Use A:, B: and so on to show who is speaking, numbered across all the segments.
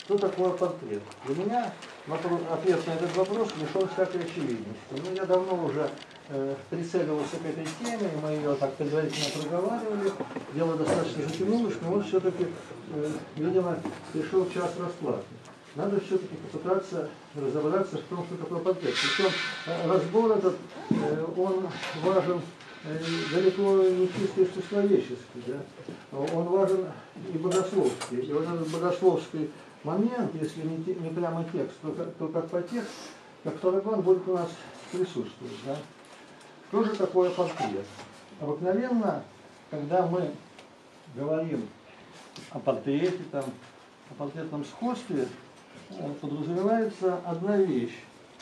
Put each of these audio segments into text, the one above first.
A: Что такое портрет? Для меня ответ на этот вопрос лишен всякой очевидности. Ну, я давно уже прицеливался к этой теме, мы ее так предварительно проговаривали. Дело достаточно затянулось, но вот все-таки, видимо, пришел час расплаты. Надо все-таки попытаться разобраться в том, что такое портрет. Причем разбор этот, он важен далеко не чисто искусствоведческий, да? Он важен и богословский. И вот этот богословский момент, если не прямо текст, то как подтекст, как второй он будет у нас присутствовать. Да? Что же такое портрет? Обыкновенно, когда мы говорим о портрете, там, о портретном сходстве, подразумевается одна вещь.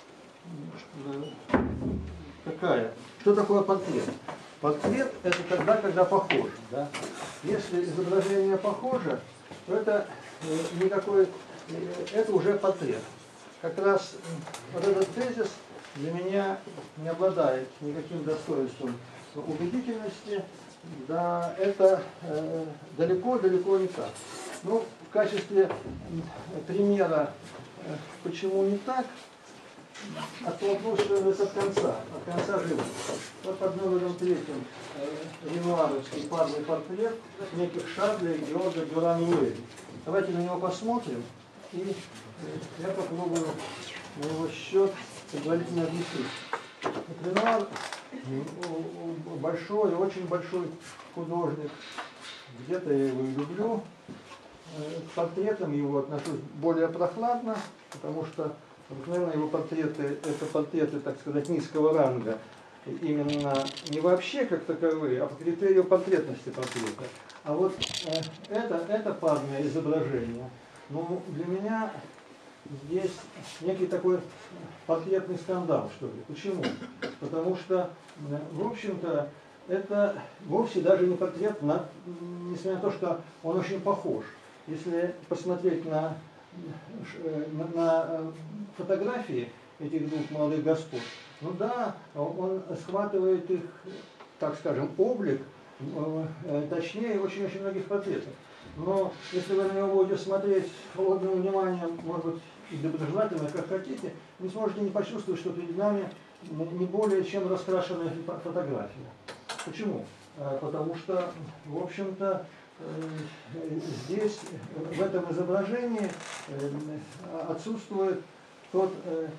A: Какая? Что такое портрет? Портрет – это тогда, когда похоже. Да? Если изображение похоже, то это никакой, это уже портрет. Как раз вот этот тезис для меня не обладает никаким достоинством убедительности, да, это далеко-далеко не так. Ну, в качестве примера, почему не так, оттолкнусь от конца живописи. Вот под номером 3 ренуаровский парный портрет неких Шарля и Георга Дюран-Луэль. Давайте на него посмотрим, и я попробую на его счет предварительно объяснить. Ренуар большой, очень большой художник. Где-то я его и люблю. К портретам его отношусь более прохладно, потому что обыкновенно его портреты, это портреты, так сказать, низкого ранга. Именно не вообще как таковые, а по критерию портретности портрета. А вот это парное изображение, ну, для меня здесь некий такой портретный скандал, что ли. Почему? Потому что, в общем-то, это вовсе даже не портрет, несмотря на то, что он очень похож. Если посмотреть на фотографии этих двух молодых господ, ну да, он схватывает их, так скажем, облик, точнее очень-очень многих портретов. Но если вы на него будете смотреть с холодным вниманием, может быть, и доброжелательно, как хотите, не сможете не почувствовать, что перед нами не более чем раскрашенная фотография. Почему? Потому что, в общем-то, здесь, в этом изображении, отсутствует тот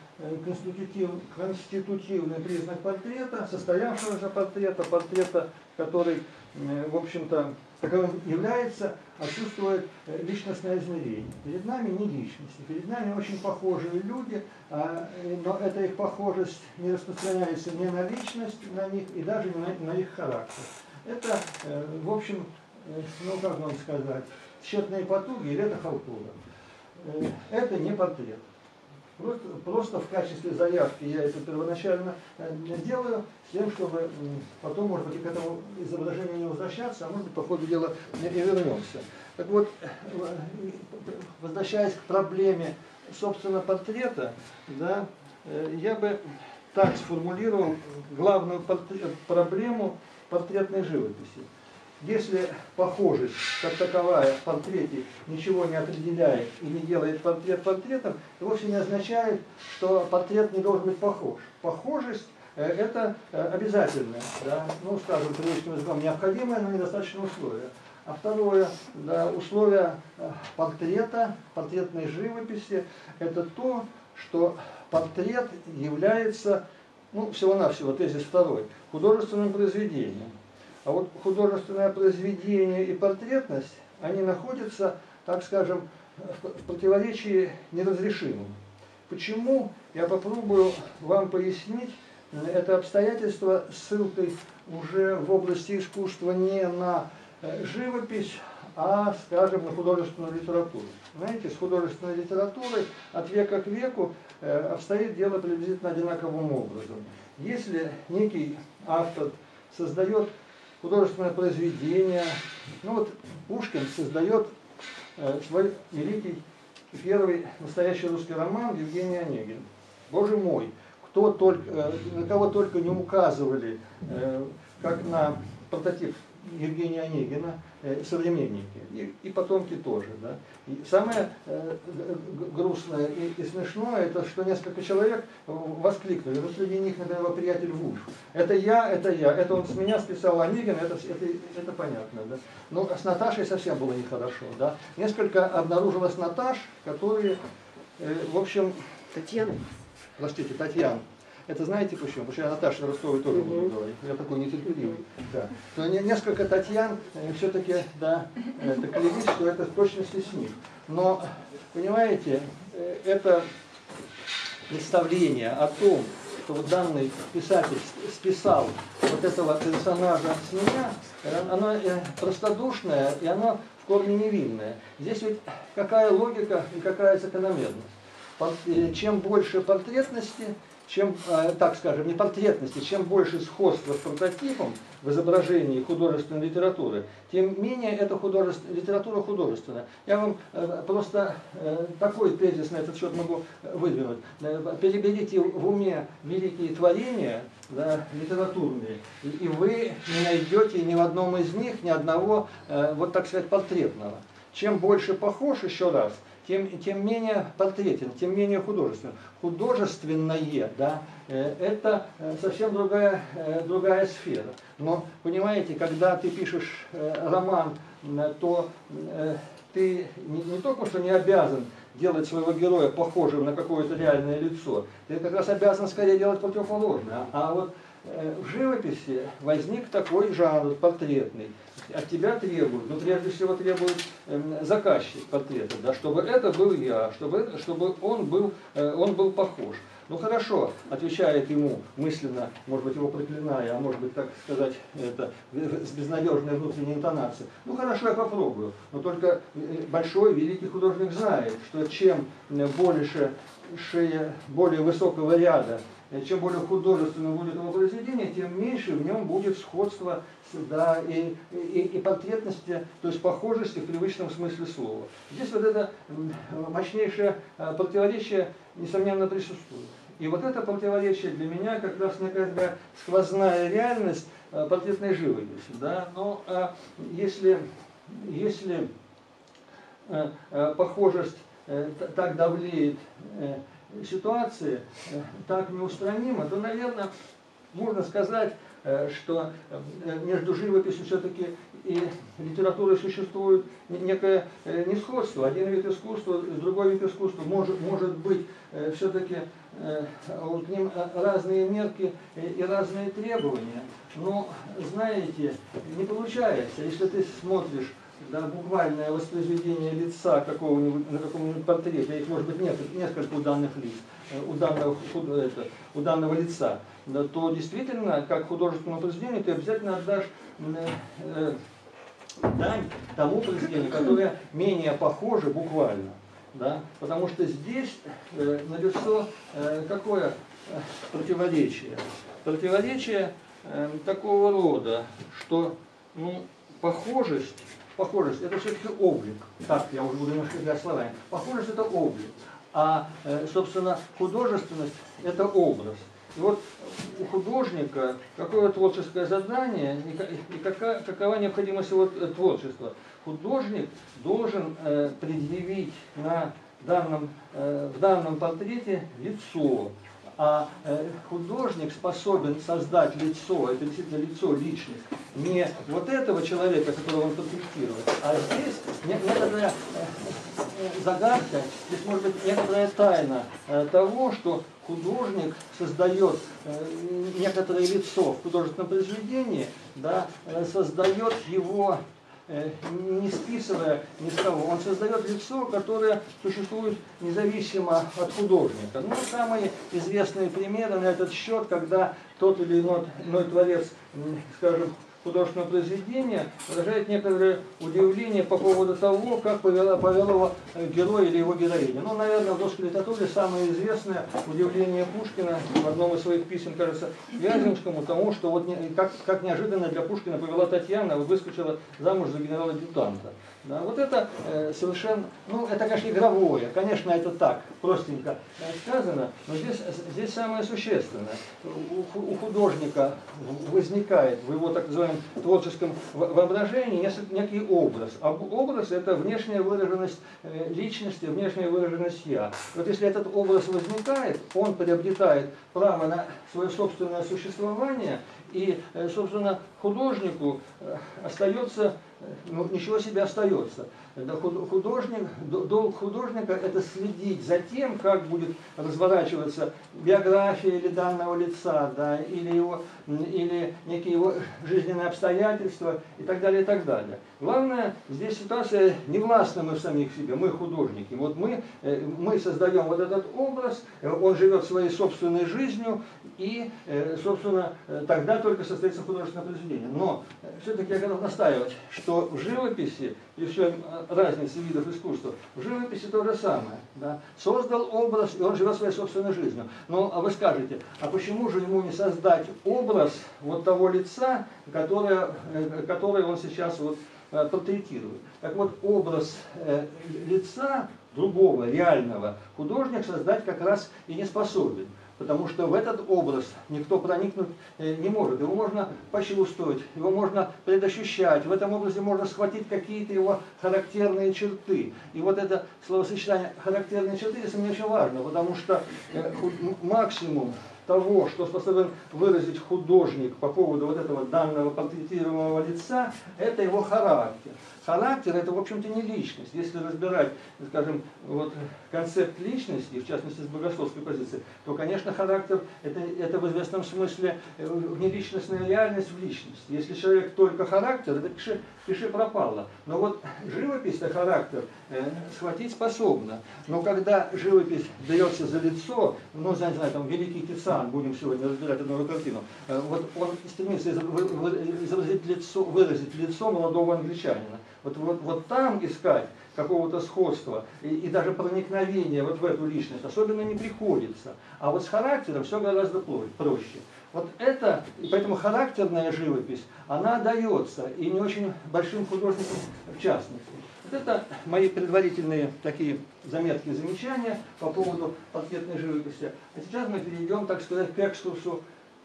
A: конститутивный признак портрета, состоявшегося портрета, который, в общем-то, таковым является, отсутствует личностное измерение. Перед нами не личности, перед нами очень похожие люди, но эта их похожесть не распространяется ни на личность, на них, и даже не на их характер. Это, в общем, ну как вам сказать, тщетные потуги или это халтура. Это не портрет. Просто в качестве заявки я это первоначально делаю, с тем, чтобы потом, может быть, и к этому изображению не возвращаться, а может быть, по ходу дела и вернемся. Так вот, возвращаясь к проблеме, собственно, портрета, да, я бы так сформулировал главную проблему портретной живописи. Если похожесть, как таковая, в портрете ничего не определяет и не делает портрет портретом, это вовсе не означает, что портрет не должен быть похож. Похожесть – это обязательное, да, ну, скажем, привычным языком, необходимое, но недостаточное условие. А второе, да, условие портрета, портретной живописи – это то, что портрет является, ну, всего-навсего, тезис второй, художественным произведением. А вот художественное произведение и портретность, они находятся, так скажем, в противоречии неразрешимым. Почему? Я попробую вам пояснить это обстоятельство ссылкой уже в области искусства не на живопись, а, скажем, на художественную литературу. Знаете, с художественной литературой от века к веку обстоит дело приблизительно одинаковым образом. Если некий автор создает художественное произведение, ну вот Пушкин создает свой великий первый настоящий русский роман Евгений Онегин. Боже мой, на кого только не указывали, как на прототип Евгения Онегина современники, и потомки тоже. Да. И самое грустное и смешное, это что несколько человек воскликнули, ну среди них, например, его приятель Вульф. Это я, это он с меня списал Онегин, это понятно. Да. Но с Наташей совсем было нехорошо. Да. Несколько обнаружилось Наташ, которые, в общем... Татьяна. Это знаете почему? Потому что я Наташа Ростовой тоже буду говорить. Я такой нетерпеливый. Да. Но несколько Татьян все-таки да, клялись, что это в точности с них. Но, понимаете, это представление о том, что вот данный писатель списал вот этого персонажа с меня, оно простодушное и оно в корне невинное. Здесь ведь какая логика и какая закономерность? Чем больше портретности, чем, так скажем, не портретности, чем больше сходства с прототипом в изображении художественной литературы, тем менее эта литература художественная. Я вам просто такой тезис на этот счет могу выдвинуть. Переберите в уме великие творения, да, литературные, и вы не найдете ни в одном из них ни одного, вот так сказать, портретного. Чем больше похож, еще раз, тем менее портретен, тем менее художествен. Художественное, да, это совсем другая сфера. Но, понимаете, когда ты пишешь роман, то ты не только что не обязан делать своего героя похожим на какое-то реальное лицо, ты как раз обязан скорее делать противоположное. А вот в живописи возник такой жанр портретный. От тебя требуют, но прежде всего требует заказчик портрета, да, чтобы это был я, чтобы он был похож. Ну хорошо, отвечает ему мысленно, может быть его проклиная, а может быть, так сказать, это, с безнадежной внутренней интонацией. Ну хорошо, я попробую. Но только большой, великий художник знает, что чем более высокого ряда, чем более художественным будет его произведение, тем меньше в нем будет сходства, да, и портретности, то есть похожести в привычном смысле слова. Здесь вот это мощнейшее противоречие, несомненно, присутствует. И вот это противоречие для меня как раз некая сквозная реальность портретной живописи. Да? Но если похожесть так давлеет ситуации, так неустранима, то, наверное, можно сказать, что между живописью все-таки и литературой существует некое несходство. Один вид искусства, другой вид искусства может быть все-таки к ним разные мерки и разные требования. Но, знаете, не получается, если ты смотришь да, буквальное воспроизведение лица какого-нибудь, на каком-нибудь портрете, их может быть несколько у данных лиц, у данного лица, да, то действительно, как художественному произведению, ты обязательно отдашь дань тому произведению, которое менее похоже буквально. Да? Потому что здесь налицо какое противоречие? Противоречие такого рода, что похожесть это все-таки облик. Так, я уже буду немножко играть словами. Похожесть это облик. А, собственно, художественность это образ. И вот у художника какое творческое задание и какова необходимость его творчества. Художник должен предъявить в данном портрете лицо. А художник способен создать лицо, это действительно лицо, личность, не вот этого человека, которого он портреттирует, а здесь некоторая загадка, здесь может быть некоторая тайна того, что художник создает некоторое лицо в художественном произведении, да, создает его не списывая ни с кого, он создает лицо, которое существует независимо от художника. Ну, самые известные примеры на этот счет, когда тот или иной творец, скажем, художественного произведения выражает некоторое удивление по поводу того, как повел его герой или его героиня. Ну, наверное, в русской литературе самое известное удивление Пушкина в одном из своих писем, кажется, Вяземскому, тому, что вот как неожиданно для Пушкина повела Татьяна, выскочила замуж за генерала-адъютанта. Да, вот это совершенно, ну, это, конечно, игровое, конечно, это так, простенько сказано, но здесь самое существенное. У художника возникает в его так называемом своем творческом воображении некий образ. А образ – это внешняя выраженность личности, внешняя выраженность «я». Вот если этот образ возникает, он приобретает право на свое собственное существование, и, собственно, художнику остается, ну, ничего себе остается. Долг художника – это следить за тем, как будет разворачиваться биография или данного лица, да, или некие его жизненные обстоятельства и так далее, и так далее. Главное, здесь ситуация не властна мы в самих себе, мы художники. Вот мы создаем вот этот образ, он живет своей собственной жизнью, и, собственно, тогда только состоится художественное произведение. Но все-таки я готов настаивать, что в живописи, при всей разнице видов искусства, в живописи то же самое. Да? Создал образ, и он живет своей собственной жизнью. Но а вы скажете, а почему же ему не создать образ вот того лица, которое он сейчас вот портретирует? Так вот, образ лица другого, реального, художник создать как раз и не способен. Потому что в этот образ никто проникнуть не может. Его можно почувствовать, его можно предощущать. В этом образе можно схватить какие-то его характерные черты. И вот это словосочетание «характерные черты» здесь мне очень важно, потому что максимум того, что способен выразить художник по поводу вот этого данного портретируемого лица, это его характер. Характер – это, в общем-то, не личность. Если разбирать, скажем, вот, концепт личности, в частности, с богословской позиции, то, конечно, характер – это в известном смысле внеличностная реальность в личности. Если человек только характер, это пиши пропало. Но вот живопись-то характер схватить способна. Но когда живопись берется за лицо, ну, не знаю, там, великий Тициан, будем сегодня разбирать одну картину, вот он стремится выразить лицо молодого англичанина. Вот там искать какого-то сходства и даже проникновения вот в эту личность особенно не приходится. А вот с характером все гораздо проще. Вот это, и поэтому характерная живопись, она дается, и не очень большим художникам в частности. Вот это мои предварительные такие заметки и замечания по поводу портретной живописи. А сейчас мы перейдем, так сказать, к экскурсу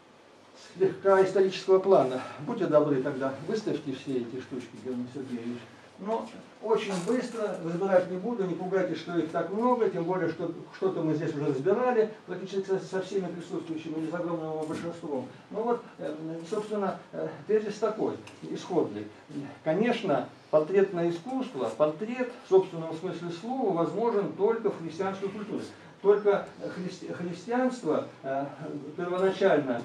A: слегка исторического плана. Будьте добры тогда, выставьте все эти штучки, Герман Сергеевич. Но очень быстро, разбирать не буду, не пугайтесь, что их так много, тем более, что что-то мы здесь уже разбирали, практически со всеми присутствующими, или с огромным его большинством. Ну вот, собственно, тезис такой, исходный. Конечно, портретное искусство, портрет в собственном смысле слова возможен только в христианской культуре. Только христианство первоначально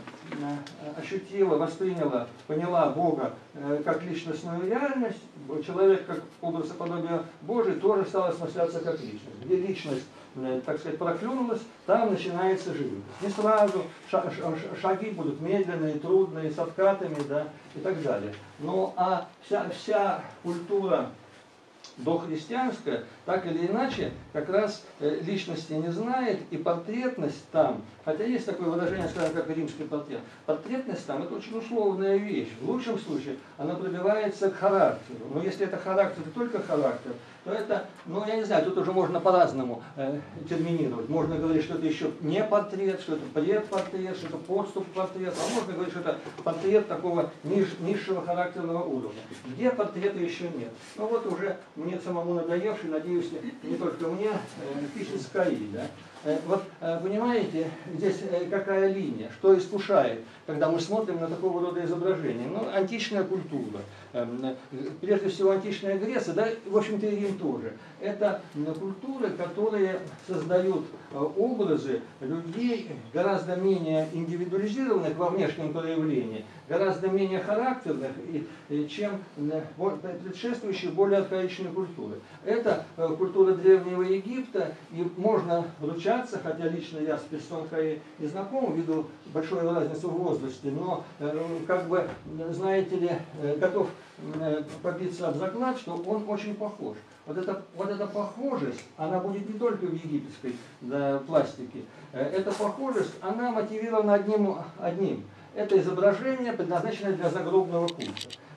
A: ощутило, восприняло, поняла Бога как личностную реальность, человек как образ и подобие Божий тоже стал осмысляться как личность. Где личность, так сказать, проклюнулась, там начинается живопись. Не сразу, шаги будут медленные, трудные, с откатами, да, и так далее. Но а вся культура дохристианская, так или иначе, как раз личности не знает, и портретность там, хотя есть такое выражение, скажем, как римский портрет, портретность там это очень условная вещь. В лучшем случае она пробивается к характеру. Но если это характер, и только характер, то это, ну я не знаю, тут уже можно по-разному терминировать. Можно говорить, что это еще не портрет, что это предпортрет, что это подступ к портрету, а можно говорить, что это портрет такого низшего характерного уровня. Где портрета еще нет. Ну вот уже мне самому надоевший, надеюсь, не только мне, пишет Скаи, да. Вот, понимаете, здесь какая линия, что искушает, когда мы смотрим на такого рода изображения. Ну, античная культура, прежде всего античная Греция, да, в общем-то и Рим тоже. Это культуры, которые создают образы людей гораздо менее индивидуализированных во внешнем проявлении, гораздо менее характерных, чем предшествующие более архаичные культуры. Это культура Древнего Египта, и можно ручаться, хотя лично я с Пессон Хаи не знаком, ввиду большой разницы в возрасте, но, как бы, знаете ли, готов побиться об заклад, что он очень похож. Вот эта похожесть, она будет не только в египетской пластике. Эта похожесть, она мотивирована одним. Это изображение, предназначенное для загробного культа.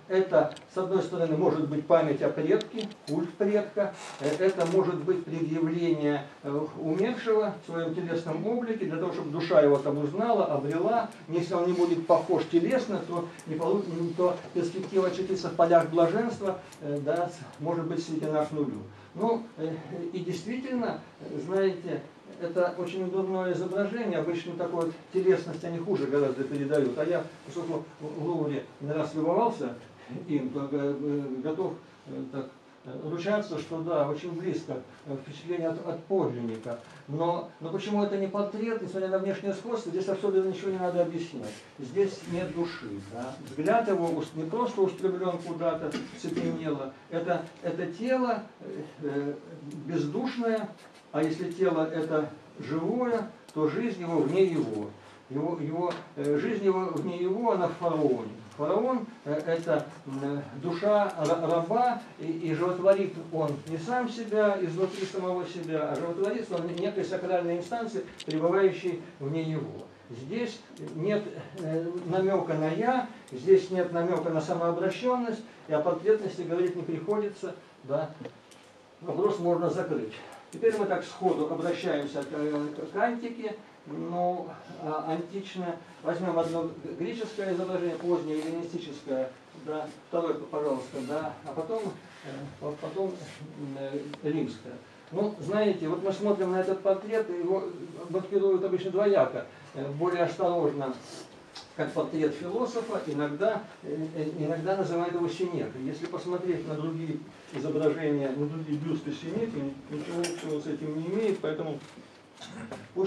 A: это, с одной стороны, может быть память о предке, культ предка, это может быть предъявление умершего в своем телесном облике, для того, чтобы душа его там узнала, обрела. Если он не будет похож телесно, то, то перспектива очутиться в полях блаженства, да, может быть сведена к нулю. Ну, и действительно, знаете, это очень удобное изображение. Обычно такую вот телесность они хуже гораздо передают. А я, поскольку в Лувре не раз любовался им, готов так ручаться, что да, очень близко впечатление от подлинника. Но почему это не портрет, несмотря на внешнее сходство, здесь особенно ничего не надо объяснять. Здесь нет души. Да? Взгляд его не просто устремлен куда-то, цепенело. Это тело бездушное, а если тело это живое, то жизнь его вне его. Жизнь его вне его, она в фараоне. Фараон – это душа раба, и животворит он не сам себя, изнутри самого себя, а животворит он некой сакральной инстанции, пребывающей вне его. Здесь нет намека на «я», здесь нет намека на самообращенность, и о портретности говорить не приходится. Да. Вопрос можно закрыть. Теперь мы так сходу обращаемся к антике. Ну, античное, возьмем одно греческое изображение, позднее эллинистическое, да, второе, пожалуйста, да, а потом римское. Ну, знаете, вот мы смотрим на этот портрет, его маркируют обычно двояко, более осторожно, как портрет философа, иногда называют его Сенека. Если посмотреть на другие изображения, на другие бюсты Сенеки, ничего общего с этим не имеет, поэтому пусть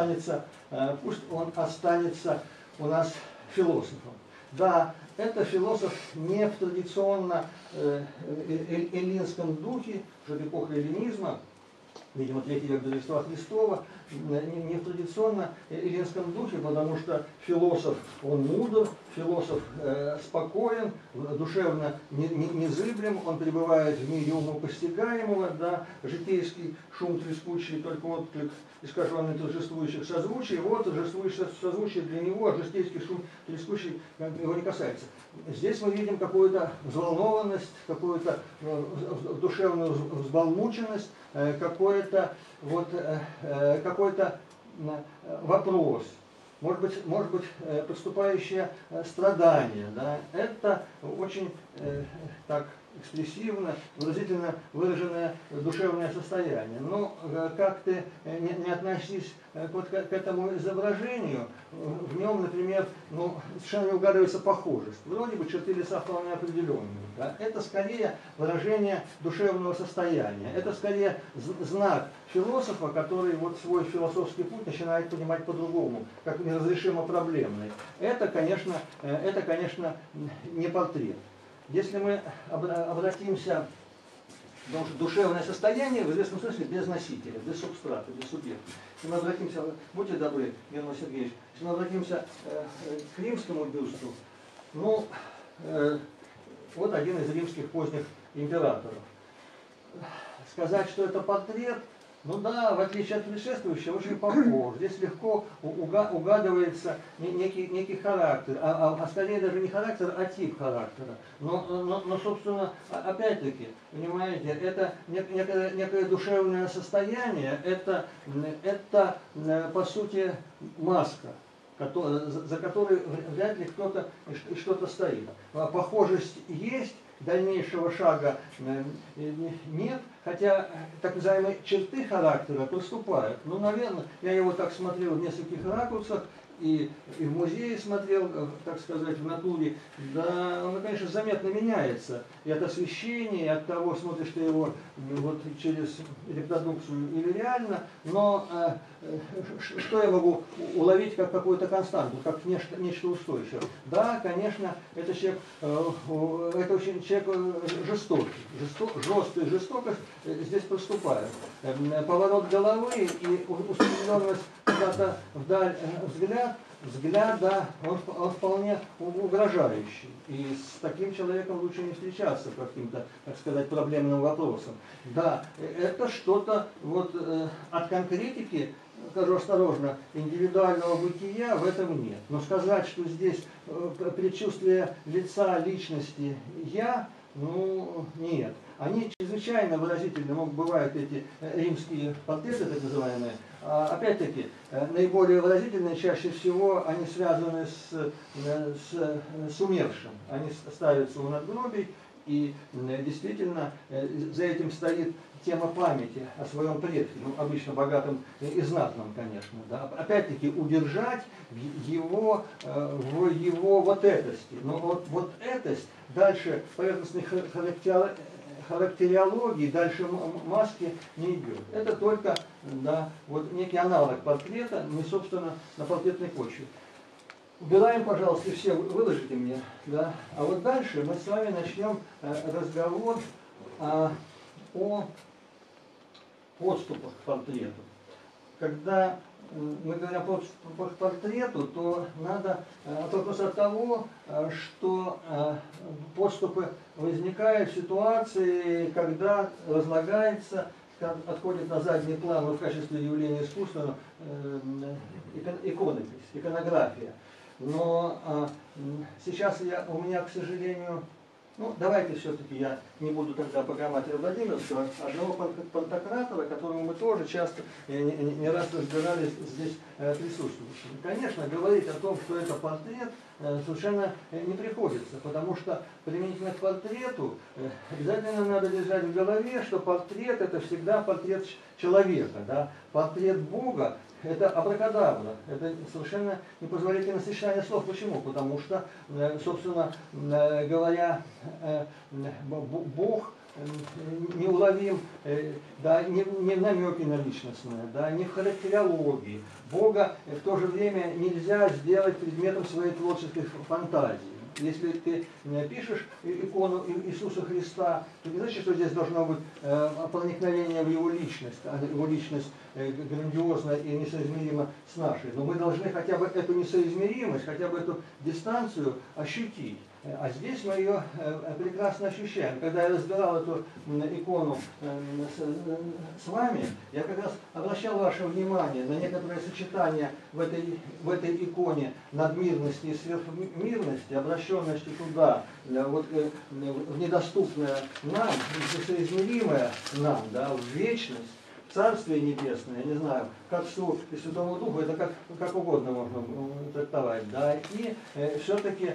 A: он останется у нас философом. Да, это философ не в традиционно эллинском духе, что это эпоха эллинизма, видимо, 3 век до Рождества Христова, не в традиционно эллинском духе, потому что философ, он мудр, философ спокоен, душевно незыблем, он пребывает в мире умопостигаемого, да, житейский шум трескучий, только отклик искаженный торжествующих созвучий, вот торжествующее созвучие для него, а житейский шум трескучий его не касается. Здесь мы видим какую-то взволнованность, какую-то душевную взбалмученность, какой-то вопрос, может быть подступающее страдание. Да? Это очень так экспрессивно, выразительно выраженное душевное состояние. Но как ты не относись вот к этому изображению, в нем, например, совершенно не угадывается похожесть. Вроде бы черты лица вполне определенные. Да? Это скорее выражение душевного состояния. Это скорее знак философа, который вот свой философский путь начинает понимать по-другому, как неразрешимо проблемный. Это, конечно, не портрет. Если мы обратимся, потому что душевное состояние в известном смысле без носителя, без субстрата, без субъекта. Если мы обратимся, будьте добры, Герман Сергеевич, если мы обратимся к римскому бюсту, вот один из римских поздних императоров. Сказать, что это портрет, ну да, в отличие от предшествующего, очень похож. Здесь легко угадывается некий характер, а скорее даже не характер, а тип характера. Но собственно, опять-таки, понимаете, это некое душевное состояние, это по сути маска, за которой вряд ли кто-то и что-то стоит. Похожесть есть, дальнейшего шага нет, хотя так называемые черты характера проступают. Ну, наверное, я его так смотрел в нескольких ракурсах, и в музее смотрел, так сказать, в натуре, да, он, конечно, заметно меняется. И от освещения, и от того, смотришь ты его вот через репродукцию или реально, но что я могу уловить как какую-то константу, как нечто устойчивое? Да, конечно, это очень человек жестокий, жесткая жестокость здесь проступает. Поворот головы и устремленность куда-то вдаль взгляд, взгляд, да, он вполне угрожающий. И с таким человеком лучше не встречаться по каким-то, так сказать, проблемным вопросам. Да, это что-то вот от конкретики, скажу осторожно, индивидуального бытия в этом нет. Но сказать, что здесь предчувствие лица, личности «я», ну, нет. Они чрезвычайно выразительны, бывают эти римские портреты, так называемые. Опять-таки, наиболее выразительные чаще всего они связаны с умершим. Они ставятся у надгробий, и действительно за этим стоит тема памяти о своем предке, ну, обычно богатом и знатном, конечно. Да. Опять-таки, удержать его в его вот этости. Но вот этость дальше поверхностной характериологии, дальше маски не идет. Это только, да, вот некий аналог портрета, не, собственно, на портретной почве. Убираем, пожалуйста, все, выложите мне. Да. А вот дальше мы с вами начнем разговор о подступах к портрету. Когда мы говорим о подступах к портрету, то надо оттолкнуться от того, что подступы возникают в ситуации, когда разлагается, отходит на задний план в качестве явления искусства иконопись, иконография. Но сейчас у меня, к сожалению, ну, давайте все-таки я не буду тогда пока матери Владимирского, одного Пантократова, которому мы тоже часто не раз разбирались здесь присутствующими. Конечно, говорить о том, что это портрет, совершенно не приходится, потому что применительно к портрету обязательно надо держать в голове, что портрет это всегда портрет человека, да? Портрет Бога это абракадабра, это совершенно непозволительное сочетание слов. Почему? Потому что, собственно говоря, Бог неуловим, да, не в намеке на личностное, да, не в характериологии. Бога в то же время нельзя сделать предметом своей творческой фантазии. Если ты пишешь икону Иисуса Христа, то не значит, что здесь должно быть проникновение в его личность, а его личность грандиозна и несоизмерима с нашей. Но мы должны хотя бы эту несоизмеримость, хотя бы эту дистанцию ощутить. А здесь мы ее прекрасно ощущаем. Когда я разбирал эту икону с вами, я как раз обращал ваше внимание на некоторые сочетания в этой иконе надмирности и сверхмирности, обращенности туда, вот, в недоступное нам, несоизмеримое нам, да, в вечность. Царствие Небесное, я не знаю, к Отцу и Святому Духу, это как угодно можно трактовать, да, и все-таки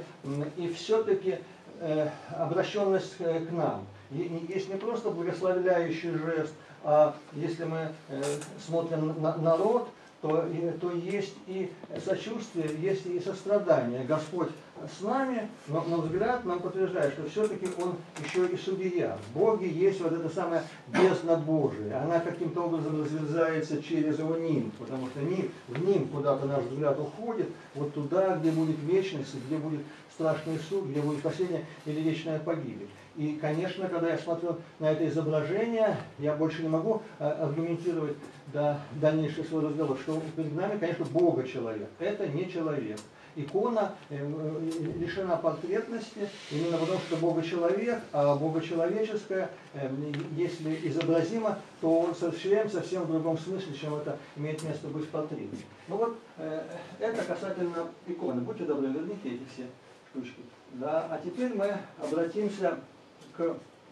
A: обращенность к нам. Есть не просто благословляющий жест, а если мы смотрим на народ, то есть и сочувствие, есть и сострадание. Господь с нами, но взгляд нам подтверждает, что все-таки Он еще и судья. В Боге есть вот эта самая бездна Божия. Она каким-то образом разверзается через его нимб, потому что в нимб куда-то наш взгляд уходит, вот туда, где будет вечность, где будет страшный суд, где будет последняя или вечная погибель. И, конечно, когда я смотрю на это изображение, я больше не могу аргументировать до дальнейшего своего разговора, что перед нами, конечно, Бога-человек. Это не человек. Икона лишена портретности именно потому, что Бога-человек, а Бога-человеческое, если изобразимо, то осуществляем совсем в другом смысле, чем это имеет место быть в портрете. Ну вот, это касательно иконы. Будьте добры, верните эти все штучки. Да, а теперь мы обратимся к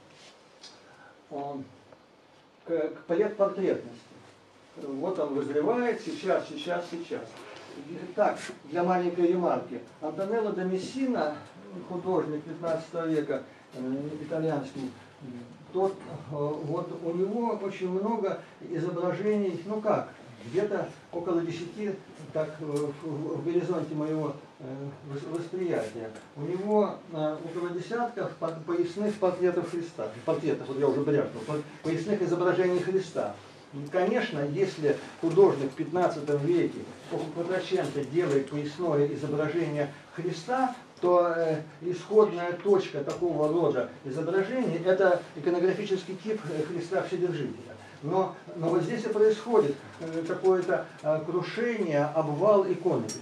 A: портретности. Вот он вызревает сейчас. Так, для маленькой ремарки. Антонелло да Мессина, художник 15 века, итальянский, вот у него очень много изображений, ну как, где-то около 10, так в горизонте моего восприятия. У него около десятков поясных портретов Христа. Портретов, вот я уже брякнул, поясных изображений Христа. Конечно, если художник в 15 веке, Quattrocento, делает поясное изображение Христа, то исходная точка такого рода изображений – это иконографический тип Христа Вседержителя. Но вот здесь и происходит какое-то крушение, обвал иконописи.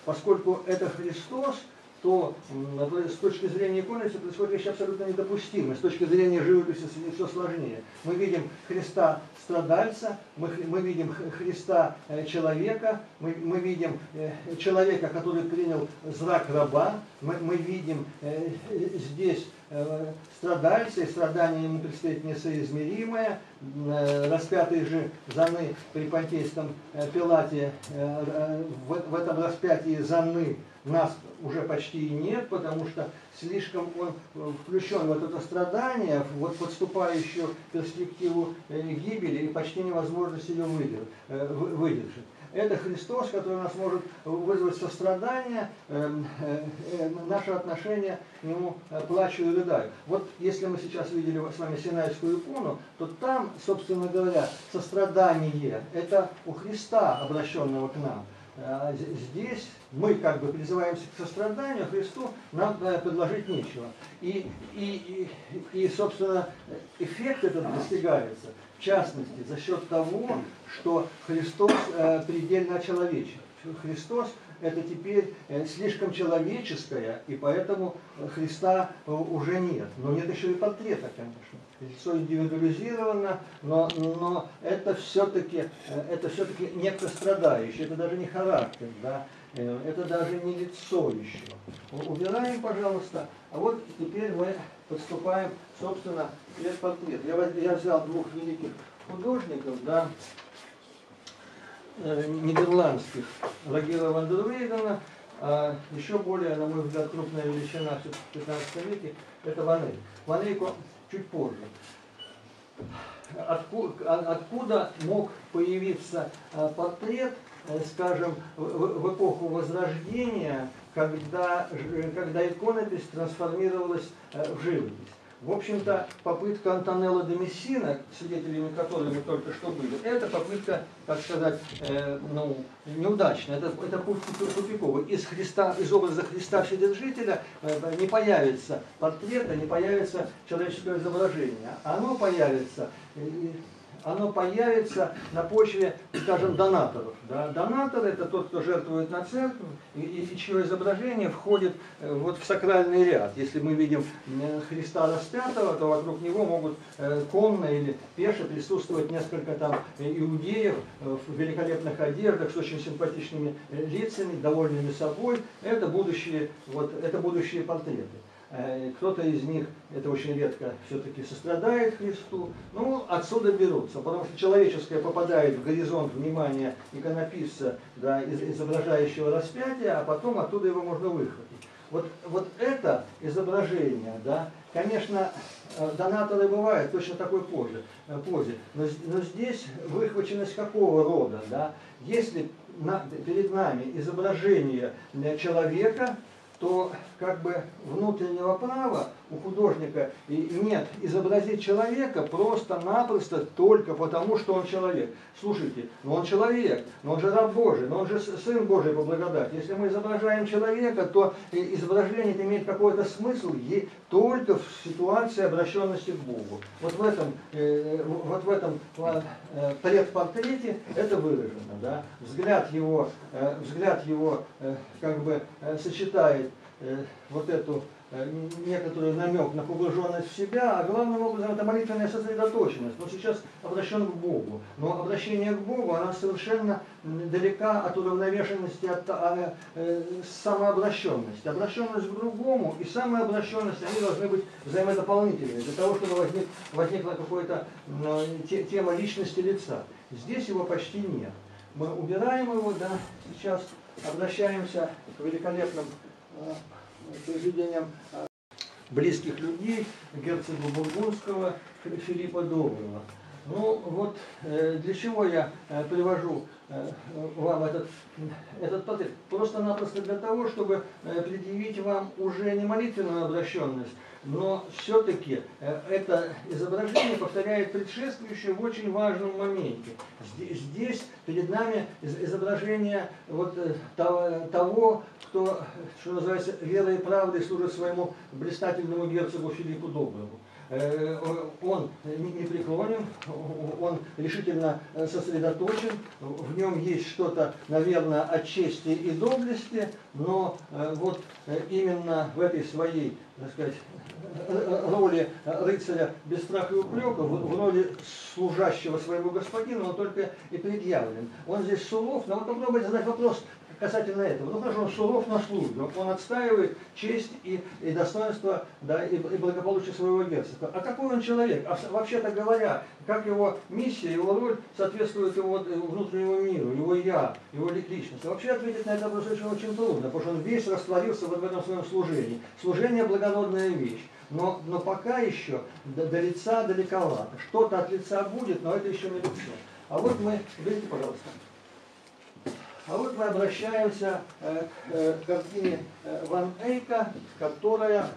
A: поскольку это Христос, то с точки зрения иконописи происходит вещь абсолютно недопустимая. С точки зрения живописи все сложнее. Мы видим Христа страдальца, мы видим Христа человека, мы видим человека, который принял зрак раба, мы видим здесь страдальца, и страдание ему предстоит несоизмеримое. Распятый же заны при Понтийском Пилате, в этом распятии заны нас уже почти и нет, потому что слишком он включен в это страдание, вот подступающую перспективу гибели, и почти невозможность ее выдержать. Это Христос, который нас может вызвать сострадание, наше отношение к Нему плачу и рыдаю. Вот если мы сейчас видели с вами Синайскую икону, то там, собственно говоря, сострадание – это у Христа, обращенного к нам. Здесь мы как бы призываемся к состраданию, а Христу нам предложить нечего. И собственно, эффект этот достигается, в частности, за счет того, что Христос предельно человечен. Христос – это теперь слишком человеческое, и поэтому Христа уже нет. Но нет еще и портрета, конечно. Лицо индивидуализировано, но это все-таки некто страдающий, это даже не характер, да? Это даже не лицо еще. Убираем, пожалуйста. А вот теперь мы подступаем, собственно, к портрету. Я взял двух великих художников, да, нидерландских, Рогера ван дер Вейдена, а еще более, на мой взгляд, крупная величина в 15 веке – это Ван Эйк. Ван Эйку чуть позже. Откуда мог появиться портрет, скажем, в эпоху Возрождения, когда иконопись трансформировалась в живопись? В общем-то, попытка Антонелло де Мессина, свидетелями которой мы только что были, это попытка, так сказать, неудачная. Это путь тупиковый. Из образа Христа Вседержителя не появится портрета, не появится человеческое изображение. Оно появится на почве, скажем, донаторов. Да? Донатор – это тот, кто жертвует на церковь, и чье изображение входит вот в сакральный ряд. Если мы видим Христа распятого, то вокруг него могут конно или пеше присутствовать несколько там иудеев в великолепных одеждах, с очень симпатичными лицами, довольными собой. Это будущие портреты. Кто-то из них, это очень редко, все-таки сострадает Христу. Ну, отсюда берутся, потому что человеческое попадает в горизонт внимания иконописца, да, изображающего распятие, а потом оттуда его можно выхватить. Вот это изображение, да, конечно, донаторы бывают точно такой позе, но здесь выхваченность какого рода, да? Если перед нами изображение человека, то как бы внутреннего права у художника нет изобразить человека просто-напросто только потому, что он человек. Слушайте, но он человек, но он же раб Божий, но он же Сын Божий по благодати. Если мы изображаем человека, то изображение имеет какой-то смысл только в ситуации обращенности к Богу. Вот в этом предпортрете это выражено. Да? Взгляд его как бы сочетает вот эту некоторый намек на погруженность в себя, а главным образом это молитвенная сосредоточенность. Но сейчас обращен к Богу. Но обращение к Богу, она совершенно далека от уравновешенности, от самообращенности. Обращенность к другому и самообращенность, они должны быть взаимодополнительны, для того, чтобы возникла какая-то тема личности лица. Здесь его почти нет. Мы убираем его, да, сейчас обращаемся к великолепным произведениям близких людей, герцога Бургундского Филиппа Доброго. Ну вот для чего я привожу вам этот портрет? Просто-напросто для того, чтобы предъявить вам уже не молитвенную обращенность, но все-таки это изображение повторяет предшествующее в очень важном моменте. Здесь перед нами изображение вот того, кто, что называется, верой и правдой служит своему блистательному герцогу Филиппу Доброму. он непреклонен, он решительно сосредоточен, в нем есть что-то, наверное, от чести и доблести, но вот именно в этой своей, так сказать, роли рыцаря без страха и упрека, в роли служащего своего господина, он только и предъявлен. Он здесь суров, но вот попробуйте задать вопрос касательно этого. Ну хорошо, он суров на службе, он отстаивает честь и достоинство, да, и благополучие своего герцога. А какой он человек? А вообще-то говоря, как его миссия, его роль соответствует его внутреннему миру, его я, его личности? Вообще ответить на это очень трудно, потому что он весь растворился в этом своем служении. Служение – благородная вещь. Но пока еще до лица далековато. Что-то от лица будет, но это еще не лицо. А вот мы, видите, пожалуйста. А вот мы обращаемся к картине Ван Эйка, которая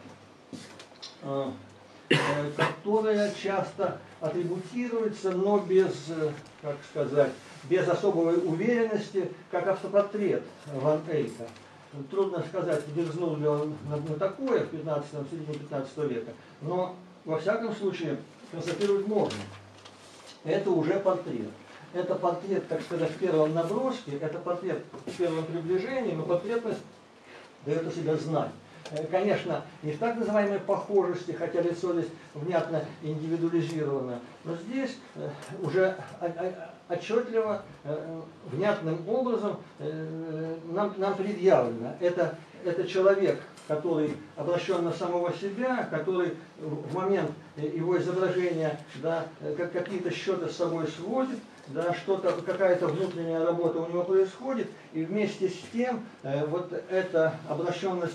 A: часто атрибутируется, но без, как сказать, без особой уверенности, как автопортрет Ван Эйка. Трудно сказать, дерзнул ли он на такое в середине 15 века, но во всяком случае констатировать можно. Это уже портрет. Это портрет, так сказать, в первом наброске, это портрет в первом приближении, но портретность дает о себе знать. Конечно, не в так называемой похожести, хотя лицо здесь внятно индивидуализировано, но здесь уже отчетливо, внятным образом нам предъявлено. Это человек, который обращен на самого себя, который в момент его изображения, да, какие-то счеты с собой сводит, да, что-то, какая-то внутренняя работа у него происходит, и вместе с тем вот эта обращенность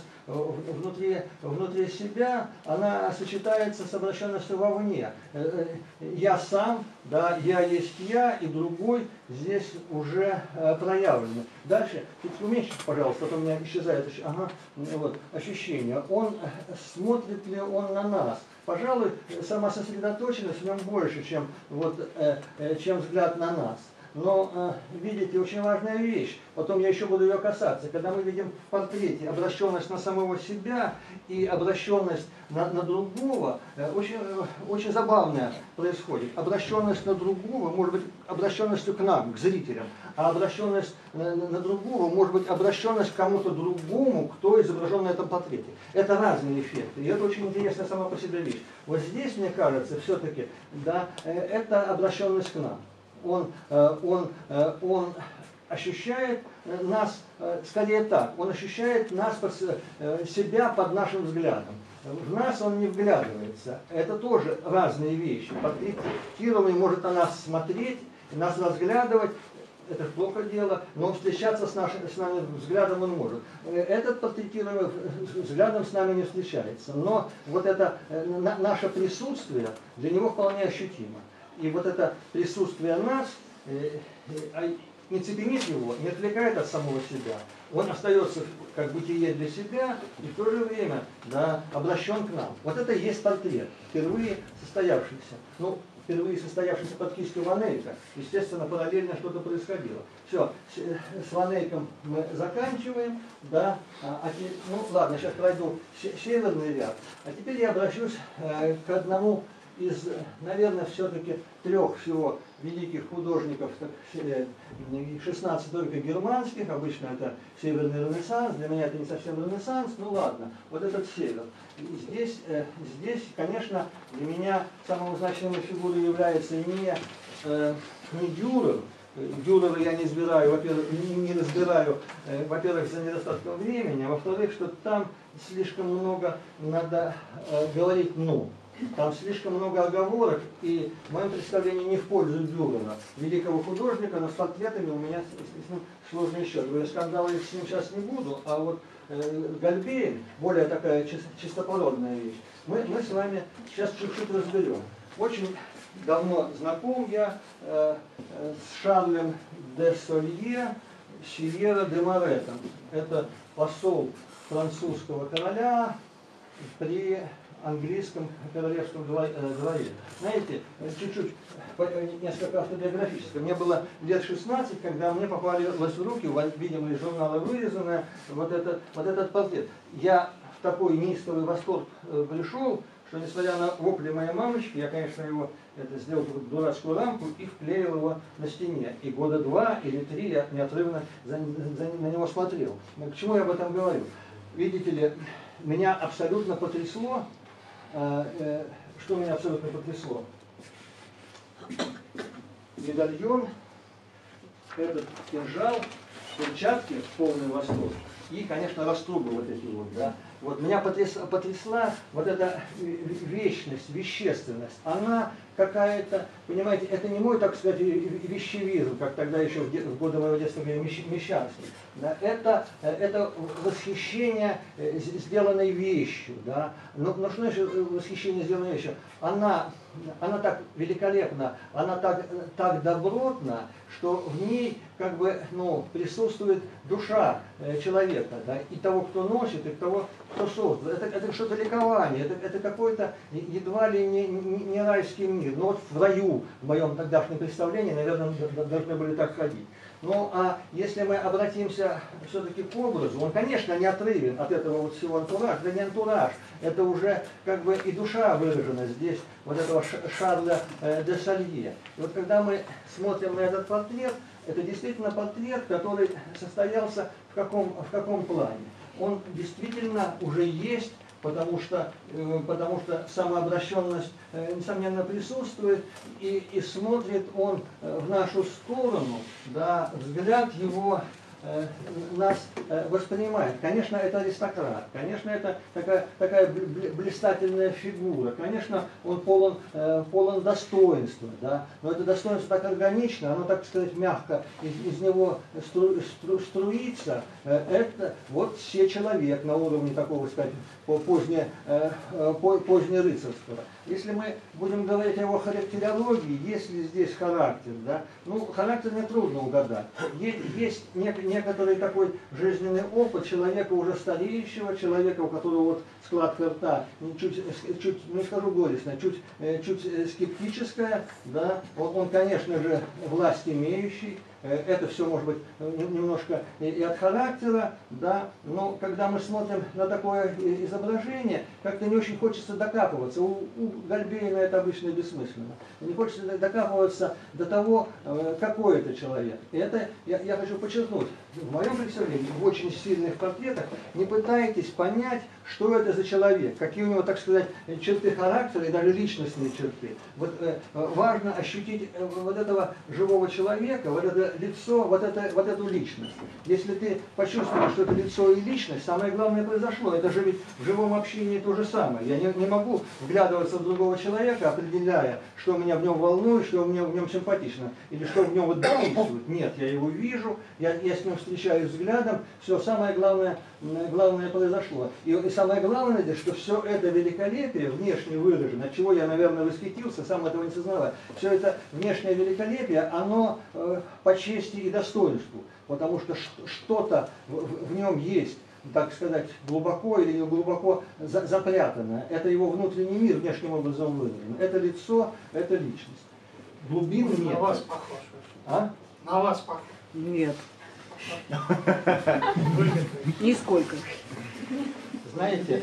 A: внутри себя, она сочетается с обращенностью вовне. Я сам, да, я есть я, и другой здесь уже проявлено. Дальше, чуть уменьшите, пожалуйста, а то у меня исчезает вот, ощущение. Он, смотрит ли он на нас? Пожалуй, сама сосредоточенность в нем больше, чем взгляд на нас. Но, видите, очень важная вещь, потом я еще буду ее касаться, когда мы видим в портрете обращенность на самого себя и обращенность на другого, очень забавная происходит. Обращенность на другого может быть обращенностью к нам, к зрителям, а обращенность на другого может быть обращенность к кому-то другому, кто изображен на этом портрете. Это разные эффекты, и это очень интересная сама по себе вещь. Вот здесь, мне кажется, все-таки, да, это обращенность к нам. Он ощущает нас, скорее так, он ощущает нас, себя под нашим взглядом. В нас он не вглядывается. Это тоже разные вещи. Портреттированный может на нас смотреть, нас разглядывать. Это плохо дело, но встречаться с нами взглядом он может. Этот портретируемый взглядом с нами не встречается. Но вот это наше присутствие для него вполне ощутимо. И вот это присутствие нас не цепенит его, не отвлекает от самого себя. Он остается как бытие для себя и в то же время, да, обращен к нам. Вот это и есть портрет, впервые состоявшийся. Ну, впервые состоявшийся под кистью Ван Эйка. Естественно, параллельно что-то происходило. Все, с Ван Эйком мы заканчиваем. Да, ну ладно, сейчас пройду северный ряд. А теперь я обращусь к одному из, наверное, все-таки трех всего великих художников 16 века германских, обычно это Северный Ренессанс, для меня это не совсем Ренессанс, ну ладно, вот этот север. И здесь, конечно, для меня самой значимой фигурой является не Дюрер. Дюрера я не разбираю, во-первых, за недостатком времени, а во-вторых, что там слишком много надо говорить «ну». Там слишком много оговорок, и в моем представлении не в пользу Дюрера, великого художника, но с портретами у меня с ним сложный счет. Я скандалы с ним сейчас не буду, а вот Гальбейн, более такая чистопородная вещь, мы с вами сейчас чуть-чуть разберем. Очень давно знаком я с Шарлем де Солье Сиерра де Моретом. Это посол французского короля при английском королевском дворе. Знаете, чуть-чуть, несколько автобиографическое. Мне было лет 16, когда мне попалось в руки, видимо, из журнала вырезанное, вот этот портрет. Я в такой неистовый восторг пришел, что несмотря на вопли моей мамочки, я, конечно, его сделал такую дурацкую рамку и вклеил его на стене. И года 2 или 3 я неотрывно на него смотрел. Но к чему я об этом говорю? Видите ли, меня абсолютно потрясло, что меня абсолютно потрясло? Медальон, этот кинжал, перчатки, полный восторг. И, конечно, раструбы вот эти вот, да. Вот меня потрясла вот эта вечность, вещественность. Она какая-то, понимаете, это не мой, так сказать, вещевизм, как тогда еще в годы моего детства говорили, мещанский. Да? Это восхищение сделанной вещью. Да? Но что значит восхищение сделанной вещью? Она так великолепна, она так добротна, что в ней как бы, присутствует душа человека, да, и того, кто носит, и того, кто создал. Это что-то ликование, это какой-то едва ли не райский мир. Но вот в раю, в моем тогдашнем представлении, наверное, должны были так ходить. Ну, а если мы обратимся все-таки к образу, он, конечно, не отрывен от этого вот всего антуража, да не антураж, это уже как бы и душа выражена здесь, вот этого Шарля де Салье. И вот когда мы смотрим на этот портрет, это действительно портрет, который состоялся в каком плане? Он действительно уже есть, потому что самообращенность, несомненно, присутствует, и смотрит он в нашу сторону, да, взгляд его нас воспринимает. Конечно, это аристократ, конечно, это такая блистательная фигура, конечно, он полон достоинства, да? Но это достоинство так органично, оно, так сказать, мягко из него струится. Это вот все человек на уровне такого, сказать, позднее рыцарского. Если мы будем говорить о его характерологии, есть ли здесь характер, да? Характер нетрудно угадать. Есть некоторый такой жизненный опыт человека уже стареющего, человека, у которого вот складка рта чуть, не скажу горестная, чуть скептическая, да? Он, конечно же, власть имеющий. Это все может быть немножко и от характера, да, но когда мы смотрим на такое изображение, как-то не очень хочется докапываться. У Гольбейна это обычно бессмысленно. Не хочется докапываться до того, какой это человек. И это я хочу подчеркнуть. В моем представлении, в очень сильных портретах, не пытайтесь понять, что это за человек, какие у него, так сказать, черты характера и даже личностные черты. Вот важно ощутить вот этого живого человека, вот это лицо, вот эту личность. Если ты почувствуешь, что это лицо и личность, самое главное произошло. Это же ведь в живом общении то же самое. Я не могу вглядываться в другого человека, определяя, что меня в нем волнует, что мне в нем симпатично, или что в нем вот действует. Нет, я его вижу, я с ним встречаюсь взглядом, все, самое главное произошло. И самое главное, что все это великолепие, внешне выражено, от чего я, наверное, восхитился, сам этого не сознавая, все это внешнее великолепие, оно по чести и достоинству, потому что что-то в нем есть, так сказать, глубоко или не глубоко запрятанное. Это его внутренний мир внешним образом выражен. Это лицо, это личность. Глубин нет.
B: На вас похож.
A: А?
B: На вас похож.
C: Нет. Нисколько.
A: Знаете,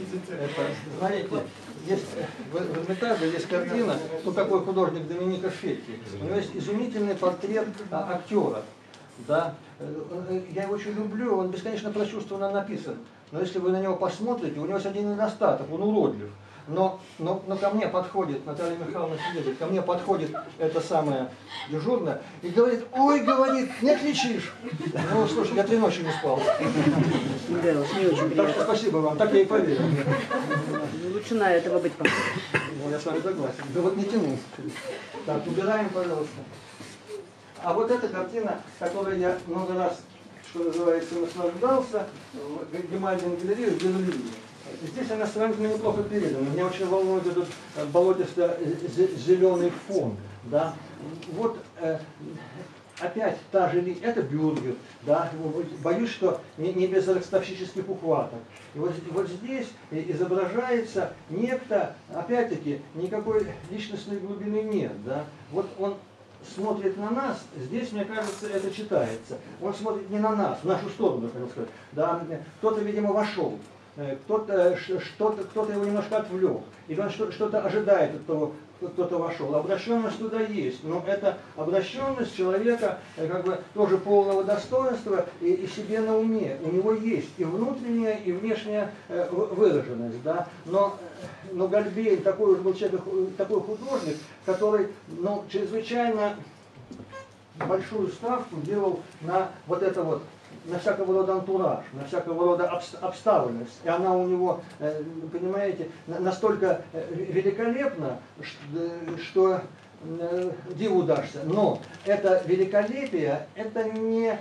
A: есть в Эрмитаже есть картина, такой художник Доминика Фетти. У него есть изумительный портрет актера. Да? Я его очень люблю, он бесконечно прочувствованно написан. Но если вы на него посмотрите, у него есть один недостаток, он уродлив. Но ко мне подходит, Наталья Михайловна свидетель, ко мне подходит эта самая дежурная и говорит: ой, говорит, не кричишь. Ну, слушай, я 3 ночи не спал.
C: Да, уж не очень
A: Так
C: приятно.
A: что спасибо вам, так я и поверил.
C: Лучше на этого быть похож.
A: Ну, я с вами согласен. Да вот не тяну. Так, убираем, пожалуйста. А вот эта картина, которой я много раз, что называется, наслаждался, в Гемальдин галерею в Берлине. Здесь она сравнительно неплохо передана. Меня очень волнует этот болотисто-зеленый фон. Да? Вот опять та же линия, это Бюргер, да? Боюсь, что не без ростовщических ухваток. И вот здесь изображается некто, опять-таки, никакой личностной глубины нет. Да? Вот он смотрит на нас, здесь, мне кажется, это читается. Он смотрит не на нас, в нашу сторону, хотел сказать. Да? Кто-то, видимо, вошел. кто-то его немножко отвлек, или он что-то ожидает от того, кто-то вошел. Обращенность туда есть, но это обращенность человека как бы тоже полного достоинства и себе на уме. У него есть и внутренняя, и внешняя выраженность. Да? Но Гальбейн такой уж был человек, такой художник, который чрезвычайно большую ставку делал на вот это вот, на всякого рода антураж, на всякого рода обставленность. И она у него, понимаете, настолько великолепна, что диву дашься. Но это великолепие, это не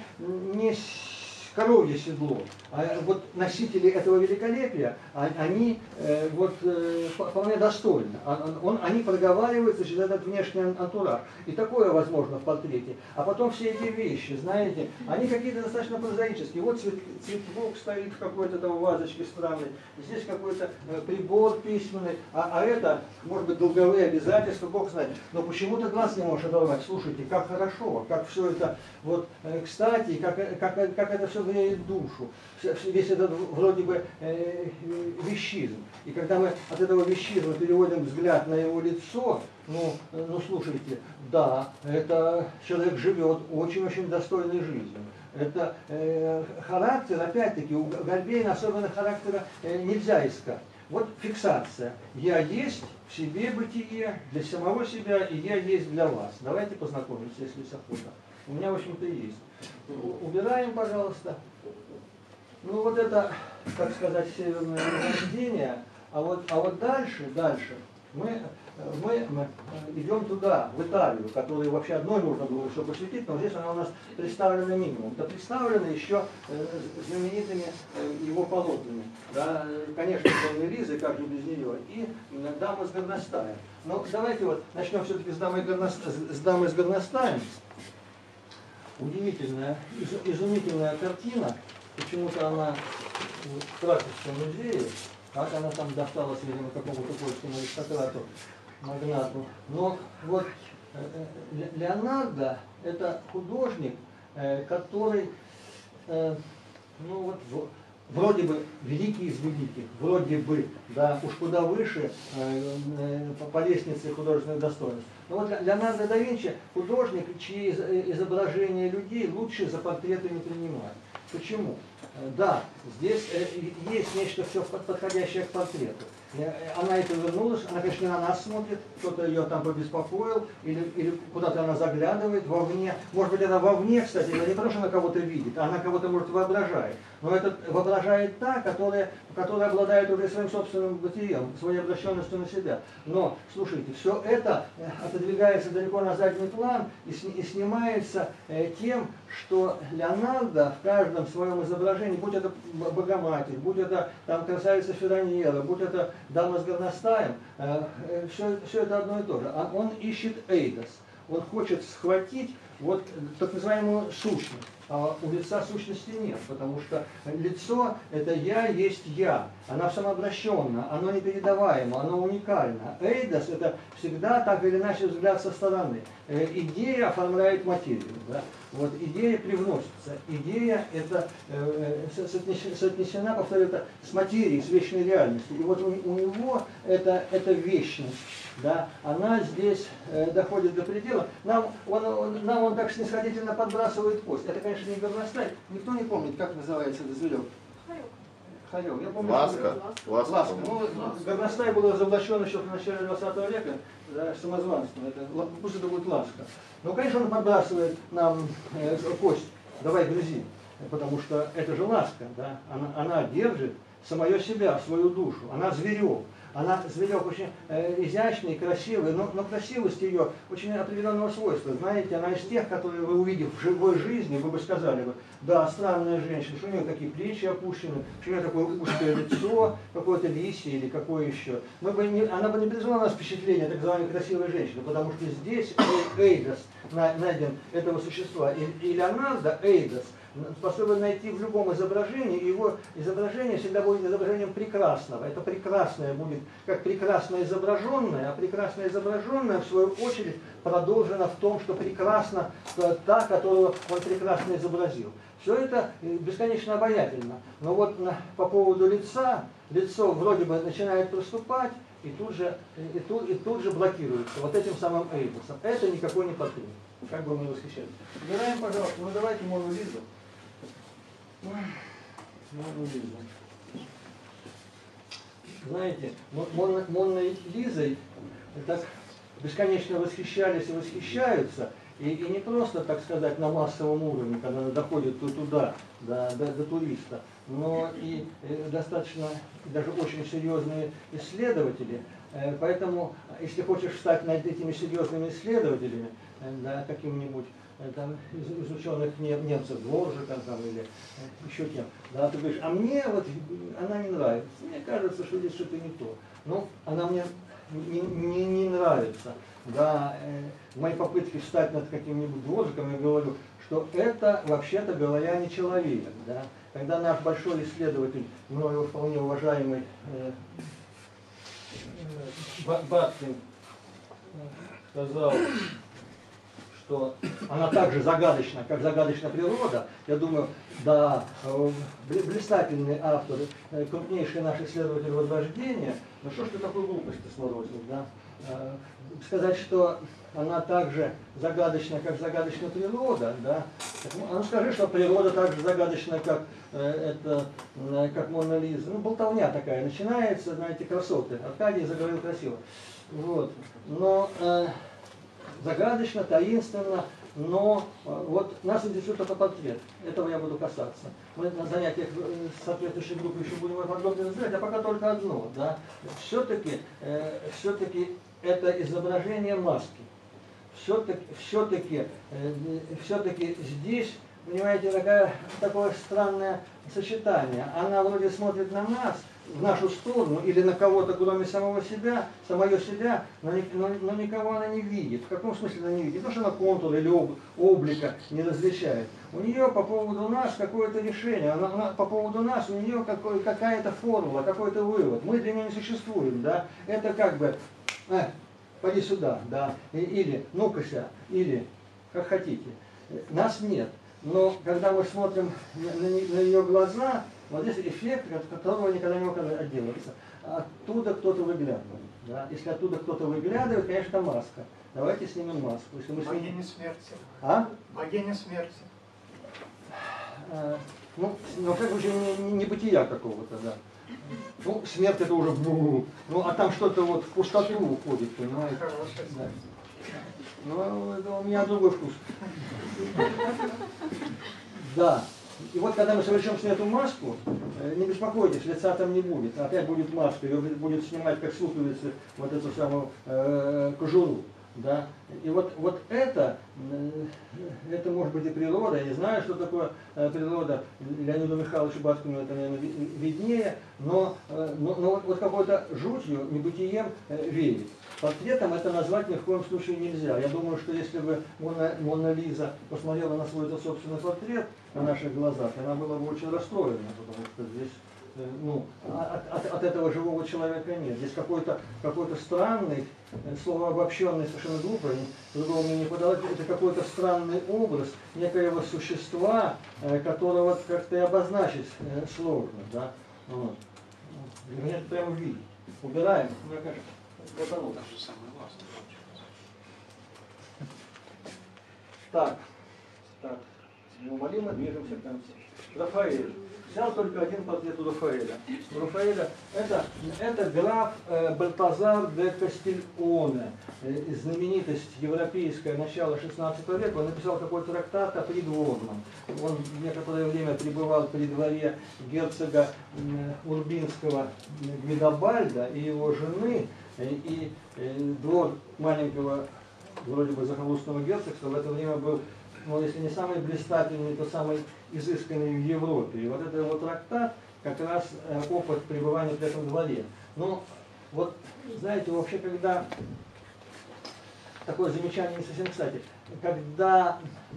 A: коровье седло. А вот носители этого великолепия, они вполне достойны. Они проговариваются через этот внешний антураж. И такое возможно в портрете. А потом все эти вещи, знаете, они какие-то достаточно прозаические. Вот цветок стоит в какой-то там вазочке странной, здесь какой-то прибор письменный, а это, может быть, долговые обязательства, Бог знает. Но почему-то глаз не можешь оторвать. Слушайте, как хорошо, как все это вот кстати, как это все греет душу. Весь этот вроде бы вещизм. И когда мы от этого вещизма переводим взгляд на его лицо, слушайте, да, это человек живет очень-очень достойной жизнью. Это характер, опять-таки, у Гальбейна особенно характера нельзя искать. Вот фиксация. Я есть в себе бытие, для самого себя, и я есть для вас. Давайте познакомимся, если есть охота. У меня, в общем-то, есть. Убираем, пожалуйста. Вот это, так сказать, северное рождение. А вот дальше мы идем туда, в Италию, которую вообще одной нужно было еще посвятить, но здесь она у нас представлена минимум. Да представлена еще знаменитыми его полотнами. Да, конечно, Донны Лизы, как же без нее, и Дама с горностаем. Но давайте вот начнем все-таки с дамы с горностаем. Удивительная, изумительная картина. Почему-то она в Краковском музее, как она там досталась, видимо, какому-то польскому аристократу, магнату. Но вот Леонардо – это художник, который, вроде бы великий из великих, вроде бы, да, уж куда выше по лестнице художественных достоинств. Но вот Леонардо да Винчи – художник, чьи изображения людей лучше за портреты не принимают. Почему? Да, здесь есть нечто все подходящее к портрету. Она это вернулась, она, конечно, не на нас смотрит, кто-то ее там побеспокоил, или куда-то она заглядывает вовне. Может быть, она вовне, кстати, не потому, что она кого-то видит, а она кого-то, может, воображает. Но это воображает та, которая обладает уже своим собственным бытием, своей обращенностью на себя. Но, слушайте, все это отодвигается далеко на задний план и снимается тем, что Леонардо в каждом своем изображении, будь это Богоматерь, будь это там красавица Фероньера, будь это Дама с горностаем, все это одно и то же. Он ищет эйдос, он хочет схватить вот так называемую сущность. А у лица сущности нет, потому что лицо – это «я есть я». Она самообращенна, оно непередаваемо, оно уникально. Эйдос – это всегда так или иначе взгляд со стороны. Идея оформляет материю. Да? Вот идея привносится. Идея – это соотнесена, повторю, это с материей, с вечной реальностью. И вот у него эта вечность, да, она здесь доходит до предела. Нам он так снисходительно подбрасывает кость. Это, конечно, не горностай. Никто не помнит, как называется этот зверек. Хорек. Я помню,
B: Ласка.
A: Горностай был разоблачен еще в начале 20 века, да, самозванством. Пусть это будет ласка. Но, конечно, он подбрасывает нам кость. Давай грызи. Потому что это же ласка. Да? Она держит самое себя, свою душу. Она зверек. Она зверек очень изящный, красивый, но красивость ее очень определенного свойства. Знаете, она из тех, которые вы увидев в живой жизни, вы бы сказали бы, да, странная женщина, что у нее такие плечи опущены, что у нее такое узкое лицо, какое-то лисье или какое еще. Она бы не произвела у нас впечатление так называемой красивой женщины, потому что здесь эйдос найден этого существа. И Леонардо эйдос способен найти в любом изображении, и его изображение всегда будет изображением прекрасного. Это прекрасное будет как прекрасно изображенное, а прекрасно изображенное, в свою очередь, продолжено в том, что прекрасно та, которую он прекрасно изобразил. Все это бесконечно обаятельно. Но вот по поводу лица, лицо вроде бы начинает проступать, и тут же блокируется вот этим самым эйбусом. Это никакой не портрет. Как бы мы восхищались. Убираем, пожалуйста. Ну давайте Мону Лизу. Мону Лизу. Знаете, Моной Лизой так бесконечно восхищались и восхищаются. И не просто, так сказать, на массовом уровне, когда она доходит туда, до туриста, но и достаточно, даже очень серьезные исследователи. Поэтому, если хочешь стать над этими серьезными исследователями, да, каким-нибудь там, из ученых немцев, Дворжиком там, или еще кем, да, ты говоришь, а мне вот она не нравится, мне кажется, что здесь что-то не то. Ну, она мне не нравится. Да, в моей попытке встать над каким-нибудь Дворжиком, я говорю, что это, вообще-то говоря, не человек. Да? Когда наш большой исследователь, мною вполне уважаемый Баткин сказал, что она так же загадочна, как загадочна природа, я думаю, да, блистательный автор, крупнейший наш исследователь Возрождения, ну что ж ты такую глупость сморозил, да? Сказать, что она так же загадочна, как загадочна природа, да? А ну скажи, что природа так же загадочна, как Мона Лиза. Ну, болтовня такая начинается, знаете, красоты. Аркадий заговорил красиво. Вот. Но загадочно, таинственно, но вот нас интересует только портрет. Этого я буду касаться. Мы на занятиях соответствующей группы еще будем подробно разбирать, а пока только одно. Да? Все-таки это изображение маски. Все-таки здесь, понимаете, такое странное сочетание. Она вроде смотрит на нас, в нашу сторону, или на кого-то, кроме самого себя, самое себя, но никого она не видит. В каком смысле она не видит? Не то, что она контур или облика не различает. У нее по поводу нас какое-то решение, по поводу нас у нее какая-то формула, какой-то вывод. Мы для нее не существуем, да? Это как бы, пойди сюда, да, или ну-ка-ся, или как хотите. Нас нет. Но когда мы смотрим на ее глаза, вот здесь эффект, от которого никогда не мог отделаться. Оттуда кто-то выглядывает. Да? Если оттуда кто-то выглядывает, конечно, маска. Давайте снимем маску. Если мы снимем...
B: Богиня смерти.
A: А?
B: Богиня смерти.
A: Ну как уже не бытия какого-то, да. Ну, смерть это уже ну, а там что-то вот в пустоту уходит, понимаете? Да. Ну, это у меня другой вкус. Да. И вот когда мы совершим с ней эту маску, не беспокойтесь, лица там не будет. Опять будет маска, ее будет снимать как с луковицы вот эту самую кожуру. Да? И вот это может быть и природа, я не знаю, что такое природа, Леониду Михайловичу Баткину это, наверное, виднее, но вот какой-то жутью, небытием веет. Портретом это назвать ни в коем случае нельзя. Я думаю, что если бы Мона Лиза посмотрела на свой собственный портрет на наших глазах, она была бы очень расстроена, потому что здесь от этого живого человека нет. Здесь какой-то странный, слово обобщенный, совершенно глупо, другого мне не подавать, это какой-то странный образ некоего существа, которого как-то и обозначить сложно. Да? Вот. Нет, прямо видеть. Убираем. Вот оно. Так. Неумолимо движемся к концу. Рафаэль. Взял только один портрет у Рафаэля. У Рафаэля это граф Бальтазар де Кастильоне, знаменитость европейская начала 16 века. Он написал какой-то трактат о придворном. Он некоторое время пребывал при дворе герцога Урбинского Гвидобальда и его жены, и двор маленького, вроде бы захолустного герцогства в это время был, ну, если не самый блистательный, то самый изысканный в Европе. И вот это его трактат, как раз опыт пребывания в этом дворе. Но вот, знаете, вообще, когда такое замечание не совсем кстати. Когда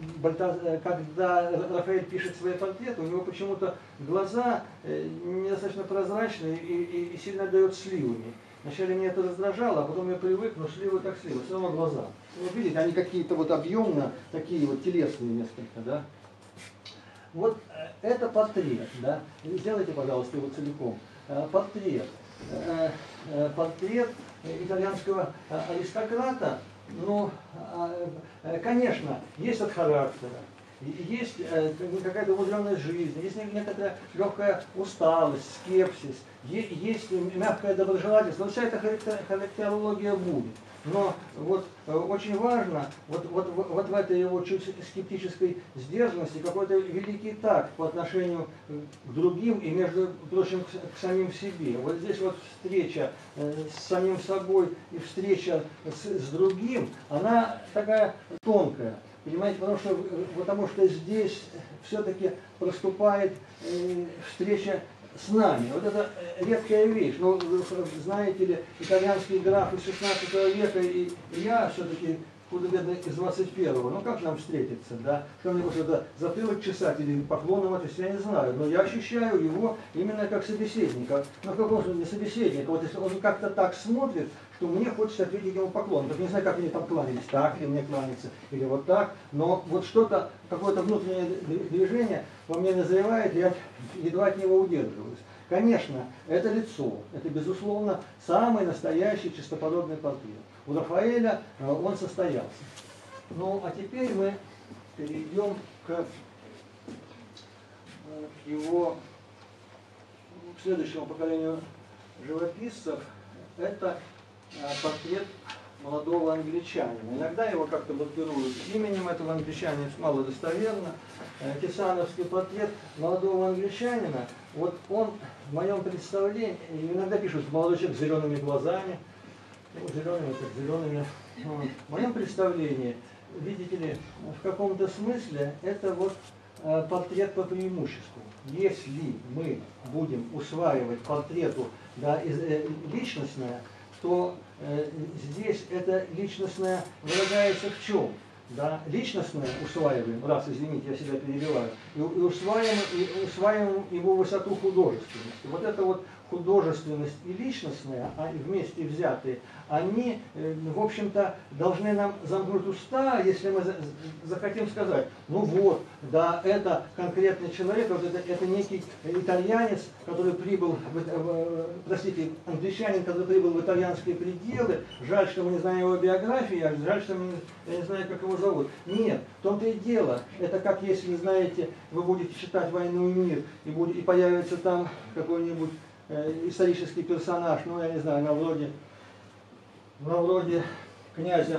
A: Рафаэль пишет свои портреты, у него почему-то глаза недостаточно прозрачные и сильно отдает сливами. Вначале меня это раздражало, а потом я привык, но сливы как сливы, все равно глаза. Вот видите, они какие-то вот объемно, такие вот телесные несколько, да. Вот это портрет, да. Сделайте, пожалуйста, его целиком. Портрет. Портрет итальянского аристократа, ну, конечно, есть от характера, есть какая-то умудренная жизнь, есть некоторая легкая усталость, скепсис, есть мягкое доброжелательство. Вся эта характерология будет. Но вот очень важно вот в этой его чуть скептической сдержанности какой-то великий такт по отношению к другим и, между прочим, к самим себе. Вот здесь вот встреча с самим собой и встреча с другим, она такая тонкая. Понимаете, потому что здесь все-таки проступает встреча с нами. Вот это редкая вещь. Ну, знаете ли, итальянские графы 16 века и я все-таки худо-бедно из 21-го. Ну как нам встретиться, да? Что мне может затылок чесать или поклоном это, я не знаю. Но я ощущаю его именно как собеседника. Ну в каком смысле не собеседника? Вот если он как-то так смотрит, что мне хочется ответить ему поклон. Так не знаю, как они там кланялись, так ли мне кланяться, или вот так. Но вот что-то, какое-то внутреннее движение во мне назревает, я едва от него удерживаюсь. Конечно, это лицо, это, безусловно, самый настоящий чистопородный портрет. У Рафаэля он состоялся. Ну, а теперь мы перейдем к его следующему поколению живописцев. Это портрет молодого англичанина. Иногда его как-то блокируют именем этого англичанина, мало достоверно. Тисановский портрет молодого англичанина, вот он в моем представлении, иногда пишут молодой человек с зелеными глазами, ну, зелеными. В моем представлении, видите ли, в каком-то смысле это вот портрет по преимуществу. Если мы будем усваивать портрету, да, личностное, то здесь это личностное выражается в чем? Да, личностное усваиваем, раз, извините, я себя перебиваю, и усваиваем его высоту художественности. Вот это вот художественность и личностная, вместе взятые, они, в общем-то, должны нам замкнуть уста, если мы захотим сказать, ну вот, да, это конкретный человек, вот это некий итальянец, который прибыл, простите, англичанин, который прибыл в итальянские пределы, жаль, что мы не знаем его биографии, жаль, что я не знаю, как его зовут. Нет, в том-то и дело, это как если, знаете, вы будете читать «Войну и мир», и появится там какой-нибудь исторический персонаж, ну, я не знаю, на вроде князя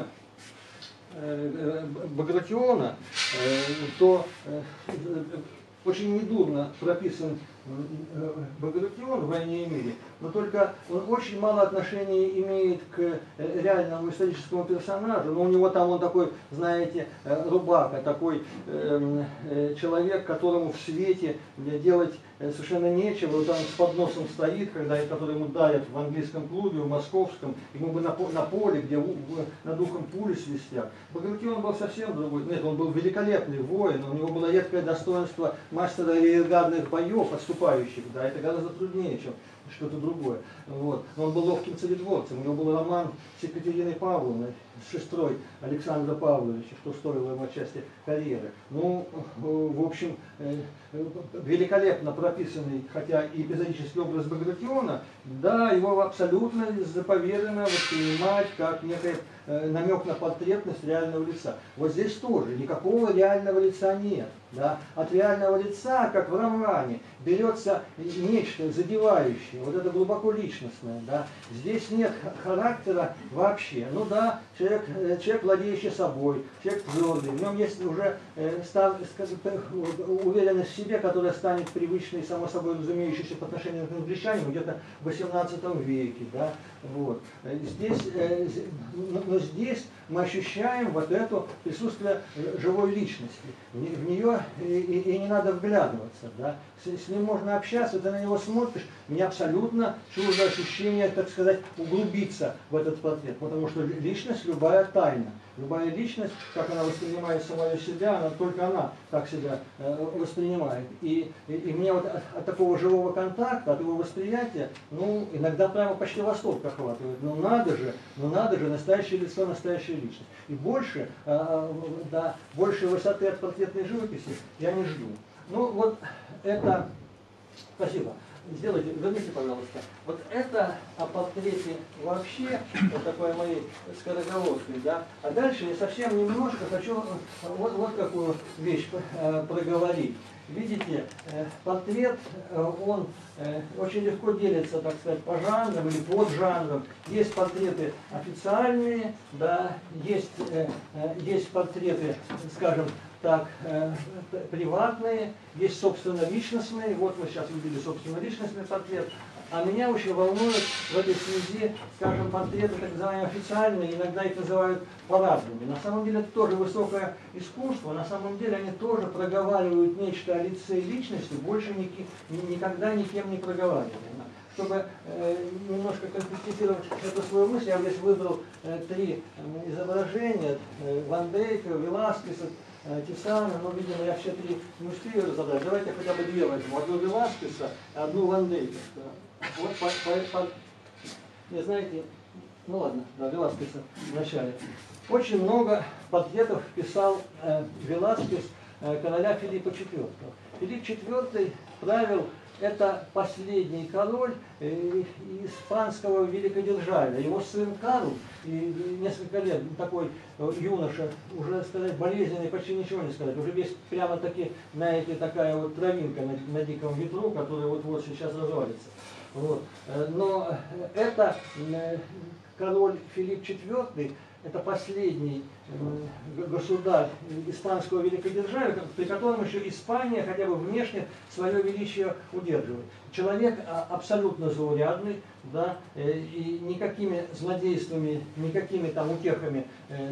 A: Багратиона, то очень недурно прописан Багратион в «Войне и мире», но только он очень мало отношения имеет к реальному историческому персонажу. Но у него там он такой, знаете, рубака, такой человек, которому в свете делать совершенно нечего. Вот он с подносом стоит, который ему дарят в английском клубе, в московском, ему бы на поле, где над ухом пули свистят. Багратион был совсем другой. Нет, он был великолепный воин, у него было редкое достоинство мастера реаргардных боев, отступающих. Да, это гораздо труднее, чем что-то другое. Вот. Но он был ловким царедворцем. У него был роман с Екатериной Павловной, с сестрой Александра Павловича, что стоило ему отчасти карьеры. Ну, в общем, великолепно прописанный, хотя и эпизодический образ Багратиона, да, его абсолютно заповедано воспринимать как некий намек на портретность реального лица. Вот здесь тоже никакого реального лица нет. Да? От реального лица, как в романе, берется нечто задевающее, вот это глубоко личностное. Да? Здесь нет характера вообще. Ну да, человек владеющий собой, человек твердый, в нем есть уже уверенность в себе, которая станет привычной, само собой разумеющейся по отношению к англичанину где-то в XVIII веке. Да? Вот. Но здесь мы ощущаем вот это присутствие живой личности. В нее и не надо вглядываться. Да? С ним можно общаться, ты на него смотришь, мне абсолютно чуждо ощущение, так сказать, углубиться в этот портрет. Потому что личность есть любая тайна. Любая личность, как она воспринимает самую себя, только она так себя воспринимает. И мне вот от такого живого контакта, от его восприятия, ну, иногда прямо почти восторг охватывает. Ну надо же, настоящее лицо, настоящая личность. И больше, да, большей высоты от портретной живописи я не жду. Ну вот это, спасибо. Сделайте, верните, пожалуйста. Вот это о портрете вообще, вот такой моей скороговоркой, да. А дальше я совсем немножко хочу вот какую вещь проговорить. Видите, портрет, он очень легко делится, так сказать, по жанрам или под жанрам. Есть портреты официальные, да, есть портреты, скажем так, приватные, есть собственно личностные. Вот мы сейчас видели собственно личностный портрет. А меня очень волнует в этой связи, скажем, портреты так называемые официальные, иногда их называют парадными. На самом деле это тоже высокое искусство, на самом деле они тоже проговаривают нечто о лице и личности, больше никогда никем не проговаривали. Чтобы немножко конкретизировать эту свою мысль, я здесь выбрал 3 изображения: Ван Дейка, Веласкеса, Тисана, но, видимо, я все 3 не успею разобрать. Давайте хотя бы 2 возьму. Одну Веласкеса, одну Ван Дейка. Вот не знаете, ну ладно, да, Веласкеса вначале. Очень много портретов писал Веласкес короля Филиппа IV. Филипп IV правил, это последний король испанского великодержавия. Его сын Карл, и несколько лет, такой юноша, уже сказать болезненный, почти ничего не сказать, уже весь прямо-таки, знаете, такая вот травинка на диком ветру, которая вот сейчас развалится. Вот. Но это король Филипп IV, это последний государь испанского великодержавия, при котором еще Испания хотя бы внешне свое величие удерживает. Человек абсолютно заурядный, да, и никакими злодействами, никакими там утехами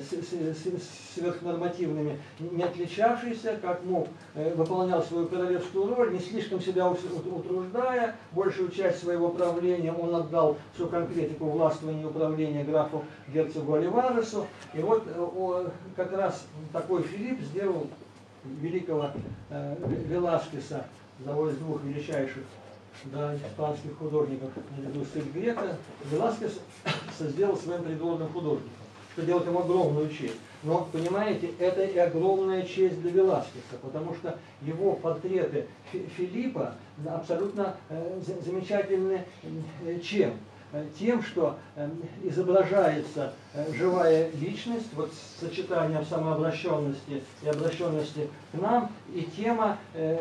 A: сверхнормативными не отличавшийся, как мог, выполнял свою королевскую роль, не слишком себя утруждая. Большую часть своего правления он отдал всю конкретику властвования и управления графу герцогу Оливаресу. И вот как раз такой Филипп сделал великого Веласкеса, одного из 2 величайших, да, испанских художников, наряду с Эль Грека. Веласкес сделал своим придворным художником, что делает ему огромную честь. Но, понимаете, это и огромная честь для Веласкеса, потому что его портреты Филиппа абсолютно замечательны чем? Тем, что изображается живая личность, вот сочетанием самообращенности и обращенности к нам, и тема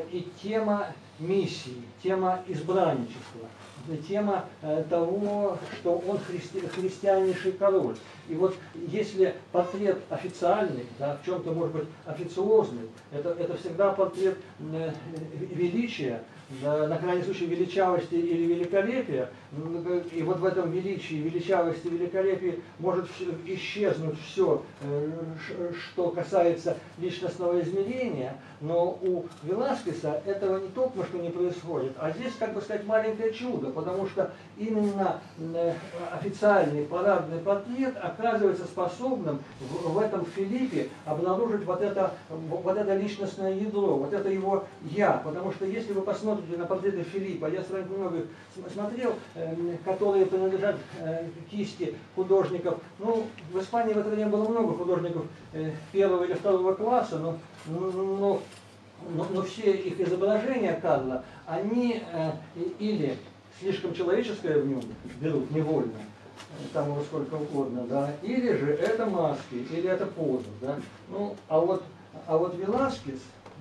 A: миссии, тема избранничества, тема того, что он христианнейший король. И вот если портрет официальный, да, в чем-то может быть официозный, это всегда портрет величия, на крайний случай величавости или великолепия. И вот в этом величии, величавости, великолепии может исчезнуть все, что касается личностного измерения. Но у Веласкеса этого не только что не происходит, а здесь, как бы сказать, маленькое чудо, потому что именно официальный парадный портрет оказывается способным в этом Филиппе обнаружить вот это личностное ядро, вот это его «я». Потому что если вы посмотрите на портреты Филиппа, я сравнительно много смотрел, которые принадлежат кисти художников. Ну, в Испании в это время было много художников 1-го или 2-го класса, но все их изображения Карла, они или слишком человеческое в нем берут невольно, там его сколько угодно, да, или же это маски, или это поза, да. Ну, а вот Веласкес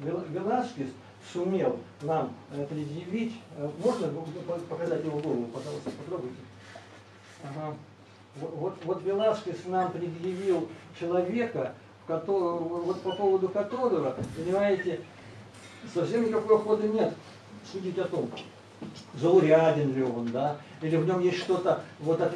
A: сумел нам предъявить, можно показать его голову, пожалуйста, попробуйте. Ага. Вот Веласкес нам предъявил человека, вот по поводу которого, понимаете, совсем никакой охоты нет судить о том, зауряден ли он, да, или в нем есть что-то вот от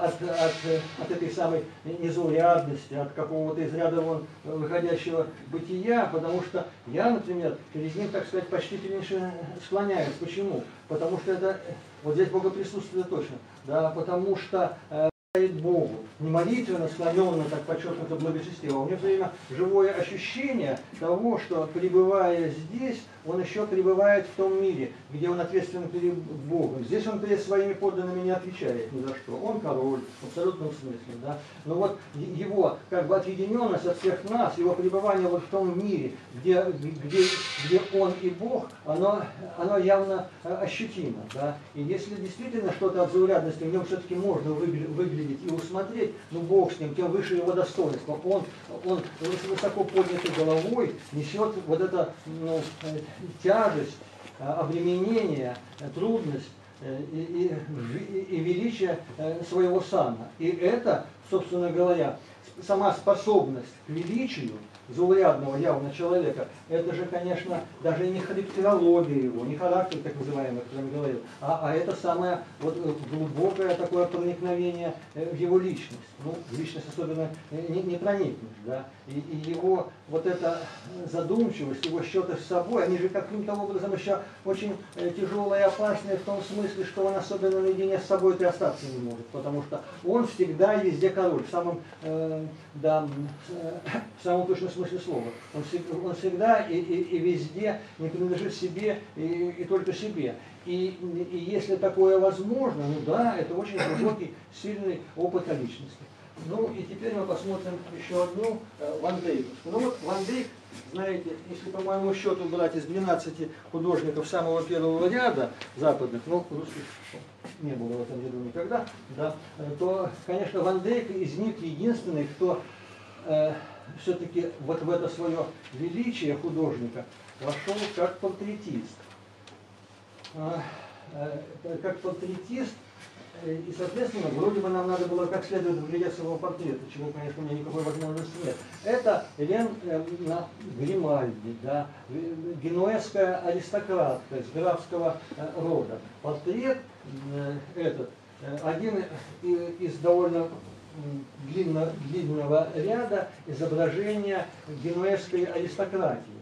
A: этой самой незаурядности, от какого-то из ряда вон выходящего бытия, потому что я, например, перед ним, так сказать, почтительнейше склоняюсь. Почему? Потому что это, вот здесь богоприсутствие точно, да, потому что Богу, не молитвенно, склоненно, так подчеркнуто благочестиво. У него все время живое ощущение того, что, пребывая здесь, он еще пребывает в том мире, где он ответственен перед Богом. Здесь он перед своими подданными не отвечает ни за что. Он король, в абсолютном смысле. Да? Но вот его как бы отъединенность от всех нас, его пребывание вот в том мире, где он и Бог, оно явно ощутимо. Да? И если действительно что-то от заурядности в нем все-таки можно выглядеть и усмотреть, ну Бог с ним, тем выше его достоинства. Он высоко поднятой головой несет вот это тяжесть, обременение, трудность и величие своего сана. И это, собственно говоря, сама способность к величию заурядного явно человека, это же, конечно, даже не характерология его, не характер, так называемый, как я говорил, а это самое вот глубокое такое проникновение в его личность. Ну, в личность особенно не проникнешь, да. И его вот эта задумчивость, его счеты с собой, они же каким-то образом еще очень тяжелые и опасные в том смысле, что он особенно наедине с собой-то и остаться не может, потому что он всегда и везде король, в самом точном смысле слова. Он всегда и везде не принадлежит себе и только себе. И если такое возможно, ну да, это очень глубокий, сильный опыт о личности. Ну и теперь мы посмотрим еще одну Ван Дейковскую. Ну вот Ван Дейк, знаете, если по моему счету брать из 12 художников самого первого ряда западных, ну русских не было в этом ряду никогда, да, то, конечно, Ван Дейк из них единственный, кто все-таки вот в это свое величие художника вошел как портретист. Как портретист, и, соответственно, вроде бы нам надо было как следует вглядеться в его портрет, чего, конечно, у меня никакой возможности нет. Это Элен Гримальди, да, генуэзская аристократка из графского рода. Портрет этот один из довольно длинного ряда изображения генуэзской аристократии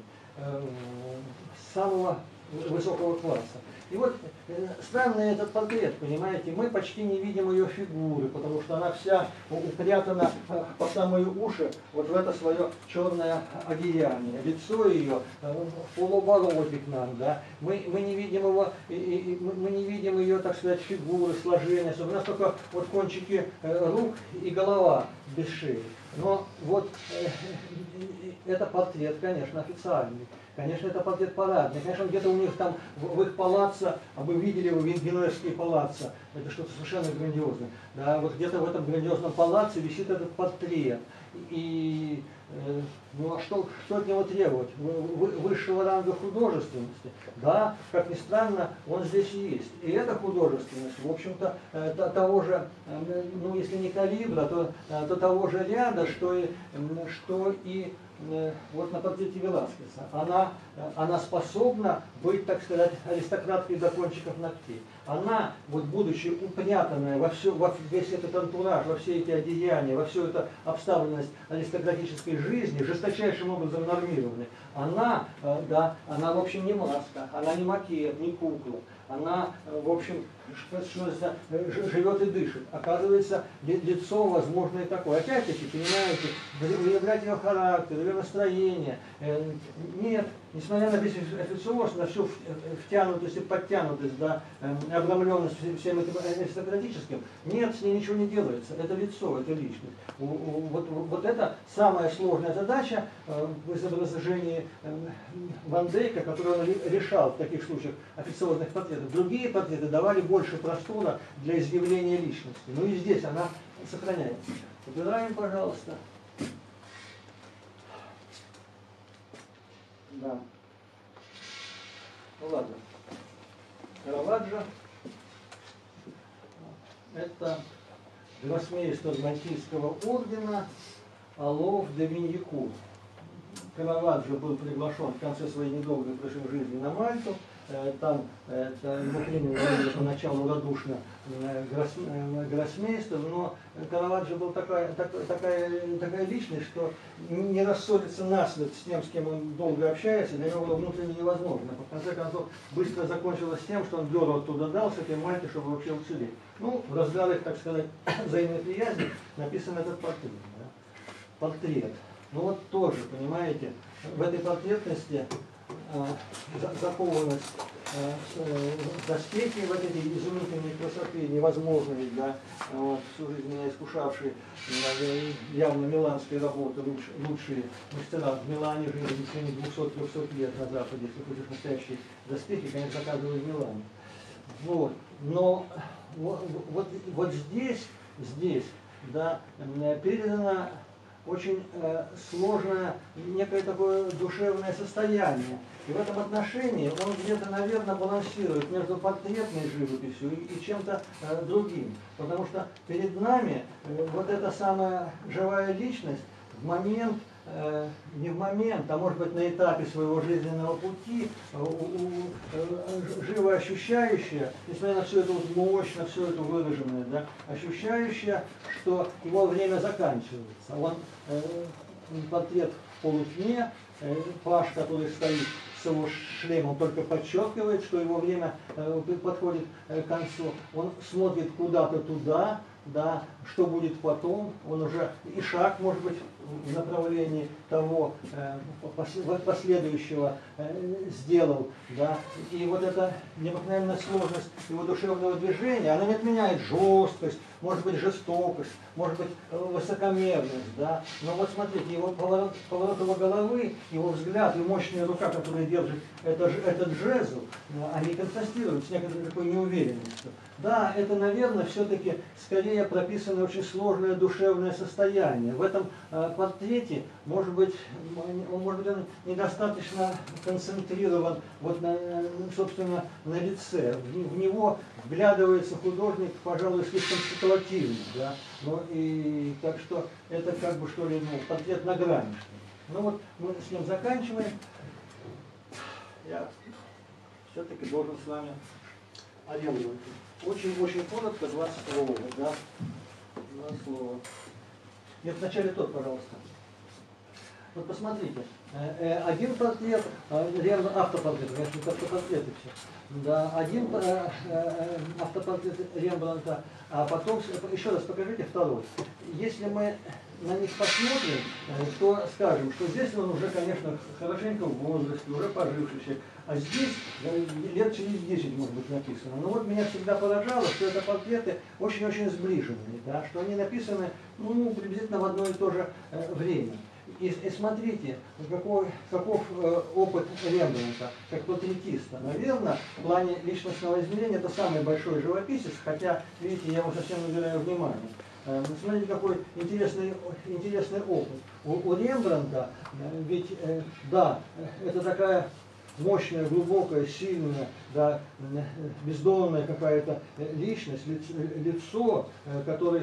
A: самого высокого класса. И вот странный этот портрет, понимаете, мы почти не видим ее фигуры, потому что она вся упрятана по самые уши вот в это свое черное одеяние. Лицо ее в полуобороте к нам, да. Мы не видим его, мы не видим ее, так сказать, фигуры, сложения. У нас только вот кончики рук и голова без шеи. Но вот это портрет, конечно, официальный. Конечно, это портрет парадный. Конечно, где-то у них там в их палаццо, а вы видели его генуэзские палаццо, это что-то совершенно грандиозное. Да, вот где-то в этом грандиозном палаццо висит этот портрет. И ну а что от него требовать? Высшего ранга художественности. Да, как ни странно, он здесь и есть. И эта художественность, в общем-то, того же, ну если не калибра, то того же ряда, что и вот на портрете Веласкеса. Она способна быть, так сказать, аристократкой до кончиков ногтей. Она, вот будучи упрятанная во весь этот антураж, во все эти одеяния, во всю эту обставленность аристократической жизни, жесточайшим образом нормированной, она, в общем, не маска, она не макет, не кукла. Она, в общем, живет и дышит. Оказывается, лицо возможно и такое. Опять-таки, понимаете, выявлять ее характер, ее настроение. Нет, несмотря на весь официоз, на всю втянутость и подтянутость, да, обрамленность всем этим аристократическим, нет, с ней ничего не делается. Это лицо, это личность. Вот это самая сложная задача в изображении Ван Дейка, которую он решал в таких случаях официозных портретов. Другие портреты давали больше простора для изъявления личности. Ну и здесь она сохраняется. Убираем, пожалуйста. Да. Ну ладно. Караваджо. Это гроссмейстер Мальтийского ордена Олов де Виньякур. Караваджо был приглашен в конце своей недолгой прошлой жизни на Мальту. Там его принял поначалу радушно гроссмейстер, но Караваджо был такая личность, что не рассориться насмерть с тем, с кем он долго общается, для него было внутренне невозможно. В конце концов, быстро закончилось тем, что он дёру оттуда дал с этой Мальты, чтобы вообще уцелеть. Ну, в разгарах, так сказать, взаимной приязни написан этот портрет. Да? Портрет. Ну вот тоже, понимаете, в этой портретности закованность доспехи вот этой изумительной красоты, невозможной, да, вот, всю жизнь меня искушавшие явно миланские работы, лучшие мастера в Милане жили в течение 200-300 лет на Западе, если хочешь настоящие доспехи, конечно, заказывали в Милане. Вот. Но вот здесь, да, передано очень сложное некое такое душевное состояние. И в этом отношении он где-то, наверное, балансирует между портретной живописью и чем-то другим. Потому что перед нами вот эта самая живая личность в момент, не в момент, а может быть на этапе своего жизненного пути, живо ощущающая, несмотря на всю эту мощь, на всю эту выраженную, да, ощущающая, что его время заканчивается. Он портрет в полутьме, паж, который стоит с его шлемом, только подчеркивает, что его время подходит к концу. Он смотрит куда-то туда, да, что будет потом, он уже и шаг, может быть, в направлении того последующего сделал, да, и вот эта необыкновенная сложность его душевного движения, она не отменяет жесткость, может быть, жестокость, может быть, высокомерность, да, но вот смотрите, его поворот его головы, его взгляд и мощная рука, которая держит этот жезл, они контрастируют с некоторой такой неуверенностью. Да, это, наверное, все-таки скорее прописано очень сложное душевное состояние. В этом портрете, может быть, он недостаточно концентрирован вот собственно, на лице. В него вглядывается художник, пожалуй, слишком ситуативно. Да? Ну, и так что это как бы, что ли, портрет на грани. Ну вот мы с ним заканчиваем. Я все-таки должен с вами ориентировать. Очень коротко, 2 слова, да? 2 слова. Нет, вначале тот, пожалуйста. Вот посмотрите, один портрет, автопортрет, конечно, автопортреты все. Да, один автопортрет Рембрандта, а потом, еще раз покажите второй. Если мы на них посмотрим, то скажем, что здесь он уже, конечно, хорошенько в возрасте, уже поживший человек, а здесь лет через 10, может быть, написано. Но вот меня всегда поражало, что это портреты очень-очень сближенные, да, что они написаны приблизительно в одно и то же время. И смотрите, каков опыт Рембрандта как портретиста. Наверное, в плане личностного измерения это самый большой живописец, хотя, видите, я его совсем не уделяю внимания. Смотрите, какой интересный опыт. У Рембрандта, ведь, да, это такая мощная, глубокая, сильная, да, бездонная какая-то личность, лицо, который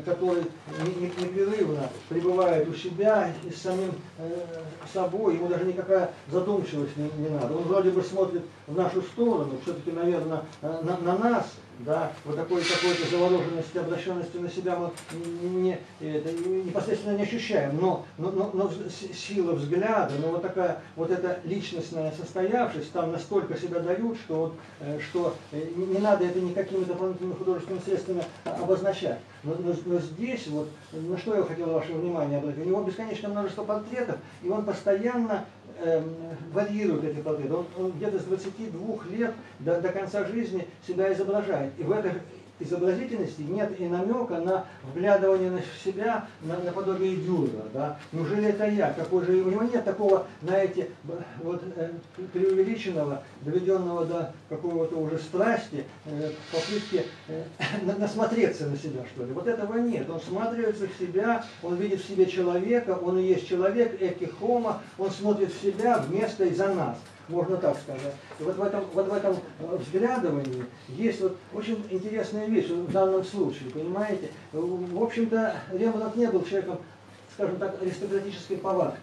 A: непрерывно пребывает у себя и с самим собой, ему даже никакая задумчивость не надо. Он вроде бы смотрит в нашу сторону, все-таки, наверное, на нас, да, вот такой какой-то завороженности, обращенности на себя мы непосредственно не ощущаем, но сила взгляда, но вот такая вот эта личностная состоявшесть там настолько себя дают, что не надо это никакими дополнительными художественными средствами обозначать. Но здесь, вот, на что я хотел ваше внимание обратить, у него бесконечное множество портретов, и он постоянно варьирует эти портреты. Он где-то с 22 лет до конца жизни себя изображает. И в этой изобразительности нет и намека на вглядывание в себя наподобие Дюрера. Да? Неужели это я? Какой же... У него нет такого, знаете, вот, преувеличенного, доведенного до какого-то уже страсти, попытки насмотреться на себя, что ли. Вот этого нет. Он всматривается в себя, он видит в себе человека, он и есть человек, эки хомо, он смотрит в себя вместо и за нас. Можно так сказать. И вот в этом взглядывании есть вот очень интересная вещь в данном случае, понимаете? В общем-то, Рембрандт не был человеком, скажем так, аристократической повадки.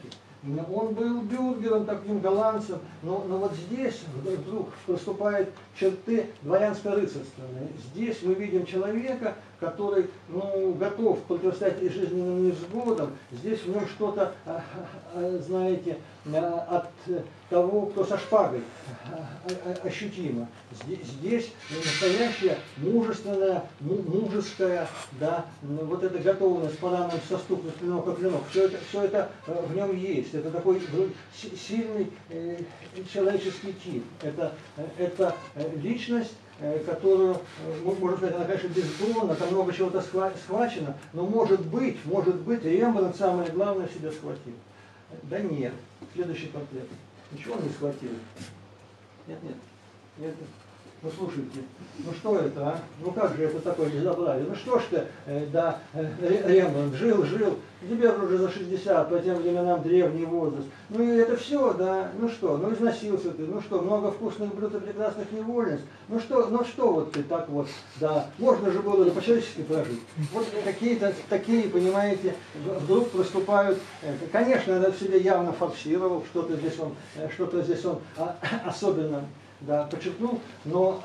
A: Он был бюргером, таким голландцем, но вот здесь вдруг проступают черты дворянско-рыцарственные. Здесь мы видим человека, который готов противостоять жизненным невзгодам. Здесь в нем что-то, знаете, от того, кто со шпагой, ощутимо. Здесь настоящая мужественная, мужеская, да, вот эта готовность по ранам соступных клинок как клинок. Все это в нем есть. Это такой сильный человеческий тип. Это личность, которую, можно сказать, она, конечно, бездонна, там много чего-то схвачено, но может быть, Рембрандт самое главное себя схватил. Да нет. Следующий портрет. Ничего он не схватил. Нет. Ну слушайте, ну что это, а? Ну как же это такое безобразие? Ну что ж ты, да, Рембрандт жил, тебе уже за 60, по тем временам древний возраст. Ну и это все, да, ну что, ну износился ты, ну что, много вкусных блюд и прекрасных невольниц. Ну что вот ты так вот, да, можно же было по-человечески прожить. Вот какие-то такие, понимаете, вдруг проступают, конечно, это в себе явно форсировал, что-то здесь он особенно, да, подчеркнул, но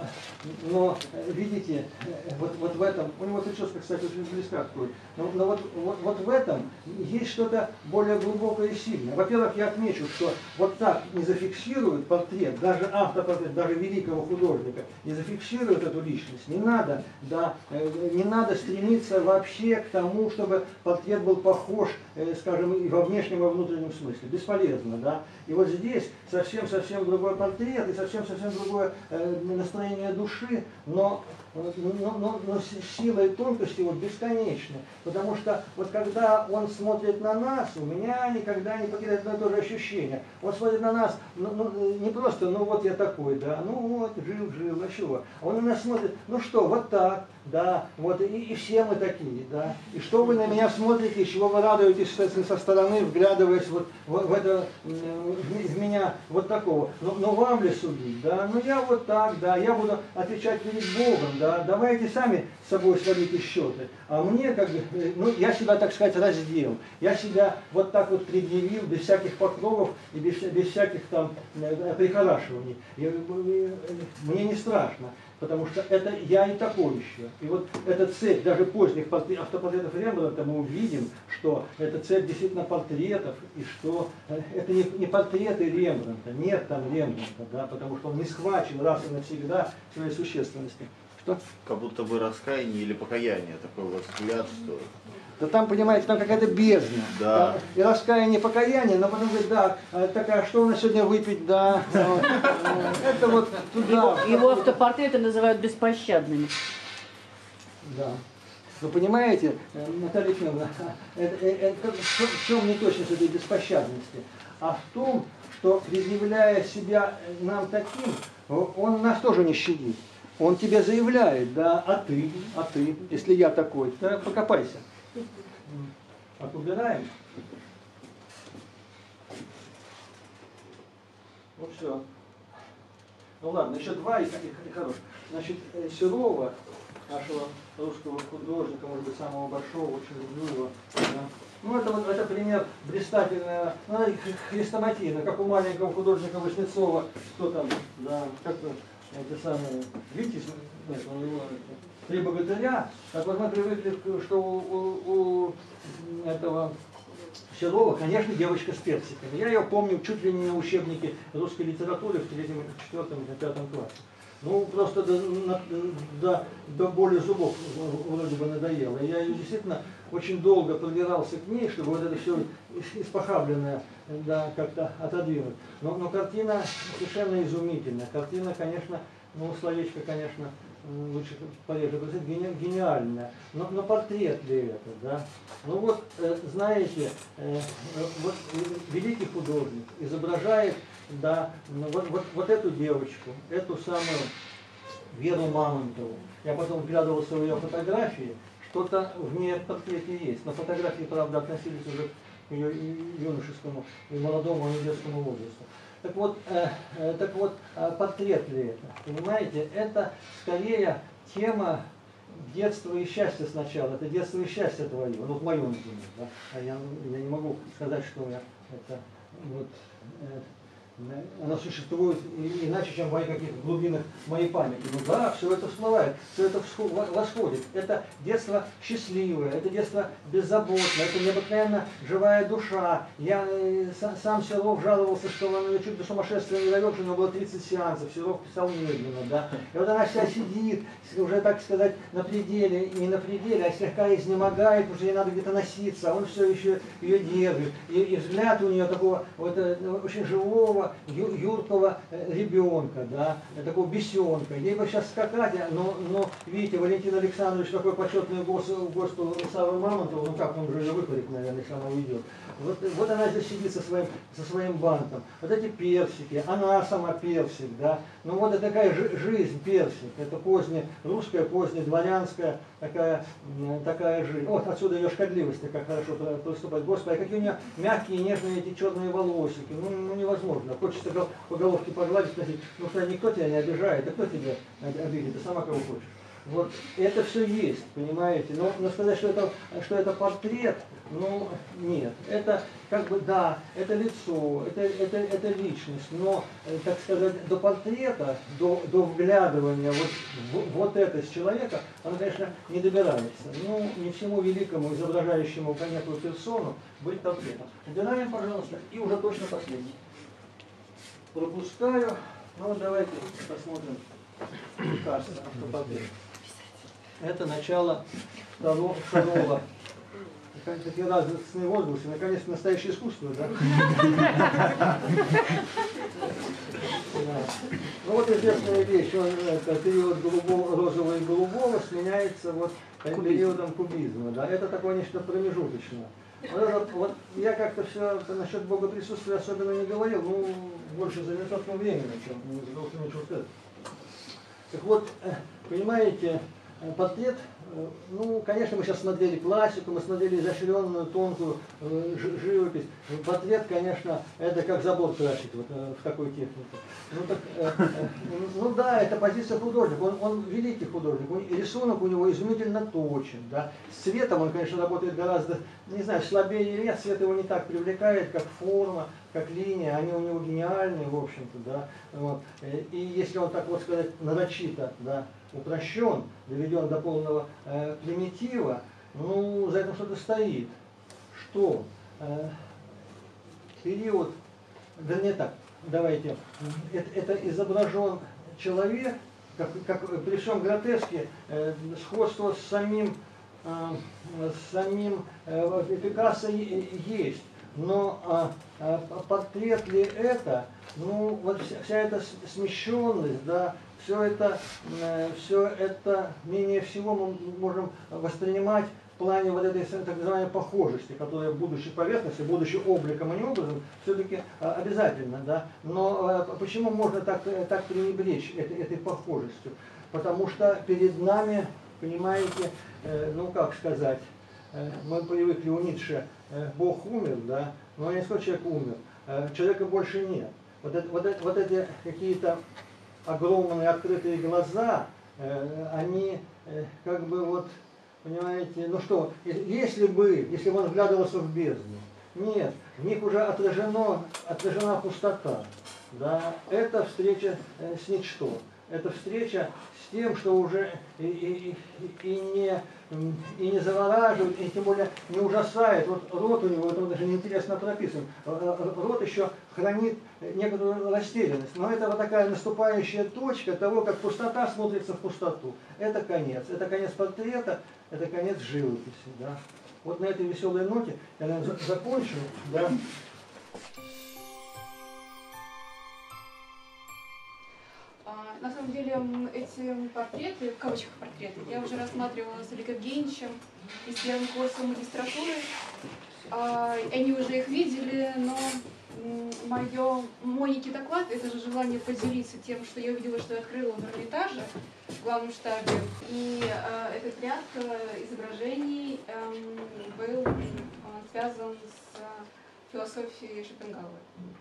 A: видите, вот в этом, у него прическа, кстати, очень близка к той, но вот в этом есть что-то более глубокое и сильное. Во-первых, я отмечу, что вот так не зафиксирует портрет, даже автопортрет, даже великого художника, не зафиксирует эту личность. Не надо, да, не надо стремиться вообще к тому, чтобы портрет был похож, скажем, и во внешнем, и во внутреннем смысле. Бесполезно, да. И вот здесь совсем другой портрет и совсем другое настроение души, но сила и тонкость его бесконечны. Потому что вот когда он смотрит на нас, у меня никогда не покидает одно и то же ощущение. Он смотрит на нас, не просто, ну вот я такой, да, ну вот, жил, а чего? Он на нас смотрит, ну что, вот так, да, вот и все мы такие, да. И что вы на меня смотрите, чего вы радуетесь со стороны, вглядываясь вот в это, в меня вот такого. Но вам ли судить, да? Ну я вот так, да, я буду отвечать перед Богом, да, давайте сами с собой сводите счеты. А мне как бы, ну я себя, так сказать, раздел. Я себя вот так вот предъявил, без всяких покровов и без всяких там прихорашиваний. Мне не страшно. Потому что это я и такой еще. И вот эта цепь, даже поздних автопортретов Рембрандта мы увидим, что это цепь действительно портретов, и что это не портреты Рембрандта, нет там Рембрандта, да, потому что он не схвачен раз и навсегда своей существенности. Что?
B: Как будто бы раскаяние или покаяние, такой вот взгляд, что...
A: Да там, понимаете, там какая-то бездна.
B: Да.
A: И раскаяние, покаяние, но потом говорит, да, такая, что у нас сегодня выпить, да. Это вот туда.
C: Его автопортреты называют беспощадными.
A: Да. Вы понимаете, Наталья Ефимовна, в чем неточность этой беспощадности? А в том, что, предъявляя себя нам таким, он нас тоже не щадит. Он тебе заявляет, да, а ты, если я такой, да, покопайся. Убираем. Вот все. Ну ладно, еще два и хороших. Значит, Серова, нашего русского художника, может быть, самого большого, очень люблю его. Да. Ну, это пример блистательного, ну, хрестоматийно, как у маленького художника Васнецова, кто там, да, как-то эти самые, Витязь, нет, у него «Три богатыря». Так вот мы привыкли, что у этого Серова, конечно, девочка с персиками. Я ее помню чуть ли не на учебнике русской литературы в 3, 4 и 5 классе. Ну, просто до боли зубов вроде бы надоело. И я ее действительно очень долго продирался к ней, чтобы вот это все испохабленное, да, как-то отодвинуть. Но картина совершенно изумительная. Картина, конечно, ну, словечко, конечно, лучше пореже, гениальная. Но портрет ли это, да? Ну вот, знаете, вот великий художник изображает, да, вот эту девочку, эту самую Веру Мамонтову. Я потом вглядывался в ее фотографии, что-то в ней в портрете есть. Но фотографии, правда, относились уже к ее юношескому, и молодому, и детскому возрасту. Так вот, портрет ли это? Понимаете, это скорее тема детства и счастья сначала. Это детство и счастье твое. Ну, в моем например, да? А я не могу сказать, что я это вот, она существует иначе, чем в моих каких-то глубинах моей памяти. Ну да, все это всплывает, все это восходит. Это детство счастливое, это детство беззаботное, это необыкновенно живая душа. Я сам Серов жаловался, что он чуть до сумасшествия не довел, что у него было 30 сеансов, Серов писал медленно, да. И вот она вся сидит, уже, так сказать, на пределе, не на пределе, а слегка изнемогает, уже ей надо где-то носиться, а он все еще ее держит. И взгляд у нее такого вот, очень живого, юркого ребенка, да, такого бесенка. Ей бы сейчас скакать, но видите, Валентин Александрович такой почетный гость у Савы Мамонтова, ну как, он уже ее выпарит, наверное, если она уйдет. Вот она здесь сидит со своим бантом. Вот эти персики, она сама персик, да. Ну вот это такая жизнь персик. Это поздняя русская, поздняя дворянская такая жизнь. Вот отсюда ее шкодливость, как хорошо поступать. Господи, какие у нее мягкие, нежные эти черные волосики. Ну невозможно. Хочется по головке погладить, спросить, ну что, никто тебя не обижает, а кто тебя обидит, ты сама кого хочешь. Вот это все есть, понимаете. Но сказать, что это портрет, ну вот это как бы да, это лицо, это личность, но, так сказать, до портрета, до вглядывания вот это с человека, он, конечно, не добирается. Ну, не всему великому, изображающему некую персону, быть портретом. Убираем, пожалуйста, и уже точно последний. Пропускаю. Ну, давайте посмотрим лекарство, автопортрет. Это начало второго. Такие разные возгласы. Наконец, настоящее искусство, да? Ну вот известная вещь, период розового и голубого сменяется вот периодом кубизма. Да? Это такое нечто промежуточное. Вот я как-то все насчет богоприсутствия особенно не говорил, ну, больше за недостатком времени, чем ничего сказать. Так вот, понимаете, портрет, ну, конечно, мы сейчас смотрели классику, мы смотрели изощренную, тонкую живопись. Портрет, конечно, это как забор красить вот, в такой технике. Ну да, это позиция художника, он великий художник, рисунок у него изумительно точен. Да. С цветом он, конечно, работает гораздо, не знаю, слабее или нет, цвет его не так привлекает, как форма, как линия, они у него гениальные, в общем-то, да. Вот. И если он, так вот сказать, нарочито, да, упрощен, доведен до полного примитива, ну, за этим что-то стоит. Что? Период, вернее так, давайте, это изображен человек, как при всем гротеске, сходство с самим Пикассо есть. Но портрет ли это? Ну, вот вся эта смещенность, да, все это менее всего мы можем воспринимать в плане вот этой так называемой похожести, которая, будучи поверхностью, будучи обликом, а не образом, все-таки обязательно, да. Но почему можно так пренебречь этой похожестью? Потому что перед нами, понимаете, ну как сказать, мы привыкли у Ницше, Бог умер, да, но не сколько человек умер, человека больше нет. Вот эти какие-то огромные открытые глаза, они как бы вот, понимаете, ну что, если бы он вглядывался в бездну, нет, в них уже отражена пустота, да, это встреча с ничто, это встреча с тем, что уже и не завораживает, и тем более не ужасает. Вот рот у него, это даже неинтересно прописан, рот еще хранит некоторую растерянность. Но это вот такая наступающая точка того, как пустота смотрится в пустоту. Это конец портрета, это конец живописи. Да? Вот на этой веселой ноте я, наверное, закончу. Да?
D: На самом деле эти портреты, в кавычках портреты, я уже рассматривала с Олегом Евгеньевичем и с первым курсом магистратуры. Они уже их видели, но мой некий доклад, это же желание поделиться тем, что я увидела, что я открыла в Эрмитаже, в главном штабе. И этот ряд изображений был связан с философией Шопенгауэра,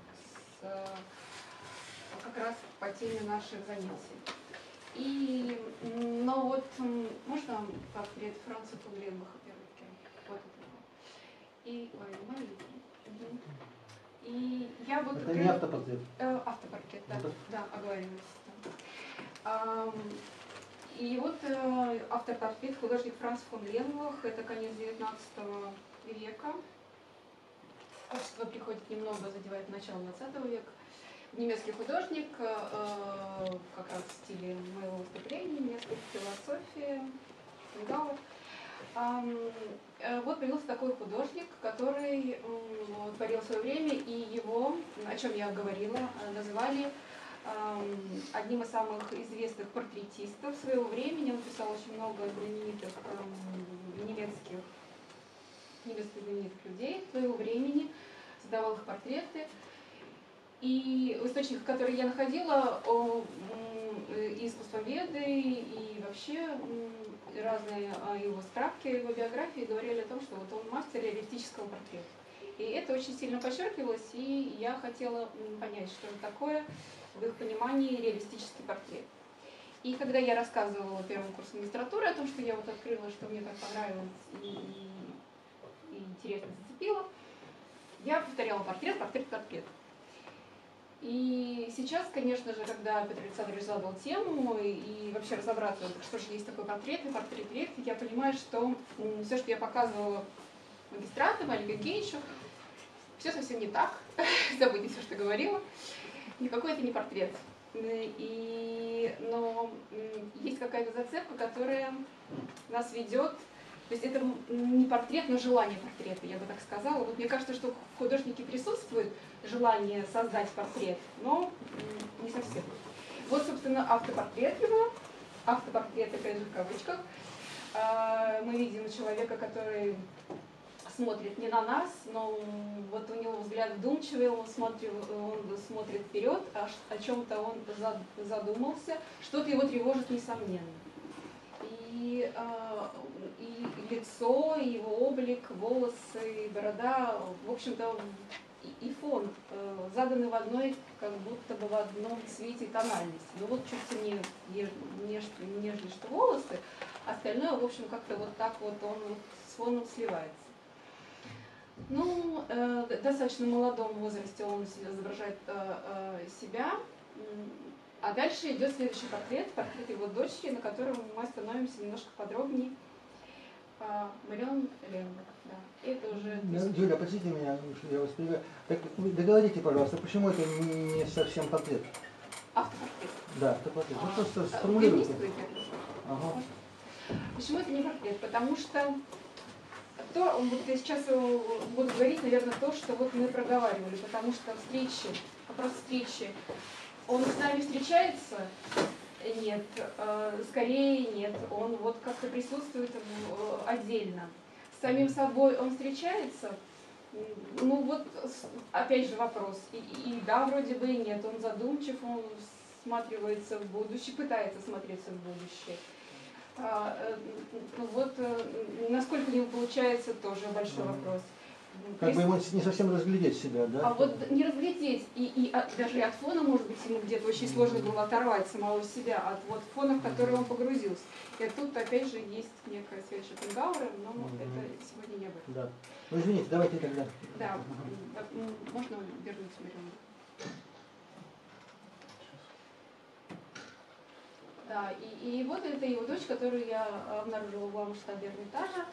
D: как раз по теме наших занятий. Но вот, можно портрет Франца Пугребаха, первый? Вот это. И Я вот
A: Это не автопортрет.
D: Автопортрет, да,
A: Это-
D: да, оговорилась. Да. И вот автопортрет художник Франц фон Ленбах, это конец 19 века. Творчество приходит немного, задевает начало 20 века. Немецкий художник, как раз в стиле моего выступления, немецкая философия, Гауэр. Вот появился такой художник, который творил в свое время, и его, о чем я говорила, называли одним из самых известных портретистов своего времени. Он писал очень много знаменитых немецких знаменитых людей своего времени, создавал их портреты. И в источниках, которые я находила, и искусствоведы, и вообще разные его справки, его биографии говорили о том, что вот он мастер реалистического портрета. И это очень сильно подчеркивалось, и я хотела понять, что это такое в их понимании реалистический портрет. И когда я рассказывала первому курсу магистратуры о том, что я вот открыла, что мне так понравилось и интересно зацепило, я повторяла портрет. И сейчас, конечно же, когда Петр Александрович задал тему и вообще разобраться, что же есть такой портрет лекции, я понимаю, что все, что я показывала магистратам, Олегу Евгеньевичу, все совсем не так. Забудьте все, что говорила. Никакой это не портрет. Но есть какая-то зацепка, которая нас ведет. То есть это не портрет, но желание портрета, я бы так сказала. Вот мне кажется, что в художнике присутствует желание создать портрет, но не совсем. Вот, собственно, автопортрет его. Автопортрет, опять же, в кавычках. Мы видим человека, который смотрит не на нас, но вот у него взгляд вдумчивый, он смотрит вперед, о чем-то он задумался, что-то его тревожит, несомненно. И лицо, и его облик, волосы, борода, в общем-то, и фон заданы в одной, как будто бы в одном цвете и тональности. Ну вот чуть темнее, нежели что волосы, остальное, в общем, как-то вот так вот он с фоном сливается. Ну, в достаточно молодом возрасте он изображает себя. А дальше идет следующий портрет его дочери, на котором мы остановимся немножко подробнее. Марион Ленбах, да. Это уже...
A: Юля, простите меня, я вас перебиваю. Так вы договорите, пожалуйста, почему это не совсем портрет?
D: Автопортрет.
A: Да, автопортрет. Ну просто сформулируйте.
D: Ага. Почему это не портрет? Потому что вот я сейчас буду говорить, наверное, то, что вот мы проговаривали, потому что вопрос встречи, он с нами встречается? Нет, скорее нет, он вот как-то присутствует отдельно. С самим собой он встречается? Ну вот, опять же вопрос. И да, вроде бы и нет, он задумчив, он всматривается в будущее, пытается смотреться в будущее. Вот насколько у него получается, тоже большой вопрос.
A: Как бы ему не совсем разглядеть себя, да?
D: А вот не разглядеть, даже и от фона, может быть, ему где-то очень сложно было оторвать самого себя от вот фона, в который он погрузился. И тут, опять же, есть некая связь с Шопенгауэром, но это сегодня не об этом.
A: Да. Ну, извините, давайте тогда.
D: Да, можно вернуть Марион? Да, и вот это его дочь, которую я обнаружила в главном штабе Эрмитажа.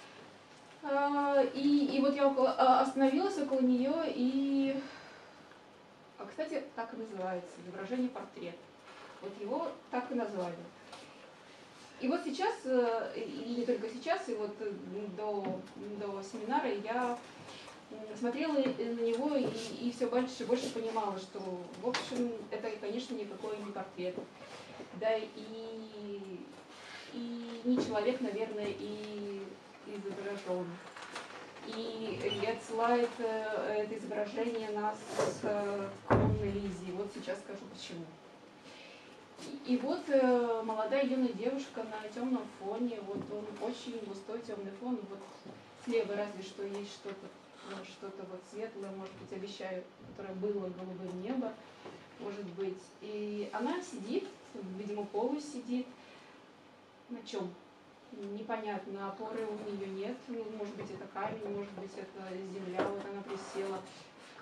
D: И вот я остановилась около нее, и, кстати, так и называется, изображение портрет. Вот его так и назвали. И вот сейчас, и не только сейчас, и вот до семинара я смотрела на него и все больше и больше понимала, что, в общем, это, конечно, никакой не портрет. Да, и не человек, наверное, и изображен. И отсылает это изображение нас к Монной Лизе. Вот сейчас скажу почему. И вот молодая юная девушка на темном фоне, вот он очень густой темный фон, вот слева разве что есть что-то вот светлое, может быть, обещаю, которое было голубым небо, может быть. И она сидит, видимо, полусидит. На чем? Непонятно, опоры у нее нет, ну, может быть, это камень, может быть, это земля, вот она присела к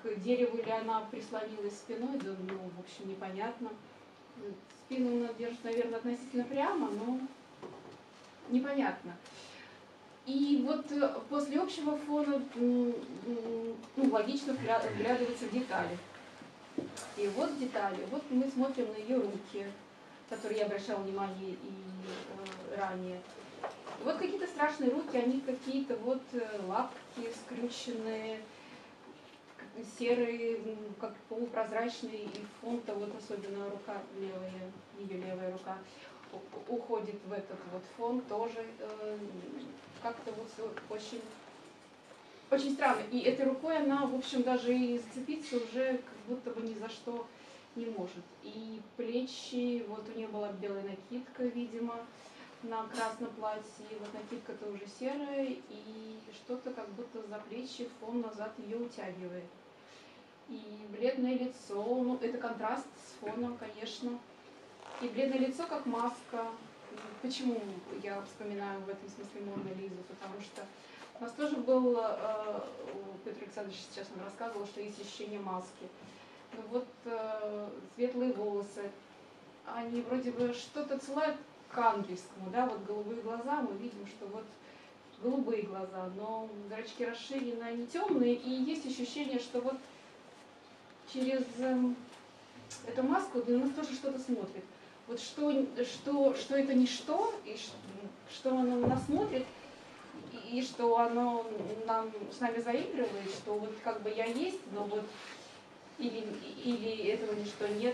D: к дереву или она прислонилась спиной, да, ну, в общем, непонятно. Спину она держит, наверное, относительно прямо, но непонятно. И вот после общего фона ну, логично вглядываться в детали. И вот детали. Вот мы смотрим на ее руки, которые я обращала внимание и ранее. Вот какие-то страшные руки, они какие-то вот лапки скрюченные, серые, как полупрозрачные, и фон-то вот особенно рука левая, ее левая рука уходит в этот вот фон тоже как-то вот очень, очень странно. И этой рукой она, в общем, даже и зацепиться уже как будто бы ни за что не может. И плечи, вот у нее была белая накидка, видимо, на красном платье, вот накидка-то уже серая, и что-то как будто за плечи фон назад ее утягивает. И бледное лицо, ну это контраст с фоном, конечно. И бледное лицо как маска. Почему я вспоминаю в этом смысле Мону Лизу? Потому что у нас тоже был, Петр Александрович сейчас нам рассказывал, что есть ощущение маски. Ну вот светлые волосы, они вроде бы что-то отсылают к ангельскому, да, вот голубые глаза, мы видим, что вот голубые глаза, но зрачки расширены, они темные, и есть ощущение, что вот через эту маску на нас тоже что-то смотрит. Вот что это ничто, и что оно на нас смотрит, и что оно с нами заигрывает, что вот как бы я есть, но вот или этого ничто нет,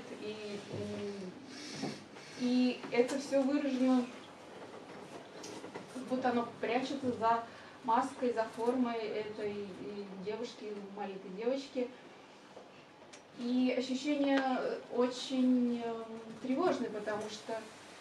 D: и это все выражено, как будто оно прячется за маской, за формой этой девушки, маленькой девочки. И ощущение очень тревожное, потому что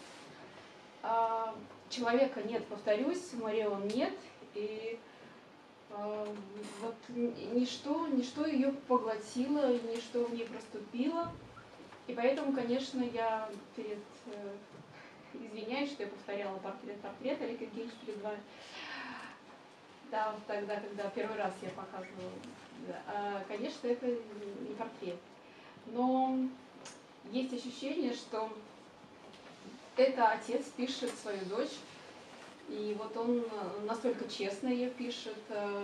D: человека нет, повторюсь, Марион нет, и вот ничто ее поглотило, ничто в ней проступило. И поэтому, конечно, я извиняюсь, что я повторяла портрет Олега Евгеньевича перед вами. Да, тогда, когда первый раз я показывала. Да. Конечно, это не портрет. Но есть ощущение, что это отец пишет свою дочь, и вот он настолько честно ее пишет.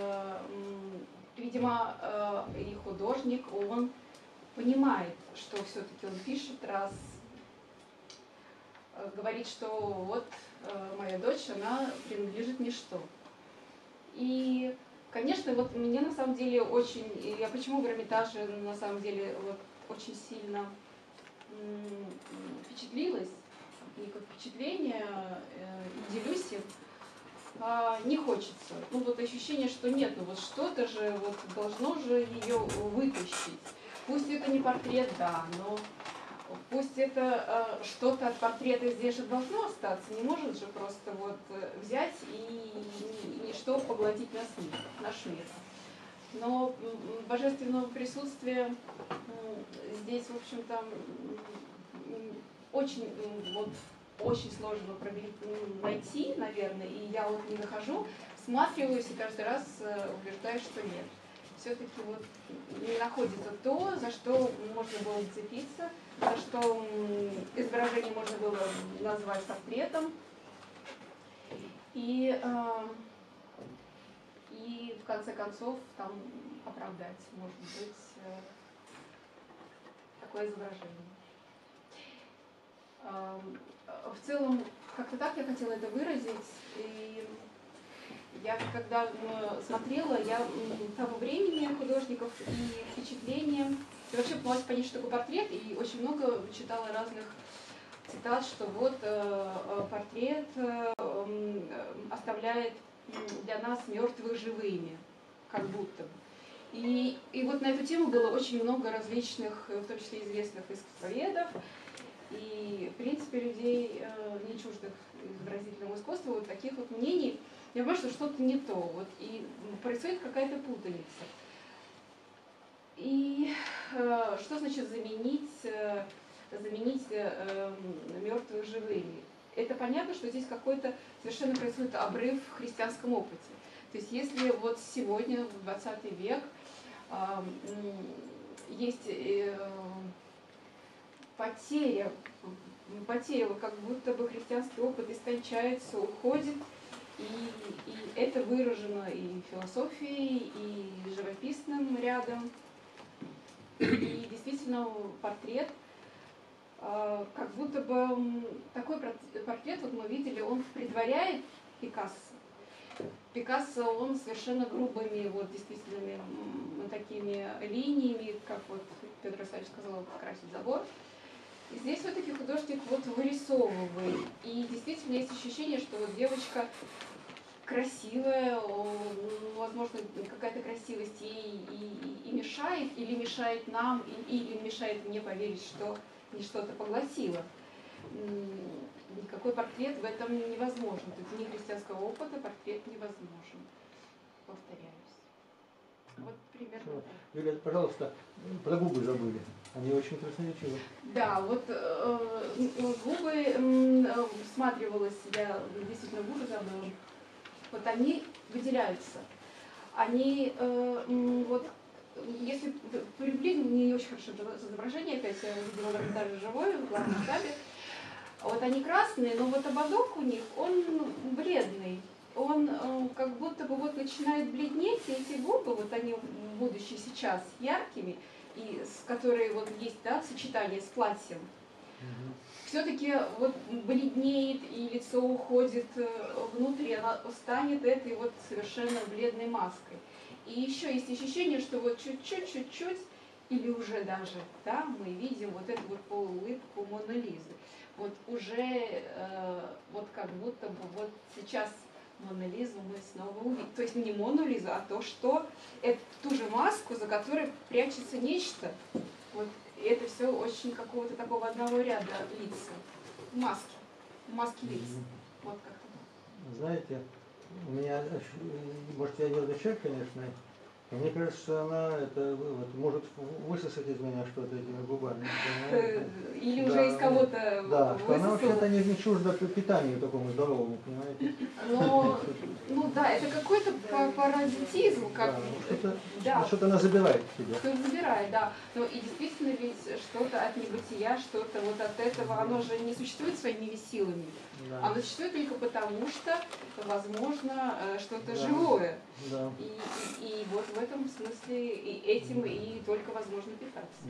D: Видимо, и художник, он понимает, что все-таки он пишет, раз говорит, что вот моя дочь, она принадлежит ничто. И, конечно, вот мне на самом деле очень, я почему в Эрмитаже на самом деле вот очень сильно впечатлилась, и как впечатление делюсь им, не хочется. Ну вот ощущение, что нет, ну вот что-то же вот должно же ее вытащить. Пусть это не портрет, да, но пусть это что-то от портрета здесь же должно остаться, не может же просто вот взять и ничто поглотить наш мир. Но божественного присутствия здесь, в общем-то, очень сложно найти, наверное, и я вот не нахожу, всматриваюсь и каждый раз убеждаюсь, что нет. Все-таки вот не находится то, за что можно было зацепиться, за что изображение можно было назвать портретом. И в конце концов там оправдать, может быть, такое изображение. В целом, как-то так я хотела это выразить. И я, когда смотрела, я того времени художников и впечатления, и вообще пыталась понять, что такое портрет, и очень много читала разных цитат, что вот портрет оставляет для нас мертвых живыми, как будто бы. И вот на эту тему было очень много различных, в том числе известных искусствоведов, и, в принципе, людей, не чуждых изобразительному искусству, вот таких вот мнений. Я понимаю, что что-то не то, вот, и происходит какая-то путаница. И что значит заменить мертвых живыми? Это понятно, что здесь какой-то совершенно происходит обрыв в христианском опыте. То есть если вот сегодня, в 20 век, есть потеря, вот как будто бы христианский опыт истончается, уходит, и это выражено и философией, и живописным рядом. И действительно портрет, как будто бы такой портрет, вот мы видели, он предваряет Пикассо. Пикассо, он совершенно грубыми, вот действительно такими линиями, как вот Петр Александрович сказал, красить забор. И здесь все-таки художник вот вырисовывает. И действительно есть ощущение, что вот девочка красивая, возможно, какая-то красивость ей и мешает, или мешает нам, или мешает мне поверить, что не что-то поглотила. Никакой портрет в этом невозможен. То есть вне христианского опыта портрет невозможен. Повторяюсь. Вот примерно.
A: Юлия, пожалуйста, про губы забыли. Они очень красноречивы.
D: Да, вот губы всматривалась я действительно губы забыла. Вот они выделяются. Они вот если приблизительно, не очень хорошо изображение, опять я видела в Эрмитаже живое, в главном штабе. Вот они красные, но вот ободок у них, он бледный. Он как будто бы вот начинает бледнеть, и эти губы, вот они будущие сейчас яркими, и с которые вот есть, да, сочетание с платьем, все-таки вот бледнеет, и лицо уходит внутрь, она станет этой вот совершенно бледной маской. И еще есть ощущение, что вот чуть-чуть, или уже даже, да, мы видим вот эту вот полуулыбку Моны Лизы. Вот уже вот как будто бы вот сейчас Мону Лизу мы снова увидим. То есть не Мону Лизу, а то, что это ту же маску, за которой прячется нечто. Вот это все очень какого-то такого одного ряда лица. Маски лиц. Вот как-то.
A: Знаете, у меня, может, я не человек, конечно, но мне кажется, что она это, вот, может высосать из меня что-то этими губами.
D: Или уже из кого-то.
A: Да, что она вообще-то не чужда питанию такому здоровому, понимаете?
D: Но, ну да, это какой-то паразитизм, как
A: да, что-то она забирает к себе.
D: Что-то забирает, да. Но и действительно ведь что-то от небытия, что-то вот от этого, оно же не существует своими силами. Да. Оно существует только потому, что, возможно, что-то живое.
A: Да.
D: И вот в этом смысле и этим и только возможно питаться.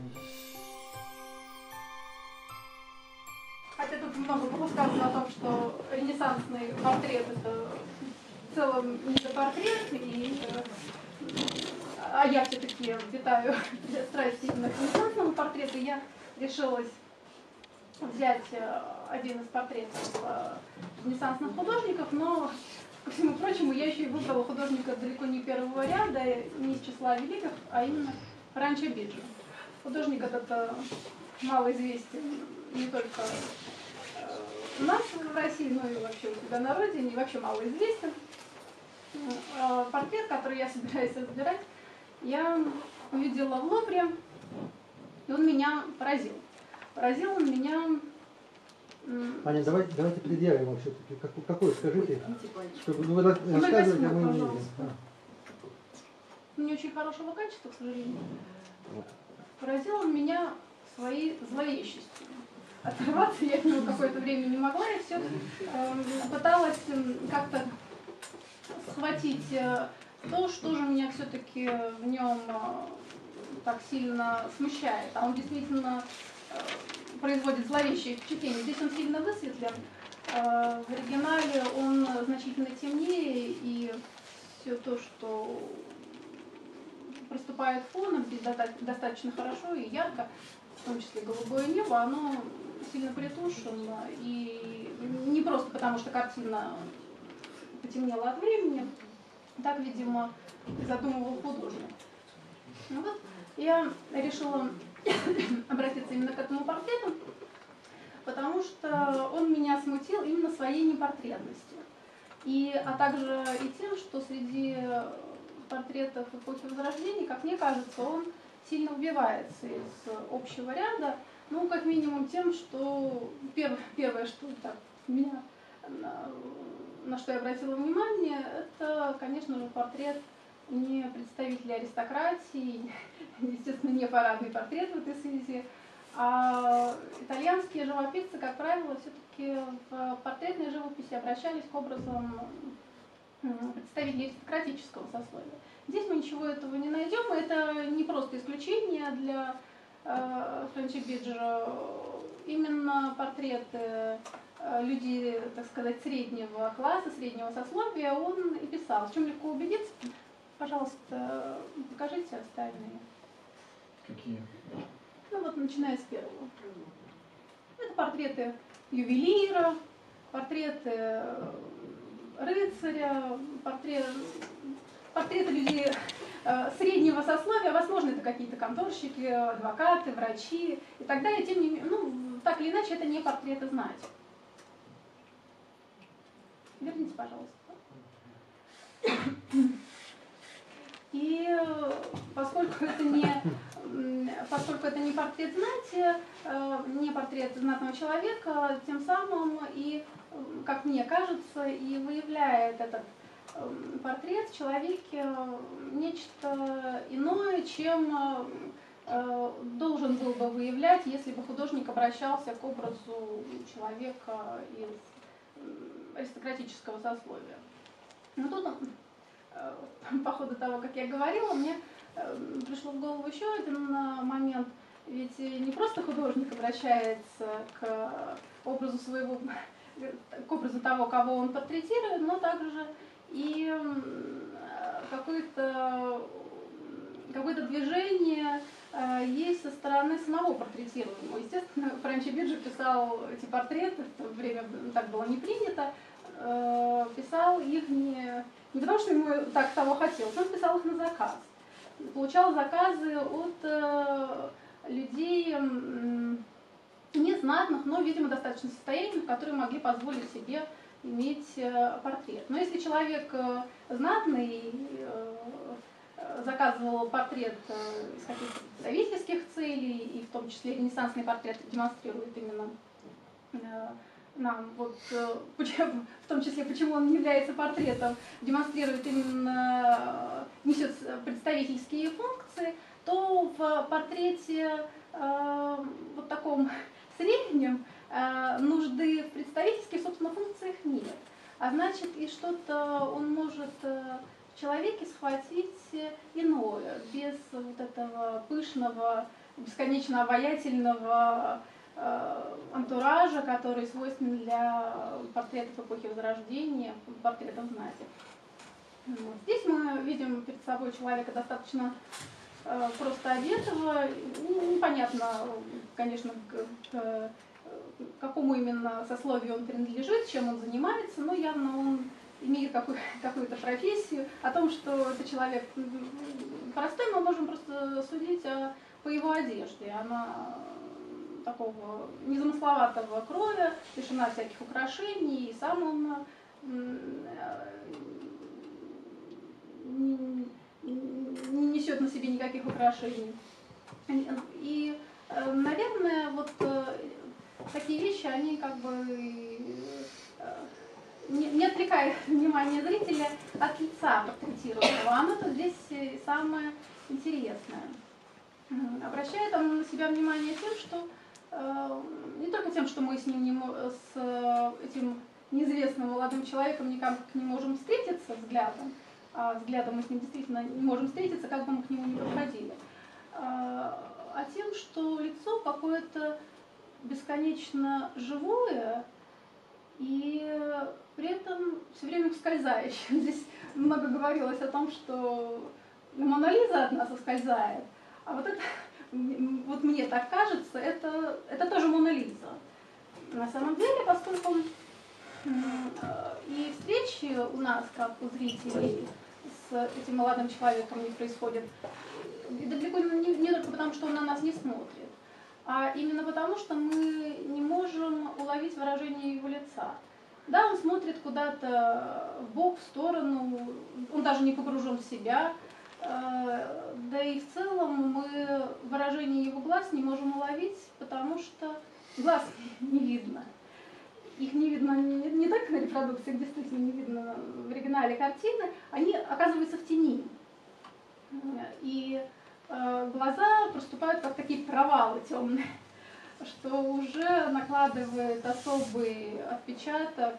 E: Хотя тут много было сказано о том, что ренессансный портрет — это в целом не за портрет, а я все-таки питаю страсть именно к ренессансному портрету. Я решилась взять один из портретов ренессансных художников, но, ко всему прочему, я еще и выбрала художника далеко не первого ряда, не из числа великих, а именно Ранчо Биджо. Художник этот малоизвестен не только у нас в России, но и вообще у себя на родине, и вообще малоизвестен. Портрет, который я собираюсь разбирать, я увидела в Лувре, и он меня поразил. Поразил он меня...
A: Аня, давайте предъявим его все-таки. Какой, скажите, чтобы вы рассказываете, а мы не видим.
E: Не очень хорошего качества, к сожалению. Поразил он меня своей зловещестью. Отрываться я от него какое-то время не могла, и все пыталась как-то схватить то, что же меня все-таки в нем так сильно смущает. А он действительно производит зловещее впечатление. Здесь он сильно высветлен. В оригинале он значительно темнее, и все то, что проступает фоном, здесь достаточно хорошо и ярко, в том числе голубое небо, оно сильно притушено. И не просто потому, что картина потемнела от времени, так, видимо, задумывал художник. Ну вот, я решила обратиться именно к этому портрету, потому что он меня смутил именно своей непортретностью. А также и тем, что среди портретов эпохи Возрождения, как мне кажется, он сильно убивается из общего ряда, ну, как минимум тем, что первое, что так меня, на что я обратила внимание, это, конечно же, портрет не представители аристократии, естественно, не парадный портрет в этой связи, а итальянские живописцы, как правило, все-таки в портретной живописи обращались к образам представителей аристократического сословия. Здесь мы ничего этого не найдем, и это не просто исключение для Френчи Биджо. Именно портреты людей, так сказать, среднего класса, среднего сословия он и писал. В чем легко убедиться? Пожалуйста, покажите остальные.
F: Какие?
E: Ну вот, начиная с первого. Это портреты ювелира, портреты рыцаря, портреты людей среднего сословия. Возможно, это какие-то конторщики, адвокаты, врачи и так далее. Тем не менее, ну, так или иначе, это не портреты знати. Верните, пожалуйста. И поскольку это не портрет знати, не портрет знатного человека, тем самым и, как мне кажется, и выявляет этот портрет в человеке нечто иное, чем должен был бы выявлять, если бы художник обращался к образу человека из аристократического сословия. Но тут, по ходу того, как я говорила, мне пришло в голову еще один момент. Ведь не просто художник обращается к образу своего, к образу того, кого он портретирует, но также и какое-то движение есть со стороны самого портретируемого. Естественно, Френчи Биджо писал эти портреты, в то время так было не принято, писал их не потому, что ему так того хотелось, он писал их на заказ. Получал заказы от людей незнатных, но, видимо, достаточно состоятельных, которые могли позволить себе иметь портрет. Но если человек знатный заказывал портрет из каких-то представительских целей, и в том числе ренессансный портрет демонстрирует именно нам, вот, в том числе, почему он не является портретом, демонстрирует именно, несет представительские функции, то в портрете вот таком среднем нужды в представительских, собственно, функциях нет. А значит, и что-то он может в человеке схватить иное, без вот этого пышного, бесконечно обаятельного антуража, который свойственен для портретов эпохи Возрождения, портретов знати. Здесь мы видим перед собой человека достаточно просто одетого. Непонятно, конечно, к какому именно сословию он принадлежит, чем он занимается, но явно он имеет какую-то профессию. О том, что это человек простой, мы можем просто судить по его одежде. Она такого незамысловатого кроя, лишена всяких украшений, и сам он не несет на себе никаких украшений. И, наверное, вот такие вещи, они как бы не отвлекают внимание зрителя от лица портретируемого. Оно-то здесь самое интересное. Обращает он на себя внимание тем, что не только тем, что мы с ним с этим неизвестным молодым человеком никак не можем встретиться взглядом, а взглядом мы с ним действительно не можем встретиться, как бы мы к нему ни подходили, а тем, что лицо какое-то бесконечно живое и при этом все время ускользающее. Здесь много говорилось о том, что Мона Лиза от нас ускользает, а вот это, вот мне так кажется, это тоже Мона Лиза. На самом деле, поскольку и встречи у нас, как у зрителей, с этим молодым человеком не происходят, и далеко не только потому, что он на нас не смотрит, а именно потому, что мы не можем уловить выражение его лица. Да, он смотрит куда-то в бок, в сторону, он даже не погружен в себя, да и в целом мы выражение его глаз не можем уловить, потому что глаз не видно. Их не видно не только на репродукциях, действительно не видно в оригинале картины, они оказываются в тени. И глаза проступают как такие провалы темные, что уже накладывает особый отпечаток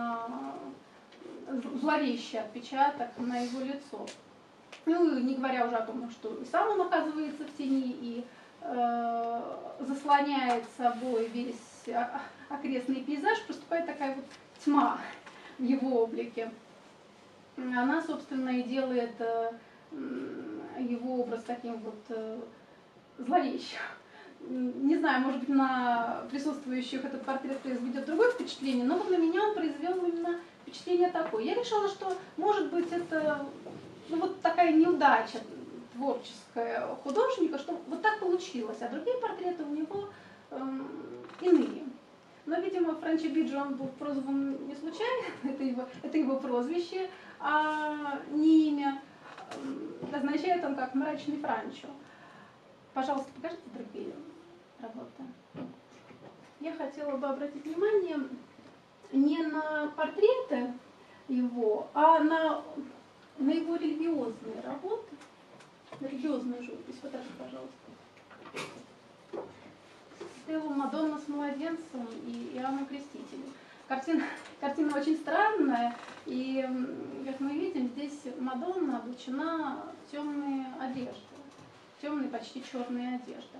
E: зловещий отпечаток на его лицо. Ну, не говоря уже о том, что и сам он оказывается в тени и заслоняет собой весь окрестный пейзаж, проступает такая вот тьма в его облике. Она, собственно, и делает его образ таким вот зловещим. Не знаю, может быть, на присутствующих этот портрет произведет другое впечатление, но вот на меня он произвел именно впечатление такое. Я решила, что, может быть, это вот такая неудача творческая художника, что вот так получилось, а другие портреты у него иные. Но, видимо, Франчо Биджи, он был прозван не случайно, это его прозвище, а не имя. Означает он как «мрачный Франчо». Пожалуйста, покажите другие работы. Я хотела бы обратить внимание не на портреты его, а на его религиозные работы, религиозную живопись. Вот это, пожалуйста. Стелла «Мадонна с младенцем» и Иоанна Крестителем. Картина очень странная, и, как мы видим, здесь Мадонна облачена в темные одежды, темные, почти черные одежды.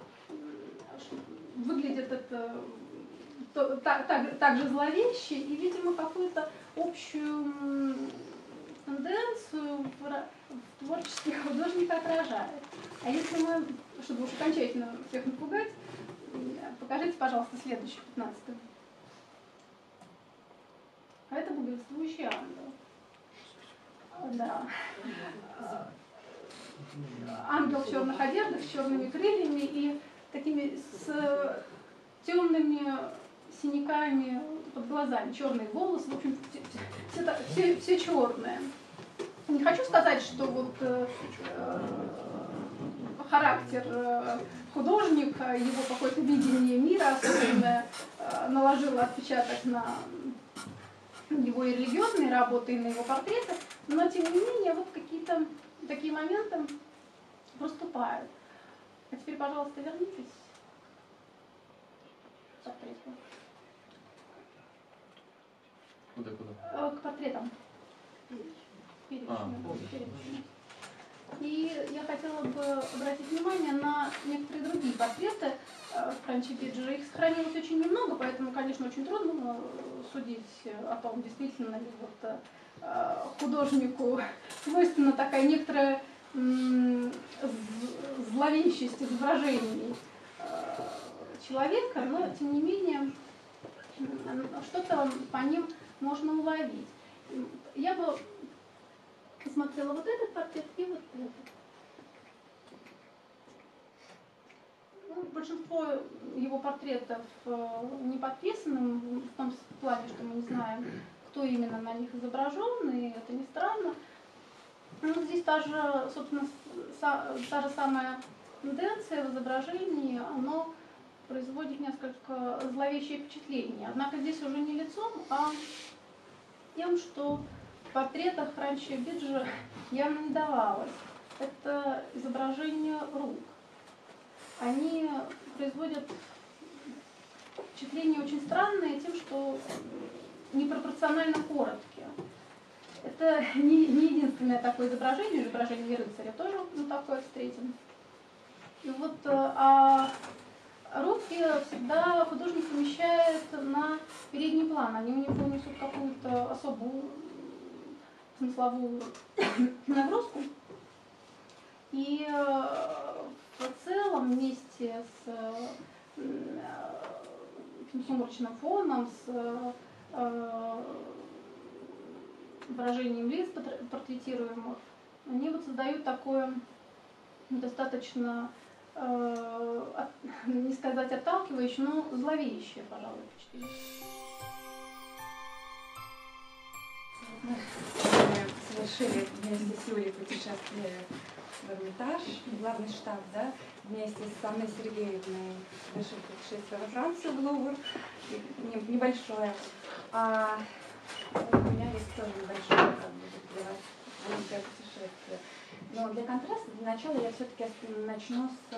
E: Выглядит это так же зловеще, и, видимо, какую-то общую тенденцию в творчестве художника отражает. А если мы, чтобы уж окончательно всех напугать, покажите, пожалуйста, следующий, 15-й. А это богослужащий ангел. Да. Ангел в черных одеждах, с черными крыльями и такими с темными синяками под глазами, черные волосы, в общем, все черное. Не хочу сказать, что вот характер художника, его какое-то видение мира особенное наложило отпечаток на его и религиозные работы, и на его портреты, но тем не менее вот какие-то такие моменты проступают. А теперь, пожалуйста, вернитесь к портрету.
B: Куда?
E: К портретам. Перечню. И я хотела бы обратить внимание на некоторые другие портреты Франчо Биджи. Их сохранилось очень немного, поэтому, конечно, очень трудно судить о том, действительно ли вот художнику свойственна такая некоторая зловещесть изображений человека, но, тем не менее, что-то по ним можно уловить. Я бы посмотрела вот этот портрет и вот этот. Ну, большинство его портретов не подписаны, в том плане, что мы не знаем, кто именно на них изображен, и это не странно. Но здесь та же, собственно, та же самая тенденция в изображении, оно производит несколько зловещее впечатление. Однако здесь уже не лицом, а тем, что в портретах Франчо Биджи явно не давалось. Это изображение рук. Они производят впечатление очень странное тем, что непропорционально короткие. Это не единственное такое изображение рыцаря тоже мы такое встретим. И вот, а руки всегда художник помещает на передний план. Они у него несут какую-то особую смысловую нагрузку. И в целом вместе с сумрачным фоном, с выражением лиц портретируемых, они вот создают такое достаточно, не сказать отталкивающее, но зловещее, пожалуй, впечатление.
F: Мы совершили вместе с Юлей путешествие в Эрмитаж, главный штаб, да, вместе с Анной Сергеевной совершили путешествие во Францию, в Лувр, небольшое. А у меня есть тоже небольшое, как бы, для вас маленькое путешествие. Но для контраста, для начала я все-таки начну с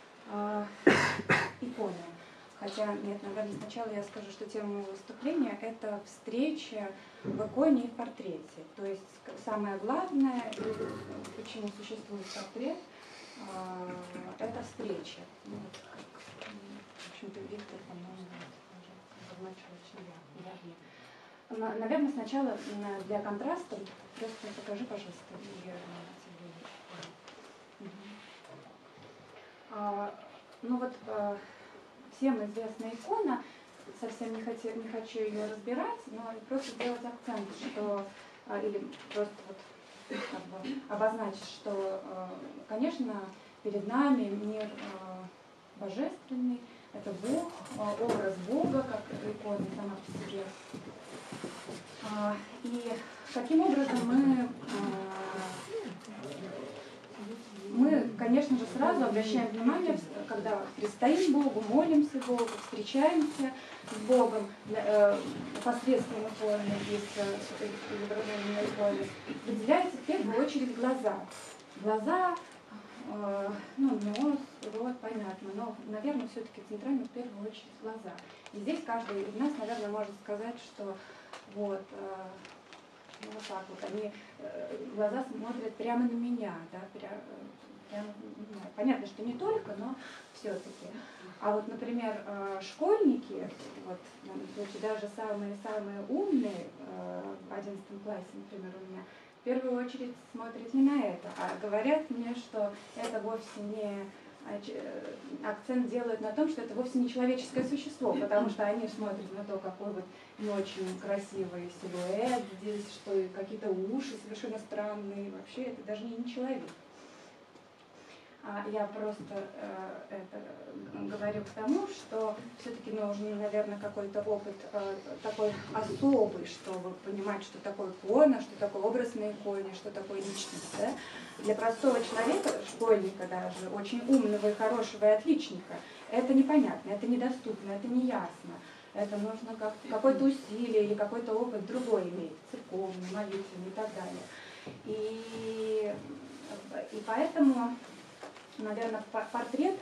F: иконы. Хотя, нет, наверное, сначала я скажу, что тема моего выступления – это встреча в иконе и в портрете. То есть самое главное, почему существует портрет, это встреча. Ну, вот, в общем-то, Виктор, по-моему, обозначил очень верно. Наверное, сначала для контраста, просто покажи, пожалуйста, ну вот, всем известная икона, совсем не хочу ее разбирать, но просто сделать акцент, что, или просто вот как бы обозначить, что, конечно, перед нами мир божественный, это Бог, образ Бога, как икона сама по себе. И каким образом мы, конечно же, сразу обращаем внимание, когда предстоим Богу, молимся Богу, встречаемся с Богом посредством иконы, изображения на иконе, выделяются в первую очередь глаза. Глаза, нос, рот, понятно, но, наверное, все-таки центрально в первую очередь глаза. И здесь каждый из нас, наверное, может сказать, что вот, вот так вот, они, глаза смотрят прямо на меня, да, прямо на меня. Понятно, что не только, но все-таки. А вот, например, школьники, вот, даже самые умные в 11 классе, например, у меня, в первую очередь смотрят не на это, а говорят мне, что это вовсе не акцент делают на том, что это вовсе не человеческое существо, потому что они смотрят на то, какой вот не очень красивый силуэт здесь, что какие-то уши совершенно странные, вообще это даже не человек. Я просто говорю к тому, что все-таки нужен, наверное, какой-то опыт такой особый, чтобы понимать, что такое икона, что такое образ на иконе, что такое личность. Да? Для простого человека, школьника даже, очень умного и хорошего и отличника, это непонятно, это недоступно, это неясно. Это нужно какое-то усилие или какой-то опыт другой иметь, церковный, молитвенный и так далее. И поэтому, наверное, портрет,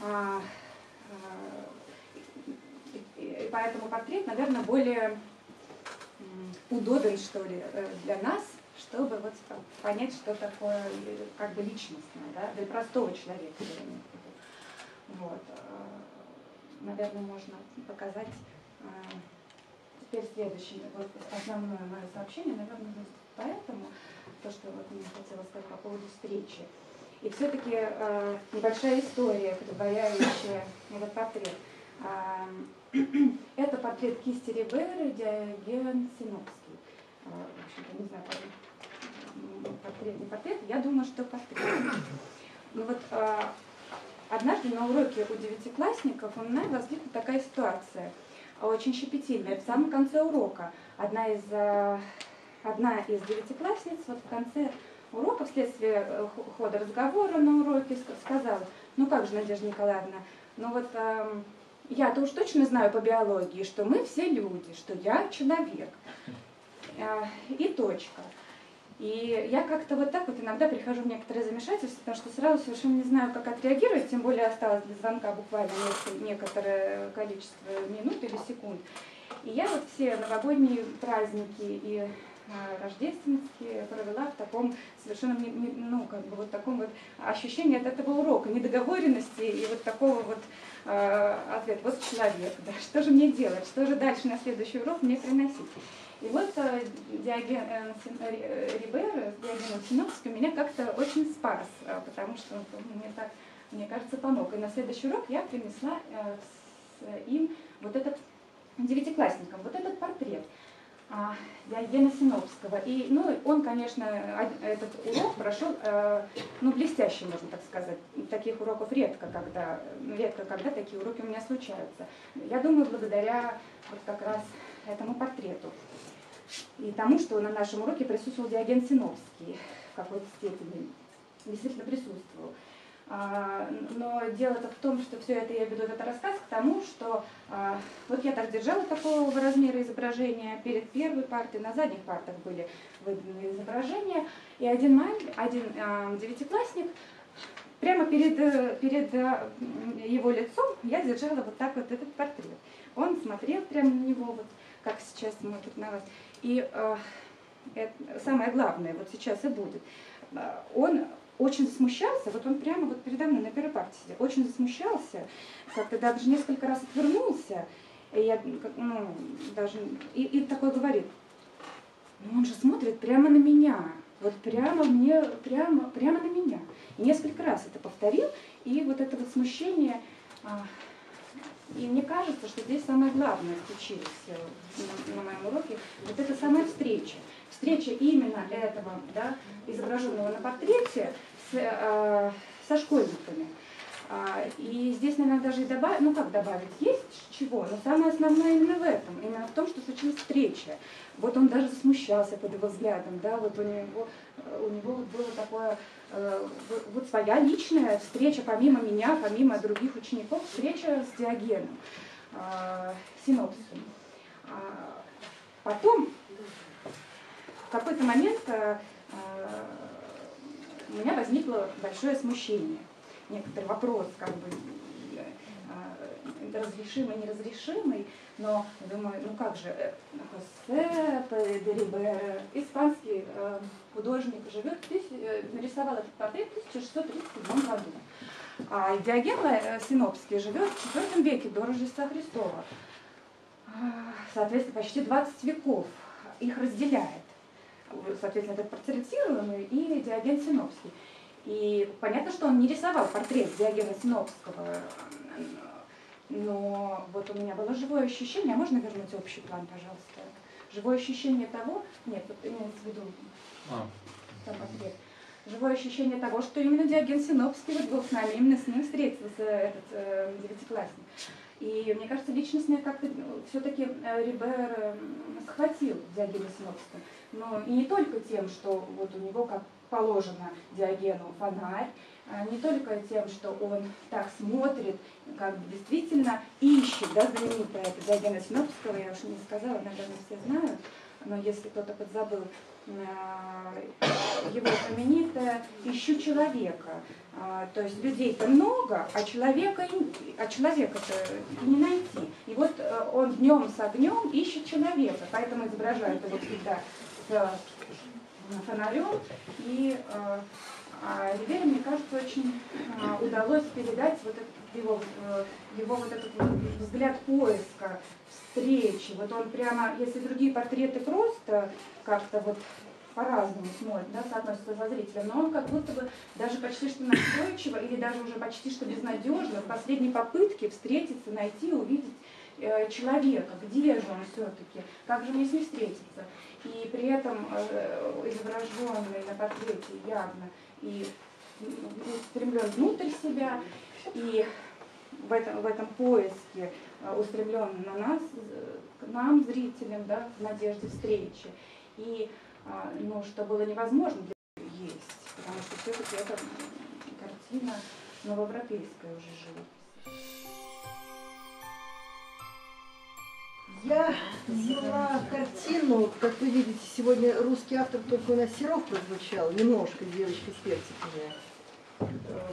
F: наверное, более удобен, что ли, для нас, чтобы вот понять, что такое как бы личностное, да, для простого человека. Вот. Наверное, можно показать теперь следующее. Вот основное мое сообщение, наверное, будет поэтому, то, что вот мне хотела сказать по поводу встречи. И все-таки небольшая история, предваряющая этот портрет. Это портрет кисти Рибейро, Диоген Синопский. В общем-то, не знаю, портрет, не портрет, я думаю, что портрет. Ну вот однажды на уроке у девятиклассников у меня возникла такая ситуация, очень щепетильная. В самом конце урока одна из девятиклассниц вот в конце урока, вследствие хода разговора на уроке, сказала: ну как же, Надежда Николаевна, ну вот я-то уж точно знаю по биологии, что мы все люди, что я человек. И точка. И я как-то вот так вот иногда прихожу в некоторое замешательство, потому что сразу совершенно не знаю, как отреагировать, тем более осталось для звонка буквально некоторое количество минут или секунд. И я вот все новогодние праздники и рождественские провела в таком совершенно, ну, как бы вот таком вот ощущении от этого урока, недоговоренности и вот такого вот ответа. Вот человек, да, что же мне делать, что же дальше на следующий урок мне приносить? И вот Диоген Рибейро с Диогеном Синопским меня как-то очень спас, потому что он мне так, мне кажется, помог. И на следующий урок я принесла им вот этот, девятиклассникам, вот этот портрет Диогена Синопского. И, ну, он, конечно, этот урок прошел, ну, блестяще, можно так сказать. Таких уроков редко когда такие уроки у меня случаются. Я думаю, благодаря вот как раз этому портрету. И тому, что на нашем уроке присутствовал Диоген Синопский в какой-то степени, действительно присутствовал. Но дело-то в том, что все это я веду этот рассказ к тому, что вот я так держала такого размера изображения перед первой партой, на задних партах были выданы изображения, и один девятиклассник прямо перед его лицом я держала вот так вот этот портрет. Он смотрел прямо на него, вот как сейчас смотрит на вас. И это самое главное, вот сейчас и будет. Он очень засмущался, вот он прямо вот передо мной на первой парте сидел, очень засмущался, как-то даже несколько раз отвернулся, и я, и такой говорит: ну он же смотрит прямо на меня, вот прямо на меня. И несколько раз это повторил, и вот это вот смущение, и мне кажется, что здесь самое главное случилось на моем уроке, вот это самая встреча. Встреча именно этого, да, изображенного на портрете со школьниками. И здесь, наверное, даже и добавить, ну как добавить, есть чего, но самое основное именно в этом, именно в том, что случилась встреча. Вот он даже засмущался под его взглядом, да, вот у него вот было такое, вот своя личная встреча, помимо меня, помимо других учеников, встреча с Диогеном Синопским. Потом, в какой-то момент у меня возникло большое смущение. Некоторый вопрос, как бы, разрешимый, неразрешимый, но думаю, ну как же, Хосе де Рибера, испанский художник, нарисовал этот портрет в 1637 году. А Диоген Синопский живет в IV веке до Рождества Христова. Соответственно, почти 20 веков их разделяет. Соответственно, этот портретированный и Диоген Синопский. И понятно, что он не рисовал портрет Диогена Синопского, но вот у меня было живое ощущение, а можно вернуть общий план, пожалуйста? Живое ощущение того, нет, вот имеется в виду сам портрет, живое ощущение того, что именно Диоген Синопский вот был с нами, именно с ним встретился этот девятиклассник. И мне кажется, личностно как-то все-таки Рибер схватил Диогена Синопского. Но и не только тем, что вот у него, как положено Диогену, фонарь, не только тем, что он так смотрит, как бы действительно ищет, да, знаменитое это Диогена Синопского, я уж не сказала, наверное, все знают, но если кто-то подзабыл, его знаменитое «Ищу человека». То есть людей-то много, а человека-то и не найти. И вот он днем с огнем ищет человека, поэтому изображают его всегда с фонарем. И Ривере, мне кажется, очень удалось передать вот этот, его вот этот вот взгляд поиска, встречи. Вот он прямо, если другие портреты просто как-то вот по-разному смотрят, да, соотносятся со зрителем, но он как будто бы даже почти что настойчиво или даже уже почти что безнадежно в последней попытке встретиться, найти, увидеть человека, где же он все-таки, как же мне с ним встретиться. И при этом изображенный на портрете явно и устремлен внутрь себя, и в этом поиске устремлен на нас, к нам, зрителям, да, в надежде встречи. И ну, что было невозможно для него есть, потому что все-таки это картина новоевропейская уже живопись.
G: Я взяла картину, как вы видите, сегодня русский автор только у нас Серов прозвучал, немножко «Девочка с персиками».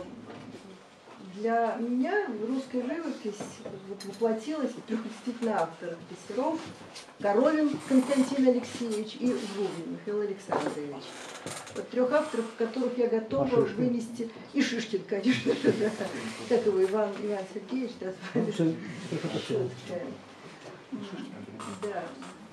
G: Для меня русская живопись вот воплотилась в трех действительно авторах: Серов, Коровин Константин Алексеевич и Зубин Михаил Александрович. Вот трех авторов, которых я готова вынести, и конечно, как его Иван Сергеевич, да.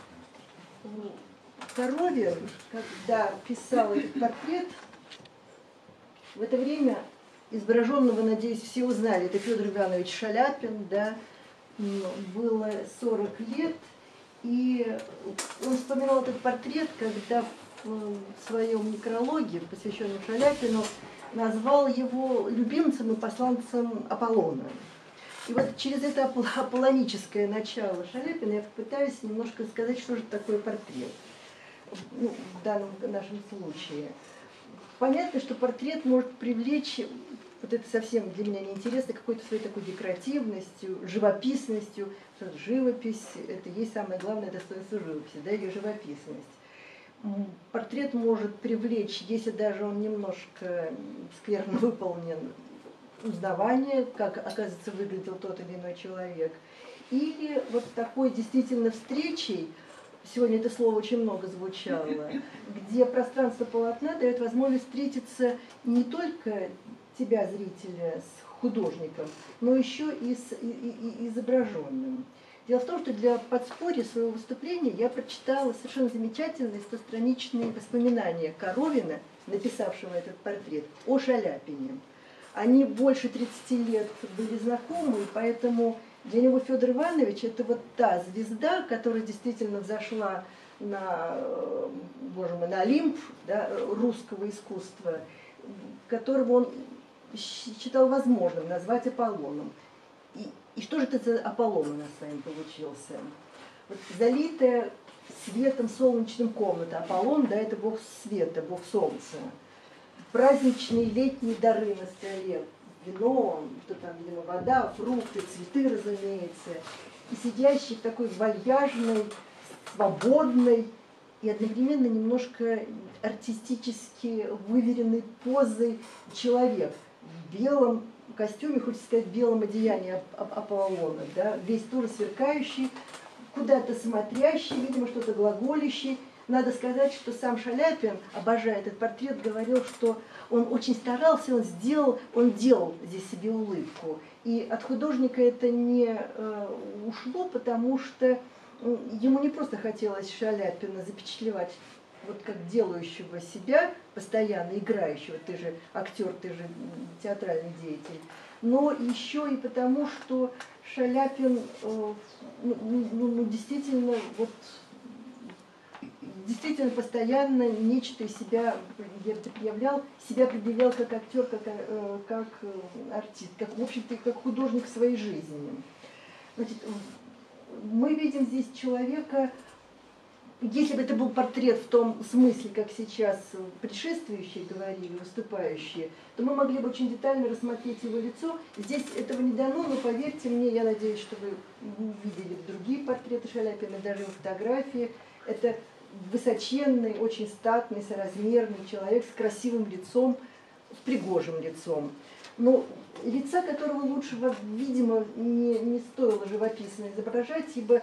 G: Коровин, когда писал этот портрет, в это время изображенного, надеюсь, все узнали, это Федор Иванович Шаляпин, да, было 40 лет, и он вспоминал этот портрет, когда в своем некрологе, посвященном Шаляпину, назвал его любимцем и посланцем Аполлона. И вот через это аполлоническое начало Шаляпина я попытаюсь немножко сказать, что же такое портрет, ну, в данном нашем случае. Понятно, что портрет может привлечь вот это совсем для меня неинтересно, какой-то своей такой декоративностью, живописностью. Живопись – это и есть самое главное достоинство живописи, да, ее живописность. Портрет может привлечь, если даже он немножко скверно выполнен, узнавание, как, оказывается, выглядел тот или иной человек. Или вот такой действительно встречей, сегодня это слово очень много звучало, где пространство полотна дает возможность встретиться не только тебя, зрителя, с художником, но еще и с изображенным. Дело в том, что для подспорья своего выступления я прочитала совершенно замечательные 100-страничные воспоминания Коровина, написавшего этот портрет, о Шаляпине. Они больше 30 лет были знакомы, и поэтому для него Федор Иванович – это вот та звезда, которая действительно взошла на, боже мой, на Олимп, да, русского искусства, которого он считал возможным назвать Аполлоном. И что же это за Аполлон у нас с вами получился? Вот залитая светом солнечным комната. Аполлон, да, это бог света, бог солнца. Праздничные летние дары на столе. Вино, то там, видимо, вода, фрукты, цветы, разумеется. И сидящий в такой вальяжной, свободной и одновременно немножко артистически выверенной позой человек в белом костюме, хочется сказать, в белом одеянии Аполлона, да, весь тоже сверкающий, куда-то смотрящий, видимо, что-то глаголящий. Надо сказать, что сам Шаляпин, обожая этот портрет, говорил, что он очень старался, он делал здесь себе улыбку. И от художника это не ушло, потому что ему не просто хотелось Шаляпина запечатлевать вот как делающего себя, постоянно играющего, ты же актер, ты же театральный деятель, но еще и потому, что Шаляпин действительно, вот, действительно постоянно нечто из себя предъявлял как актер, как артист, как, в общем-то, как художник своей жизни. Значит, мы видим здесь человека. Если бы это был портрет в том смысле, как сейчас предшествующие говорили, выступающие, то мы могли бы очень детально рассмотреть его лицо. Здесь этого не дано, но поверьте мне, я надеюсь, что вы видели другие портреты Шаляпина, даже его фотографии. Это высоченный, очень статный, соразмерный человек с красивым лицом, с пригожим лицом. Но лица, которого лучше, видимо, не стоило живописно изображать, ибо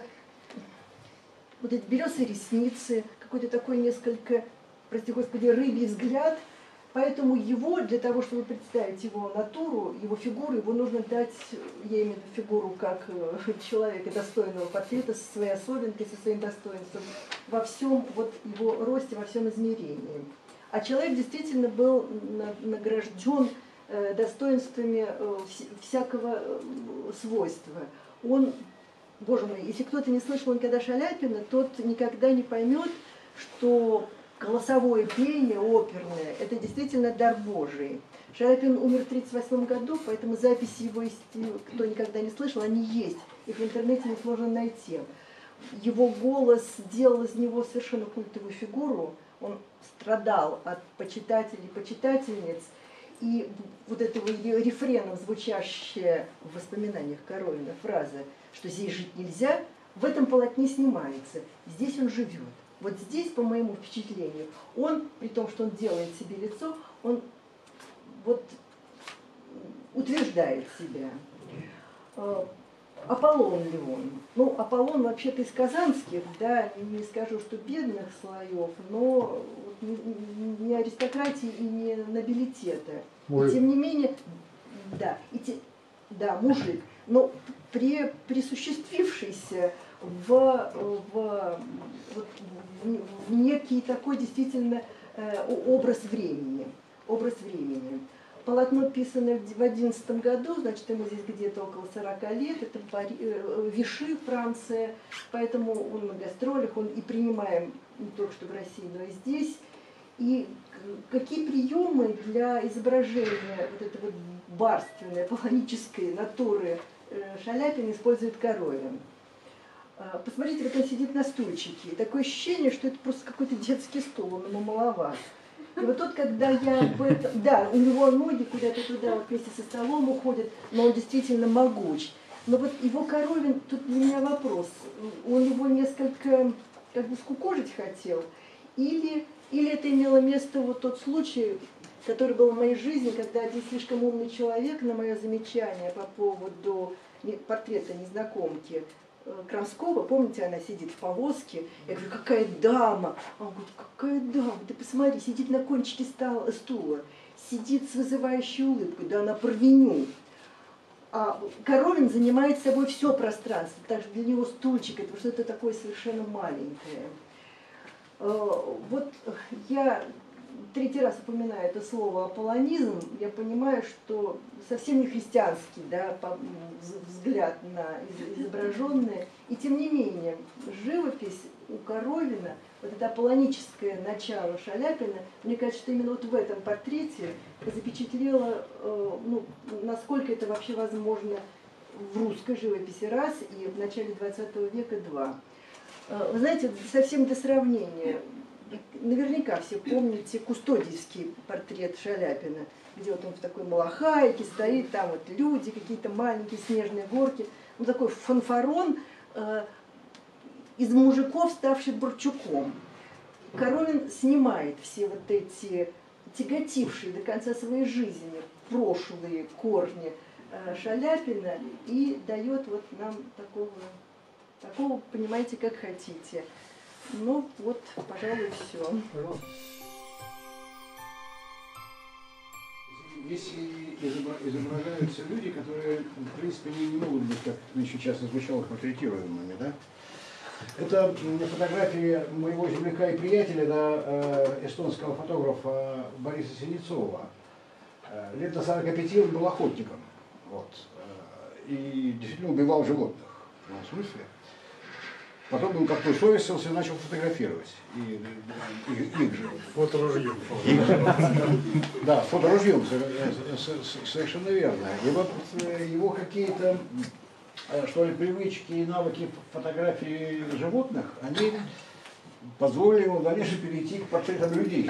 G: вот эти белесые ресницы, какой-то такой несколько, прости господи, рыбий взгляд. Поэтому его, для того, чтобы представить его натуру, его фигуру, его нужно дать, я имею в виду фигуру как человека, достойного портрета, со своей особенностью, со своим достоинством, во всем вот его росте, во всем измерении. А человек действительно был награжден достоинствами всякого свойства. Он, боже мой, если кто-то не слышал никогда Шаляпина, тот никогда не поймет, что голосовое пение оперное – это действительно дар Божий. Шаляпин умер в 1938 году, поэтому записи его, кто никогда не слышал, они есть. Их в интернете несложно найти. Его голос делал из него совершенно культовую фигуру. Он страдал от почитателей и почитательниц. И вот этого рефреном, звучащая в воспоминаниях Коровина фраза, что здесь жить нельзя, в этом полотне снимается. Здесь он живет. Вот здесь, по моему впечатлению, он, при том, что он делает себе лицо, он вот утверждает себя. Аполлон ли он? Ну, Аполлон вообще-то из казанских, да, не скажу, что бедных слоев, но не аристократии и не нобилитета. И тем не менее, да, да, мужик, но присуществившийся в некий такой действительно образ времени. Полотно, писанное в 2011 году, значит, ему здесь где-то около 40 лет, это Виши, Франция, поэтому он на гастролях, он и принимаем не только что в России, но и здесь. И какие приемы для изображения вот этой вот барственной, аполлонической натуры Шаляпин использует Коровин. Посмотрите, как он сидит на стульчике. И такое ощущение, что это просто какой-то детский стул, он ему маловат. И вот тут, когда я об этом... Да, у него ноги куда-то туда вот вместе со столом уходят, но он действительно могуч. Но вот его Коровин, тут для меня вопрос. Он его несколько как бы скукожить хотел? Или это имело место вот тот случай, который был в моей жизни, когда один слишком умный человек на мое замечание по поводу портрета незнакомки Крамского, помните, она сидит в повозке, я говорю, какая дама? А он говорит, какая дама? Ты посмотри, сидит на кончике стула, сидит с вызывающей улыбкой, да она провиню. А Коровин занимает собой все пространство, так что для него стульчик это что-то такое совершенно маленькое. Вот я третий раз упоминаю это слово аполлонизм, я понимаю, что совсем не христианский, да, взгляд на изображенное. И тем не менее, живопись у Коровина, вот это аполлоническое начало Шаляпина, мне кажется, что именно вот в этом портрете запечатлело, ну, насколько это вообще возможно в русской живописи раз и в начале 20 века два. Вы знаете, совсем для сравнения, наверняка все помните кустодиевский портрет Шаляпина, где вот он в такой малахайке стоит, там вот люди, какие-то маленькие снежные горки, он такой фанфарон из мужиков, ставший Борчуком. Коровин снимает все вот эти тяготившие до конца своей жизни прошлые корни Шаляпина и дает вот нам такого, понимаете, как хотите. Ну вот, пожалуй, все.
H: Здесь изображаются люди, которые, в принципе, не могут быть, как еще часто звучало, портретируемыми, да? Это фотографии моего земляка и приятеля, да, эстонского фотографа Бориса Синицова. Лет до 45 он был охотником, вот, и действительно убивал животных, в том смысле. Потом он как-то усовестился и начал фотографировать. И их же.
I: Фоторужьем.
H: Да, фоторужьем, совершенно верно. И вот его какие-то, что ли, привычки и навыки фотографии животных, они позволили ему дальше перейти к портретам людей.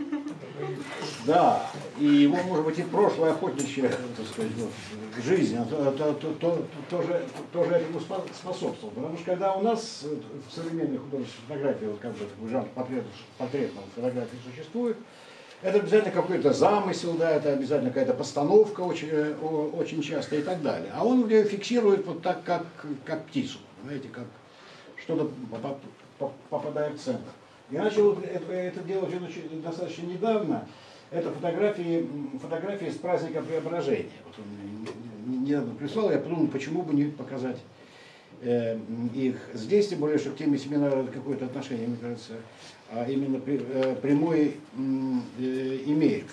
H: Да, и его, может быть, и прошлая охотничья, так сказать, жизнь тоже этому способствовала. Потому что когда у нас в современной художественной фотографии, вот как бы такой жанр портретной фотографии существует, это обязательно какой-то замысел, да, это обязательно какая-то постановка очень часто и так далее. А он ее фиксирует вот так, как птицу, знаете, как что-то попадает в центр. Я начал это делать достаточно недавно. Это фотографии с праздника Преображения. Вот он недавно прислал, я подумал, почему бы не показать их здесь, тем более, что к теме семинара какое-то отношение, мне кажется, а именно прямой имеет.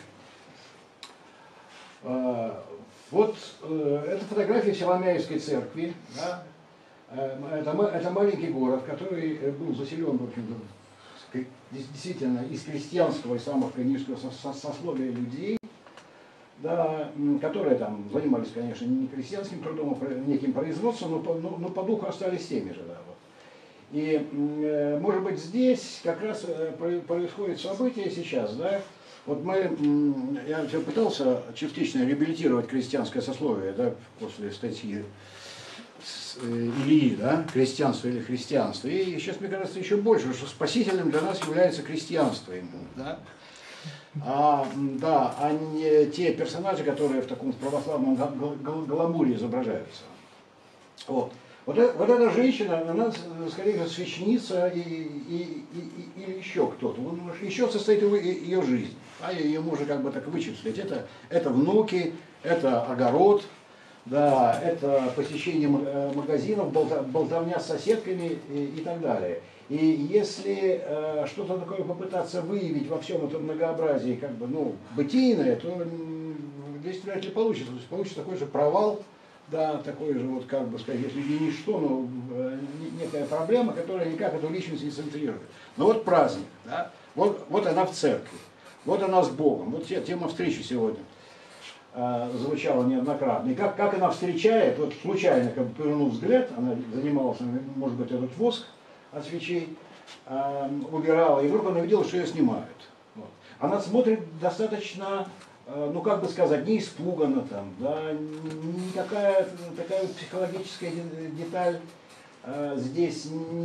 H: Вот это фотография Силомяевской церкви. Да? Это маленький город, который был заселен, в общем-то, действительно из крестьянского и самого конического сословия людей, да, которые там занимались, конечно, не крестьянским трудом, а неким производством, но по духу остались теми же. Да, вот. И, может быть, здесь как раз происходит событие сейчас, да. Вот я все пытался частично реабилитировать крестьянское сословие, да, после статьи Ильи, да, крестьянство или христианство. И сейчас, мне кажется, еще больше, что спасителем для нас является крестьянство именно, да. А не те персонажи, которые в таком православном гламуре изображаются. Вот эта женщина, она скорее священница или еще кто-то. Еще состоит ее жизнь. А ее можно как бы так вычислить. Это внуки, это огород, да, это посещение магазинов, болтовня с соседками и так далее. И если что-то такое попытаться выявить во всем этом многообразии, как бы, ну, бытийное, то здесь вряд ли получится. То есть получится такой же провал, да, такой же, вот, как бы сказать, если не ничто, но некая проблема, которая никак эту личность не центрирует. Но вот праздник, да, вот она в церкви, вот она с Богом, вот тема встречи сегодня звучала неоднократно. И как она встречает, вот случайно, как бы повернув взгляд, она занималась, может быть, этот воск от свечей, убирала, и вдруг она увидела, что ее снимают. Вот. она смотрит достаточно, ну как бы сказать, не испуганно там, да, никакая такая психологическая деталь здесь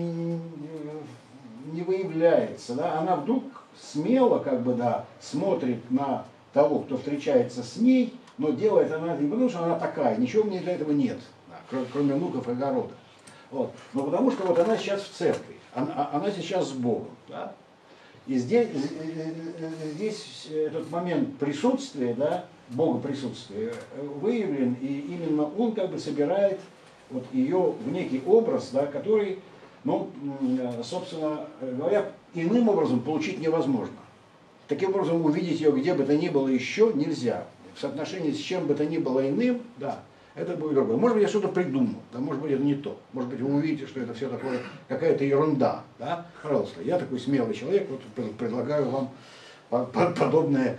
H: не выявляется, да, она вдруг смело, как бы, да, смотрит на того, кто встречается с ней, но делает она не потому, что она такая, ничего у нее для этого нет, да, кроме внуков и огорода. Вот. Но потому что вот она сейчас в церкви, она сейчас с Богом. Да? И здесь этот момент присутствия, да, Бога присутствия выявлен, и именно он как бы собирает вот ее в некий образ, да, который, ну, собственно говоря, иным образом получить невозможно. Таким образом, увидеть ее где бы то ни было еще нельзя. В соотношении с чем бы то ни было иным, да, это будет другое. Может быть, я что-то придумал, да, может быть, это не то. Может быть, вы увидите, что это все такое, какая-то ерунда. Да? Пожалуйста, я такой смелый человек, вот предлагаю вам подобное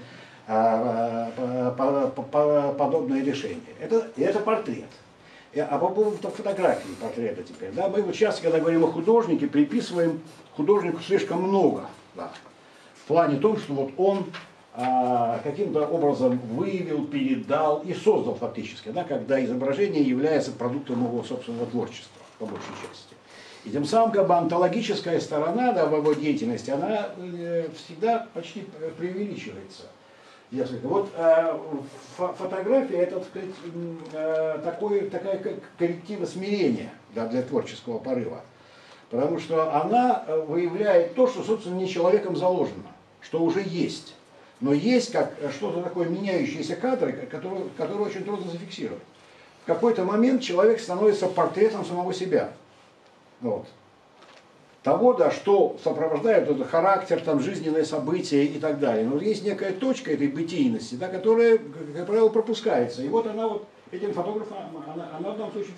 H: решение. Это портрет. А по поводу фотографии портрета теперь, да, мы вот часто, когда говорим о художнике, приписываем художнику слишком много. Да, в плане том, что вот он каким-то образом выявил, передал и создал фактически, да, когда изображение является продуктом его собственного творчества, по большей части. И тем самым как бы онтологическая сторона, да, в его деятельности, она всегда почти преувеличивается. Вот фотография это, так сказать, такая корректива смирения, да, для творческого порыва. Потому что она выявляет то, что, собственно, не человеком заложено, что уже есть. Но есть как что-то такое меняющиеся кадры, которые очень трудно зафиксировать. В какой-то момент человек становится портретом самого себя. Вот. Того, да, что сопровождает этот характер, там, жизненные события и так далее. Но есть некая точка этой бытийности, да, которая, как правило, пропускается. И вот она вот этим фотографом, она в данном случае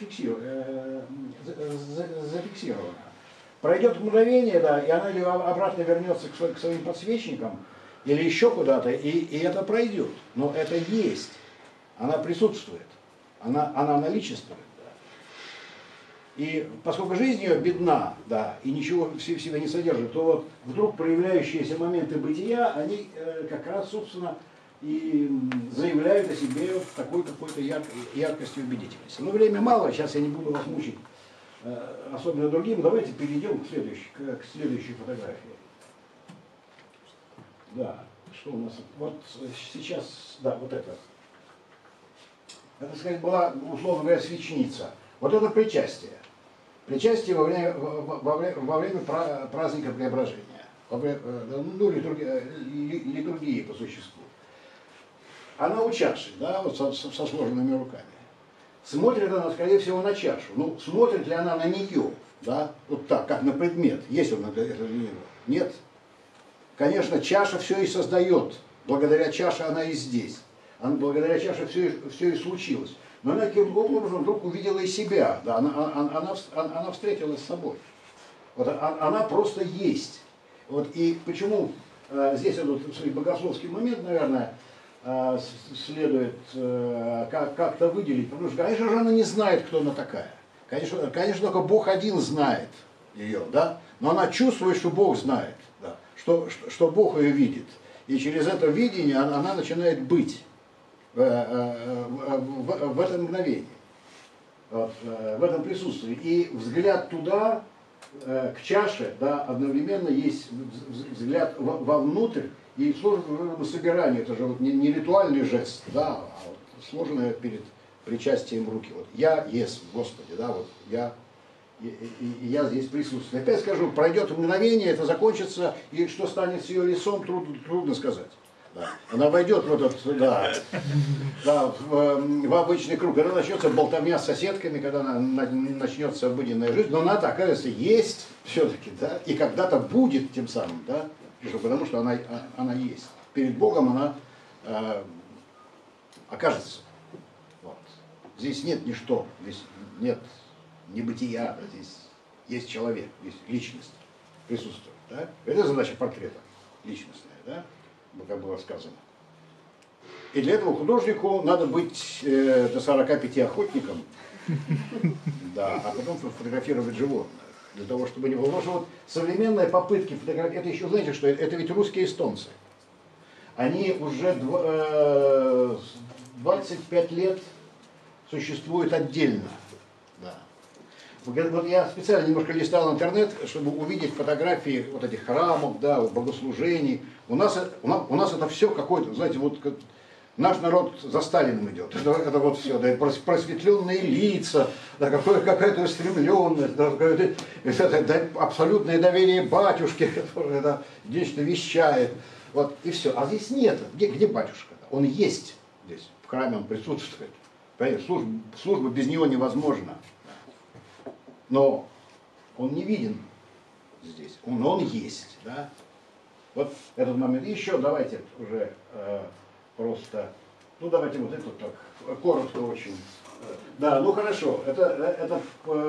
H: зафиксирована. Пройдет мгновение, да, и она обратно вернется к своим подсвечникам, или еще куда-то, и это пройдет. Но это есть. Она присутствует. Она наличествует. Да. И поскольку жизнь ее бедна, да, и ничего в себе не содержит, то вот вдруг проявляющиеся моменты бытия, они как раз, собственно, и заявляют о себе вот такой какой-то яркостью и убедительностью. Но время мало, сейчас я не буду вас мучить, особенно другим. Давайте перейдем к следующей фотографии. Да, что у нас? Вот сейчас, да, вот это. Это, так сказать, была, условно говоря, свечница. Вот это причастие. Причастие во время праздника Преображения. Ну, литургии по существу. Она у чаши, да, вот со сложенными руками. Смотрит она, скорее всего, на чашу. Ну, смотрит ли она на нее, да, вот так, как на предмет. Есть он это или нет? Нет. Конечно, чаша все и создает. Благодаря чаше она и здесь. Благодаря чаше все и случилось. Но она каким-то образом вдруг увидела и себя. Да, она встретилась с собой. Вот, она просто есть. Вот, и почему здесь этот богословский момент, наверное, следует как-то выделить. Потому что, конечно же, она не знает, кто она такая. Конечно, только Бог один знает ее. Да? Но она чувствует, что Бог знает. Да? Что Бог ее видит. И через это видение она начинает быть в этом мгновении, вот, в этом присутствии. И взгляд туда, к чаше, да, одновременно есть взгляд вовнутрь и сложное собирание. Это же вот не ритуальный жест, да, а вот сложенное перед причастием руки. Вот я есть, Господи, да, вот я здесь присутствую. Опять скажу, пройдет мгновение, это закончится, и что станет с ее лицом, трудно сказать. Да. Она войдет в этот, в обычный круг. Когда начнется болтовня с соседками, когда начнется обыденная жизнь, но она-то, оказывается, есть все-таки, да, и когда-то будет тем самым, да, потому что она есть. Перед Богом она окажется. Вот. Здесь нет ничто, здесь нет небытия, здесь есть человек, есть личность присутствует. Да? Это задача портрета личностная, да? Как было сказано. И для этого художнику надо быть до 45 охотником, да, а потом фотографировать животных. Для того, чтобы не было. Потому что вот современные попытки фотографировать, это еще, знаете, что это ведь русские эстонцы. они уже 25 лет существуют отдельно. Да. Вот я специально немножко листал интернет, чтобы увидеть фотографии вот этих храмов, да, богослужений. У нас это все какое-то, знаете, вот как наш народ за Сталиным идет. Это вот все, да, просветленные лица, да, какая-то устремленность, да, абсолютное доверие батюшке, который да, нечто вещает. Вот, и все. А здесь нет. Где батюшка? Он есть здесь, в храме он присутствует. Служба без него невозможна. Но он не виден здесь, но он есть. Да? Вот этот момент. И еще давайте уже просто, ну давайте вот это так, коротко очень. Да, ну хорошо, это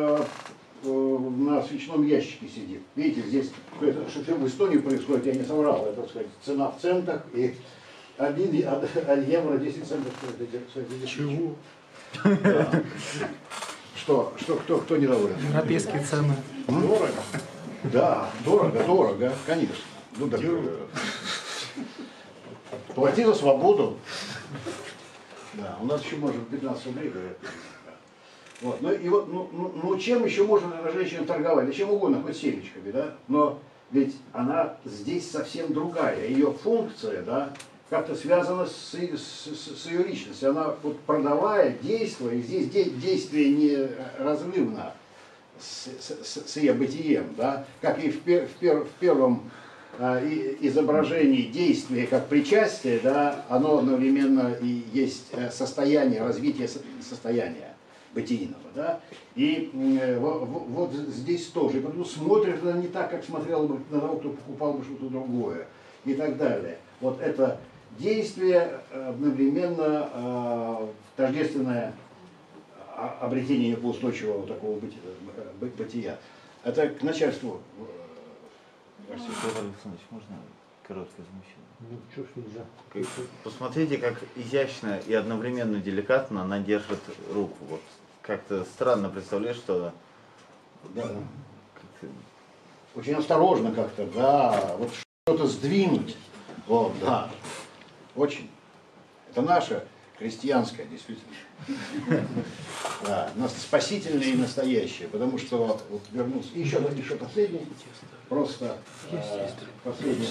H: на свечном ящике сидит. Видите, здесь, что в Эстонии происходит, я не соврал, это, так сказать, цена в центах и 1 евро 10 центов. Чего? Да. Что, кто недоволен?
I: Европейские цены.
H: Дорого. Да, дорого, конечно. Ну, так, плати за свободу. Да, у нас еще может 15 рублей, говорят. Вот. Ну, и вот, ну, чем еще можно эта женщина торговать? Да чем угодно, хоть семечками, да? Но ведь она здесь совсем другая. Ее функция, да, как-то связана с ее личностью. Она вот продавая, действуя, и здесь действие не разрывно с ее бытием, да? Как и в первом изображении действия как причастие, да, оно одновременно и есть состояние, развитие состояния бытийного. Да? И вот здесь тоже. И потом смотрит она не так, как смотрела бы на того, кто покупал бы что-то другое. И так далее. Вот это действие одновременно тождественное обретение устойчивого такого бытия. Это к начальству.
B: Петр Александрович, можно короткое замечание?
A: Ну, что ж нельзя.
B: Посмотрите, как изящно и одновременно деликатно она держит руку. Вот как-то странно представляешь, что...
H: Да. Очень осторожно как-то, да, вот что-то сдвинуть. Вот, да. Очень. Это наше крестьянское, действительно. Да, спасительное и настоящее, потому что вот вернулся. И еще последний. Просто последний.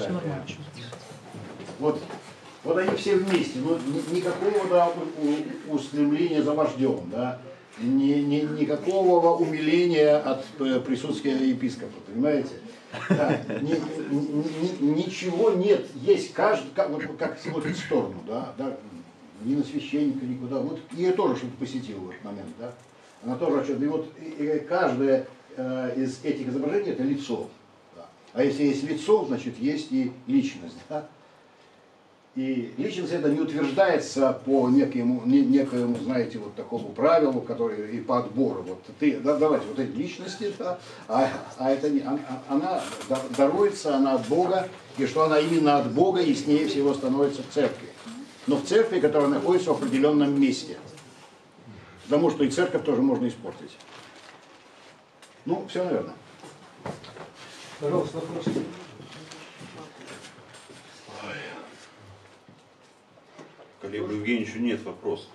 H: Вот они все вместе, но никакого да, устремления за вождем, да, никакого умиления от присутствия епископа, понимаете? Да, ничего нет, есть каждый, как смотрит в сторону, да, ни на священника, никуда. Вот ее тоже что-то посетило в этот момент, да. Она тоже что-то. И вот и каждое из этих изображений это лицо. Да. А если есть лицо, значит есть и личность, да. И личность это не утверждается по некоему, знаете, вот такому правилу, который и по отбору. Вот ты, да, давайте, вот эти личности, да, а это не, она даруется, она от Бога, и что она именно от Бога, яснее всего становится в церкви. Но в церкви, которая находится в определенном месте. Потому что и церковь тоже можно испортить. Ну, все, наверное.
A: Пожалуйста, вопрос.
J: К Олегу Евгеньевичу нет вопросов.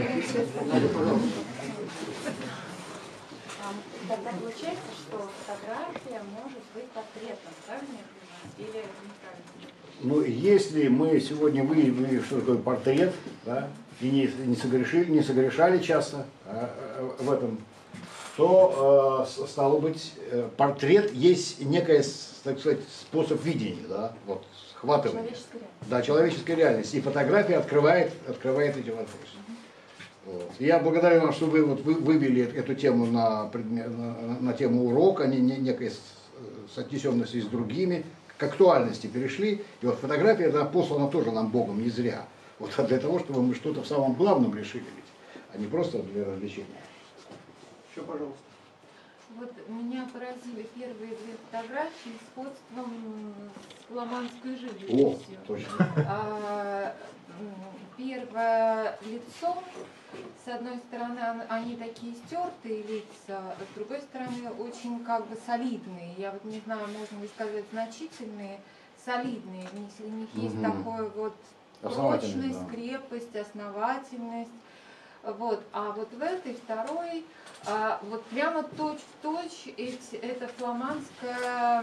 F: Тогда получается, что фотография может быть портретом, правильно я понимаю? Или это неправильно?
H: Ну, если мы сегодня выявили, что такое портрет, да, и не согрешали часто в этом, то, стало быть, портрет есть некий, так сказать, способ видения, да, вот, схватывания. Да, человеческая реальность. И фотография открывает эти вопросы. Вот. Я благодарю вам, что вы вот вывели эту тему на тему урока, некой соотнесенности с другими, к актуальности перешли. И вот фотография она послана тоже нам Богом не зря. Вот для того, чтобы мы что-то в самом главном решили, а не просто для развлечения. Еще, пожалуйста.
K: Вот меня поразили первые две фотографии с сходством с фламандской живописью.
H: О, точно.
K: Первое лицо, с одной стороны, они такие стертые лица, с другой стороны, очень как бы солидные. Я вот не знаю, можно ли сказать значительные, солидные, в них есть
H: Мгм.
K: такое вот
H: Основательность,
K: прочность,
H: да.
K: крепость, основательность. Вот. А вот в этой второй, вот прямо точь-в-точь это фламандская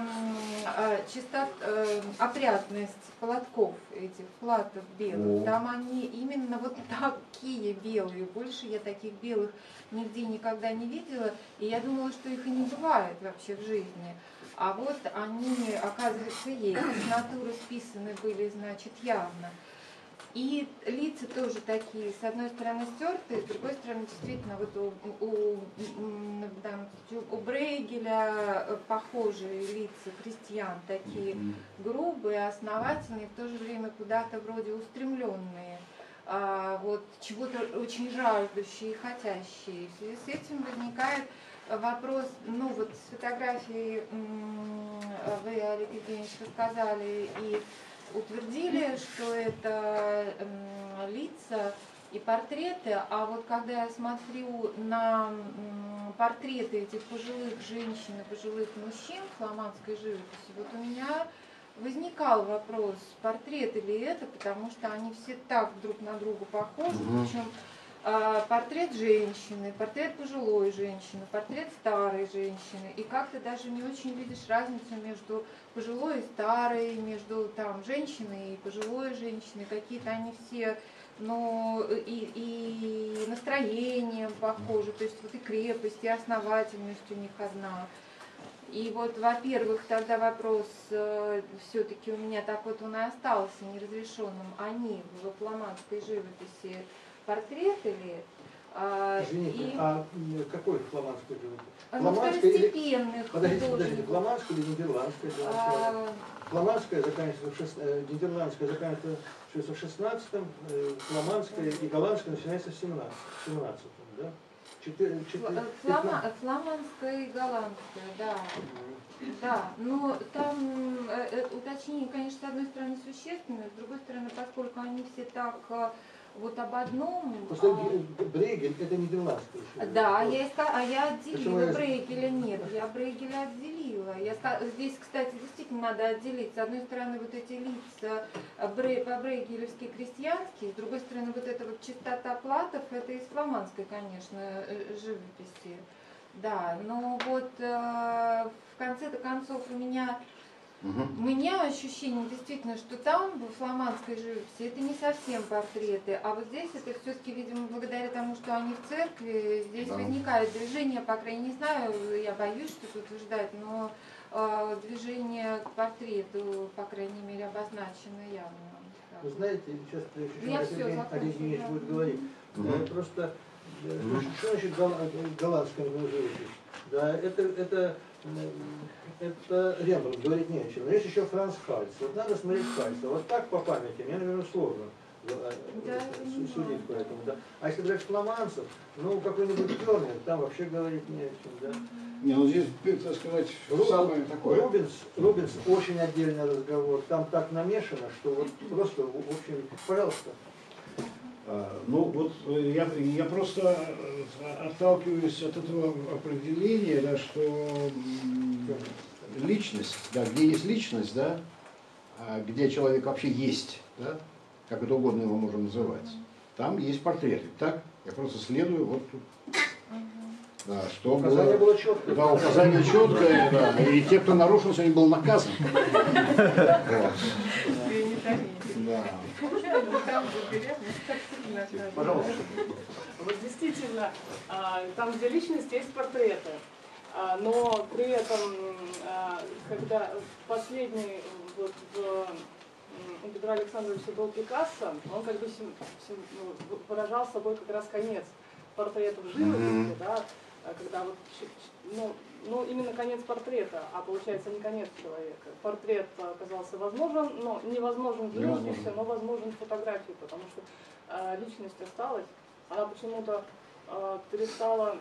K: опрятность платков, этих платов белых.
H: О.
K: Там они именно вот такие белые. Больше я таких белых нигде никогда не видела. И я думала, что их и не бывает вообще в жизни. А вот они, оказывается, есть. С натуры списаны были, значит, явно. И лица тоже такие, с одной стороны стертые, с другой стороны действительно вот у Брейгеля похожие лица крестьян, такие грубые, основательные, в то же время куда-то вроде устремленные, вот чего-то очень жаждущие и хотящие. В связи с этим возникает вопрос, ну вот с фотографией вы, Олег Евгеньевич, рассказали и утвердили, что это лица и портреты, а вот когда я смотрю на портреты этих пожилых женщин и пожилых мужчин фламандской живописи, вот у меня возникал вопрос, портреты ли это, потому что они все так друг на друга похожи, причем портрет женщины, портрет пожилой женщины, портрет старой женщины, и как ты даже не очень видишь разницу между пожилой и старой, между там женщиной и пожилой женщиной, какие-то они все, ну, и настроением похожи, то есть вот и крепость, и основательность у них одна. И вот, во-первых, тогда вопрос все-таки у меня так вот он и остался неразрешенным, они в фламандской живописи портреты ли?
A: Извините, какой фламандской живописи?
K: Ну, второстепенных.
A: Подождите, фламандская или нидерландская? Фламандская заканчивается нидерландская заканчивается в 16-м, фламандская и голландская начинается в 17-м, да?
K: Фламандская и голландская, да. Да, но там уточнение, конечно, с одной стороны существенное, с другой стороны, поскольку они все так вот об одном.
A: Просто Брейгель это нидерландская еще.
K: Да, я отделила Брейгеля, нет, я Брейгеля отделила. Здесь, кстати, действительно надо отделить. С одной стороны, вот эти лица по-брейгелевски крестьянские, с другой стороны, вот эта вот чистота платов, это из фламандской, конечно, живописи. Да, но вот в конце-то концов у меня ощущение действительно, что там, в фламандской живописи, это не совсем портреты, а вот здесь это все-таки, видимо, благодаря тому, что они в церкви, здесь возникает движение, по крайней мере, не знаю, я боюсь что-то утверждать, но движение к портрету, по крайней мере, обозначено явно.
A: Вы знаете, сейчас Олег Евгеньевич будет говорить, просто что значит голландская живопись? Да, это Рембрандт, говорить не о чем. Есть еще Франц Хальс. Вот надо смотреть Хальса. Вот так по памяти, мне, наверное, сложно судить по этому. Да. А если брать фламандцев, ну, какой-нибудь Тернер, там вообще говорить не о чем. Да.
H: Не, ну здесь, так сказать, самое такое.
A: Рубенс очень отдельный разговор. Там так намешано, что вот просто, в общем, пожалуйста.
H: Ну вот я просто отталкиваюсь от этого определения, да, что личность, да, где есть личность, да, где человек вообще есть, да, как это угодно его можно называть, там есть портреты. Так? Я просто следую вот тут. Да, что
A: указание было четкое.
H: Да, указание четкое, да. И те, кто нарушил, сегодня был наказан. Да.
A: Пожалуйста.
I: Вот действительно, там, где личность, есть портреты. Но при этом, когда последний вот, у Петра Александровича был Пикассо, он как бы выражал собой как раз конец портрета в живописи, да, когда вот, ну, именно конец портрета, а получается не конец человека. Портрет оказался возможен, но невозможен в живописи, но возможен в фотографии, потому что личность осталась, она почему-то перестала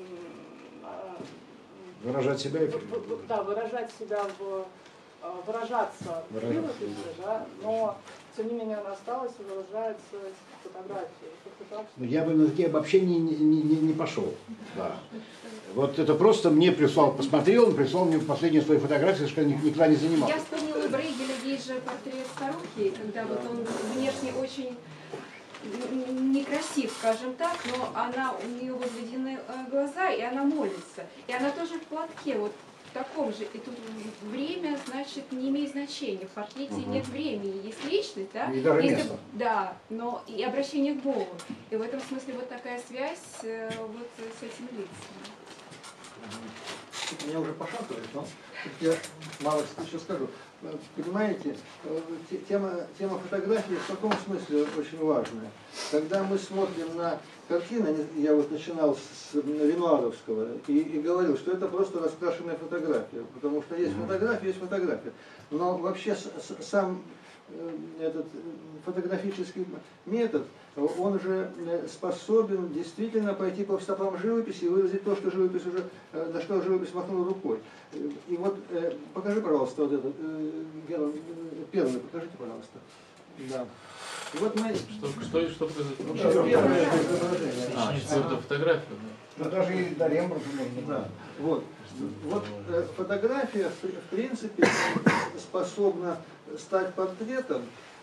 H: выражать себя.
I: Да, выражать себя выражаться в живописи, да, но тем не менее она осталась и выражается в фотографии. Как-то так,
H: Ну, я бы на такие обобщения не пошел. Да. Вот это просто мне прислал, посмотрел, он прислал мне последние свои фотографии, что никогда не занимался.
F: Я вспомнила Брейгеля, есть же портрет старухи, когда вот он внешне очень некрасив, скажем так, но у нее возведены глаза, и она молится. И она тоже в платке, вот в таком же. И тут время, значит, не имеет значения. В портрете нет времени, есть личность, да?
H: И даже место.
F: Да, но и обращение к Богу. И в этом смысле вот такая связь вот с этим лицом.
A: Меня уже пошатывает, но я мало еще скажу. Понимаете, тема фотографии в таком смысле очень важная. Когда мы смотрим на картины, я вот начинал с Ренуаровского и говорил, что это просто раскрашенная фотография, потому что есть фотография, есть фотография. Но вообще сам этот фотографический метод, он же способен действительно пойти по стопам живописи и выразить то, что живопись уже, на что живопись махнула рукой. И вот покажи, пожалуйста, вот это, первый, покажите, пожалуйста. Да. И вот мы...
L: Что показать?
A: Первое изображение.
L: Четвертую фотографию.
H: Ну, даже и до Рембрандта можно.
A: Да. Вот фотография, в принципе, способна стать портретом,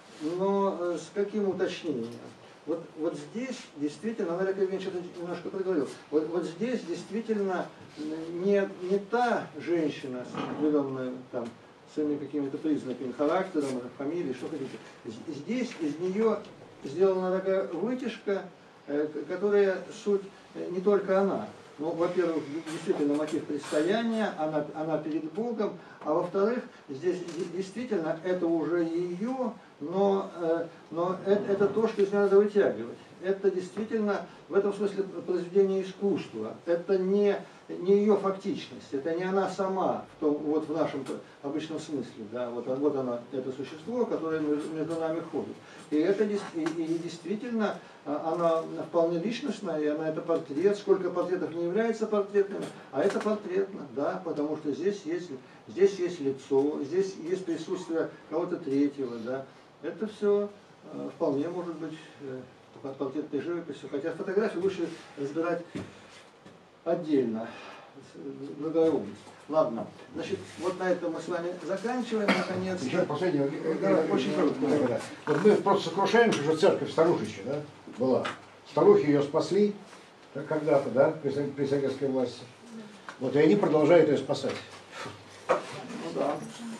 A: но с каким уточнением? Вот здесь действительно, наверное, я что-то немножко проговорил, вот здесь действительно не та женщина, определенная там своими какими-то признаками, характером, фамилией, что хотите. Здесь из нее сделана такая вытяжка, которая суть не только она. Ну, во-первых, действительно мотив предстояния, она перед Богом, а во-вторых, здесь действительно это уже ее, но это то, что из нее надо вытягивать. Это действительно в этом смысле произведение искусства. Это не ее фактичность, это не она сама, вот в нашем обычном смысле. Да, вот она, это существо, которое между нами ходит. И это действительно, она вполне личностная, и она это портрет. Сколько портретов не является портретными, а это портретно, да, потому что здесь есть лицо, здесь есть присутствие кого-то третьего, да. Это все вполне может быть портретной живописью, хотя фотографию лучше разбирать отдельно, многообразно. Ладно, значит, вот на этом мы с вами заканчиваем, наконец.
H: Еще последнее,
A: очень коротко.
H: Вот мы просто сокрушаемся, что церковь старушечья, да, была. Старухи ее спасли когда-то, да, при советской власти. Вот и они продолжают ее спасать.
A: Ну да.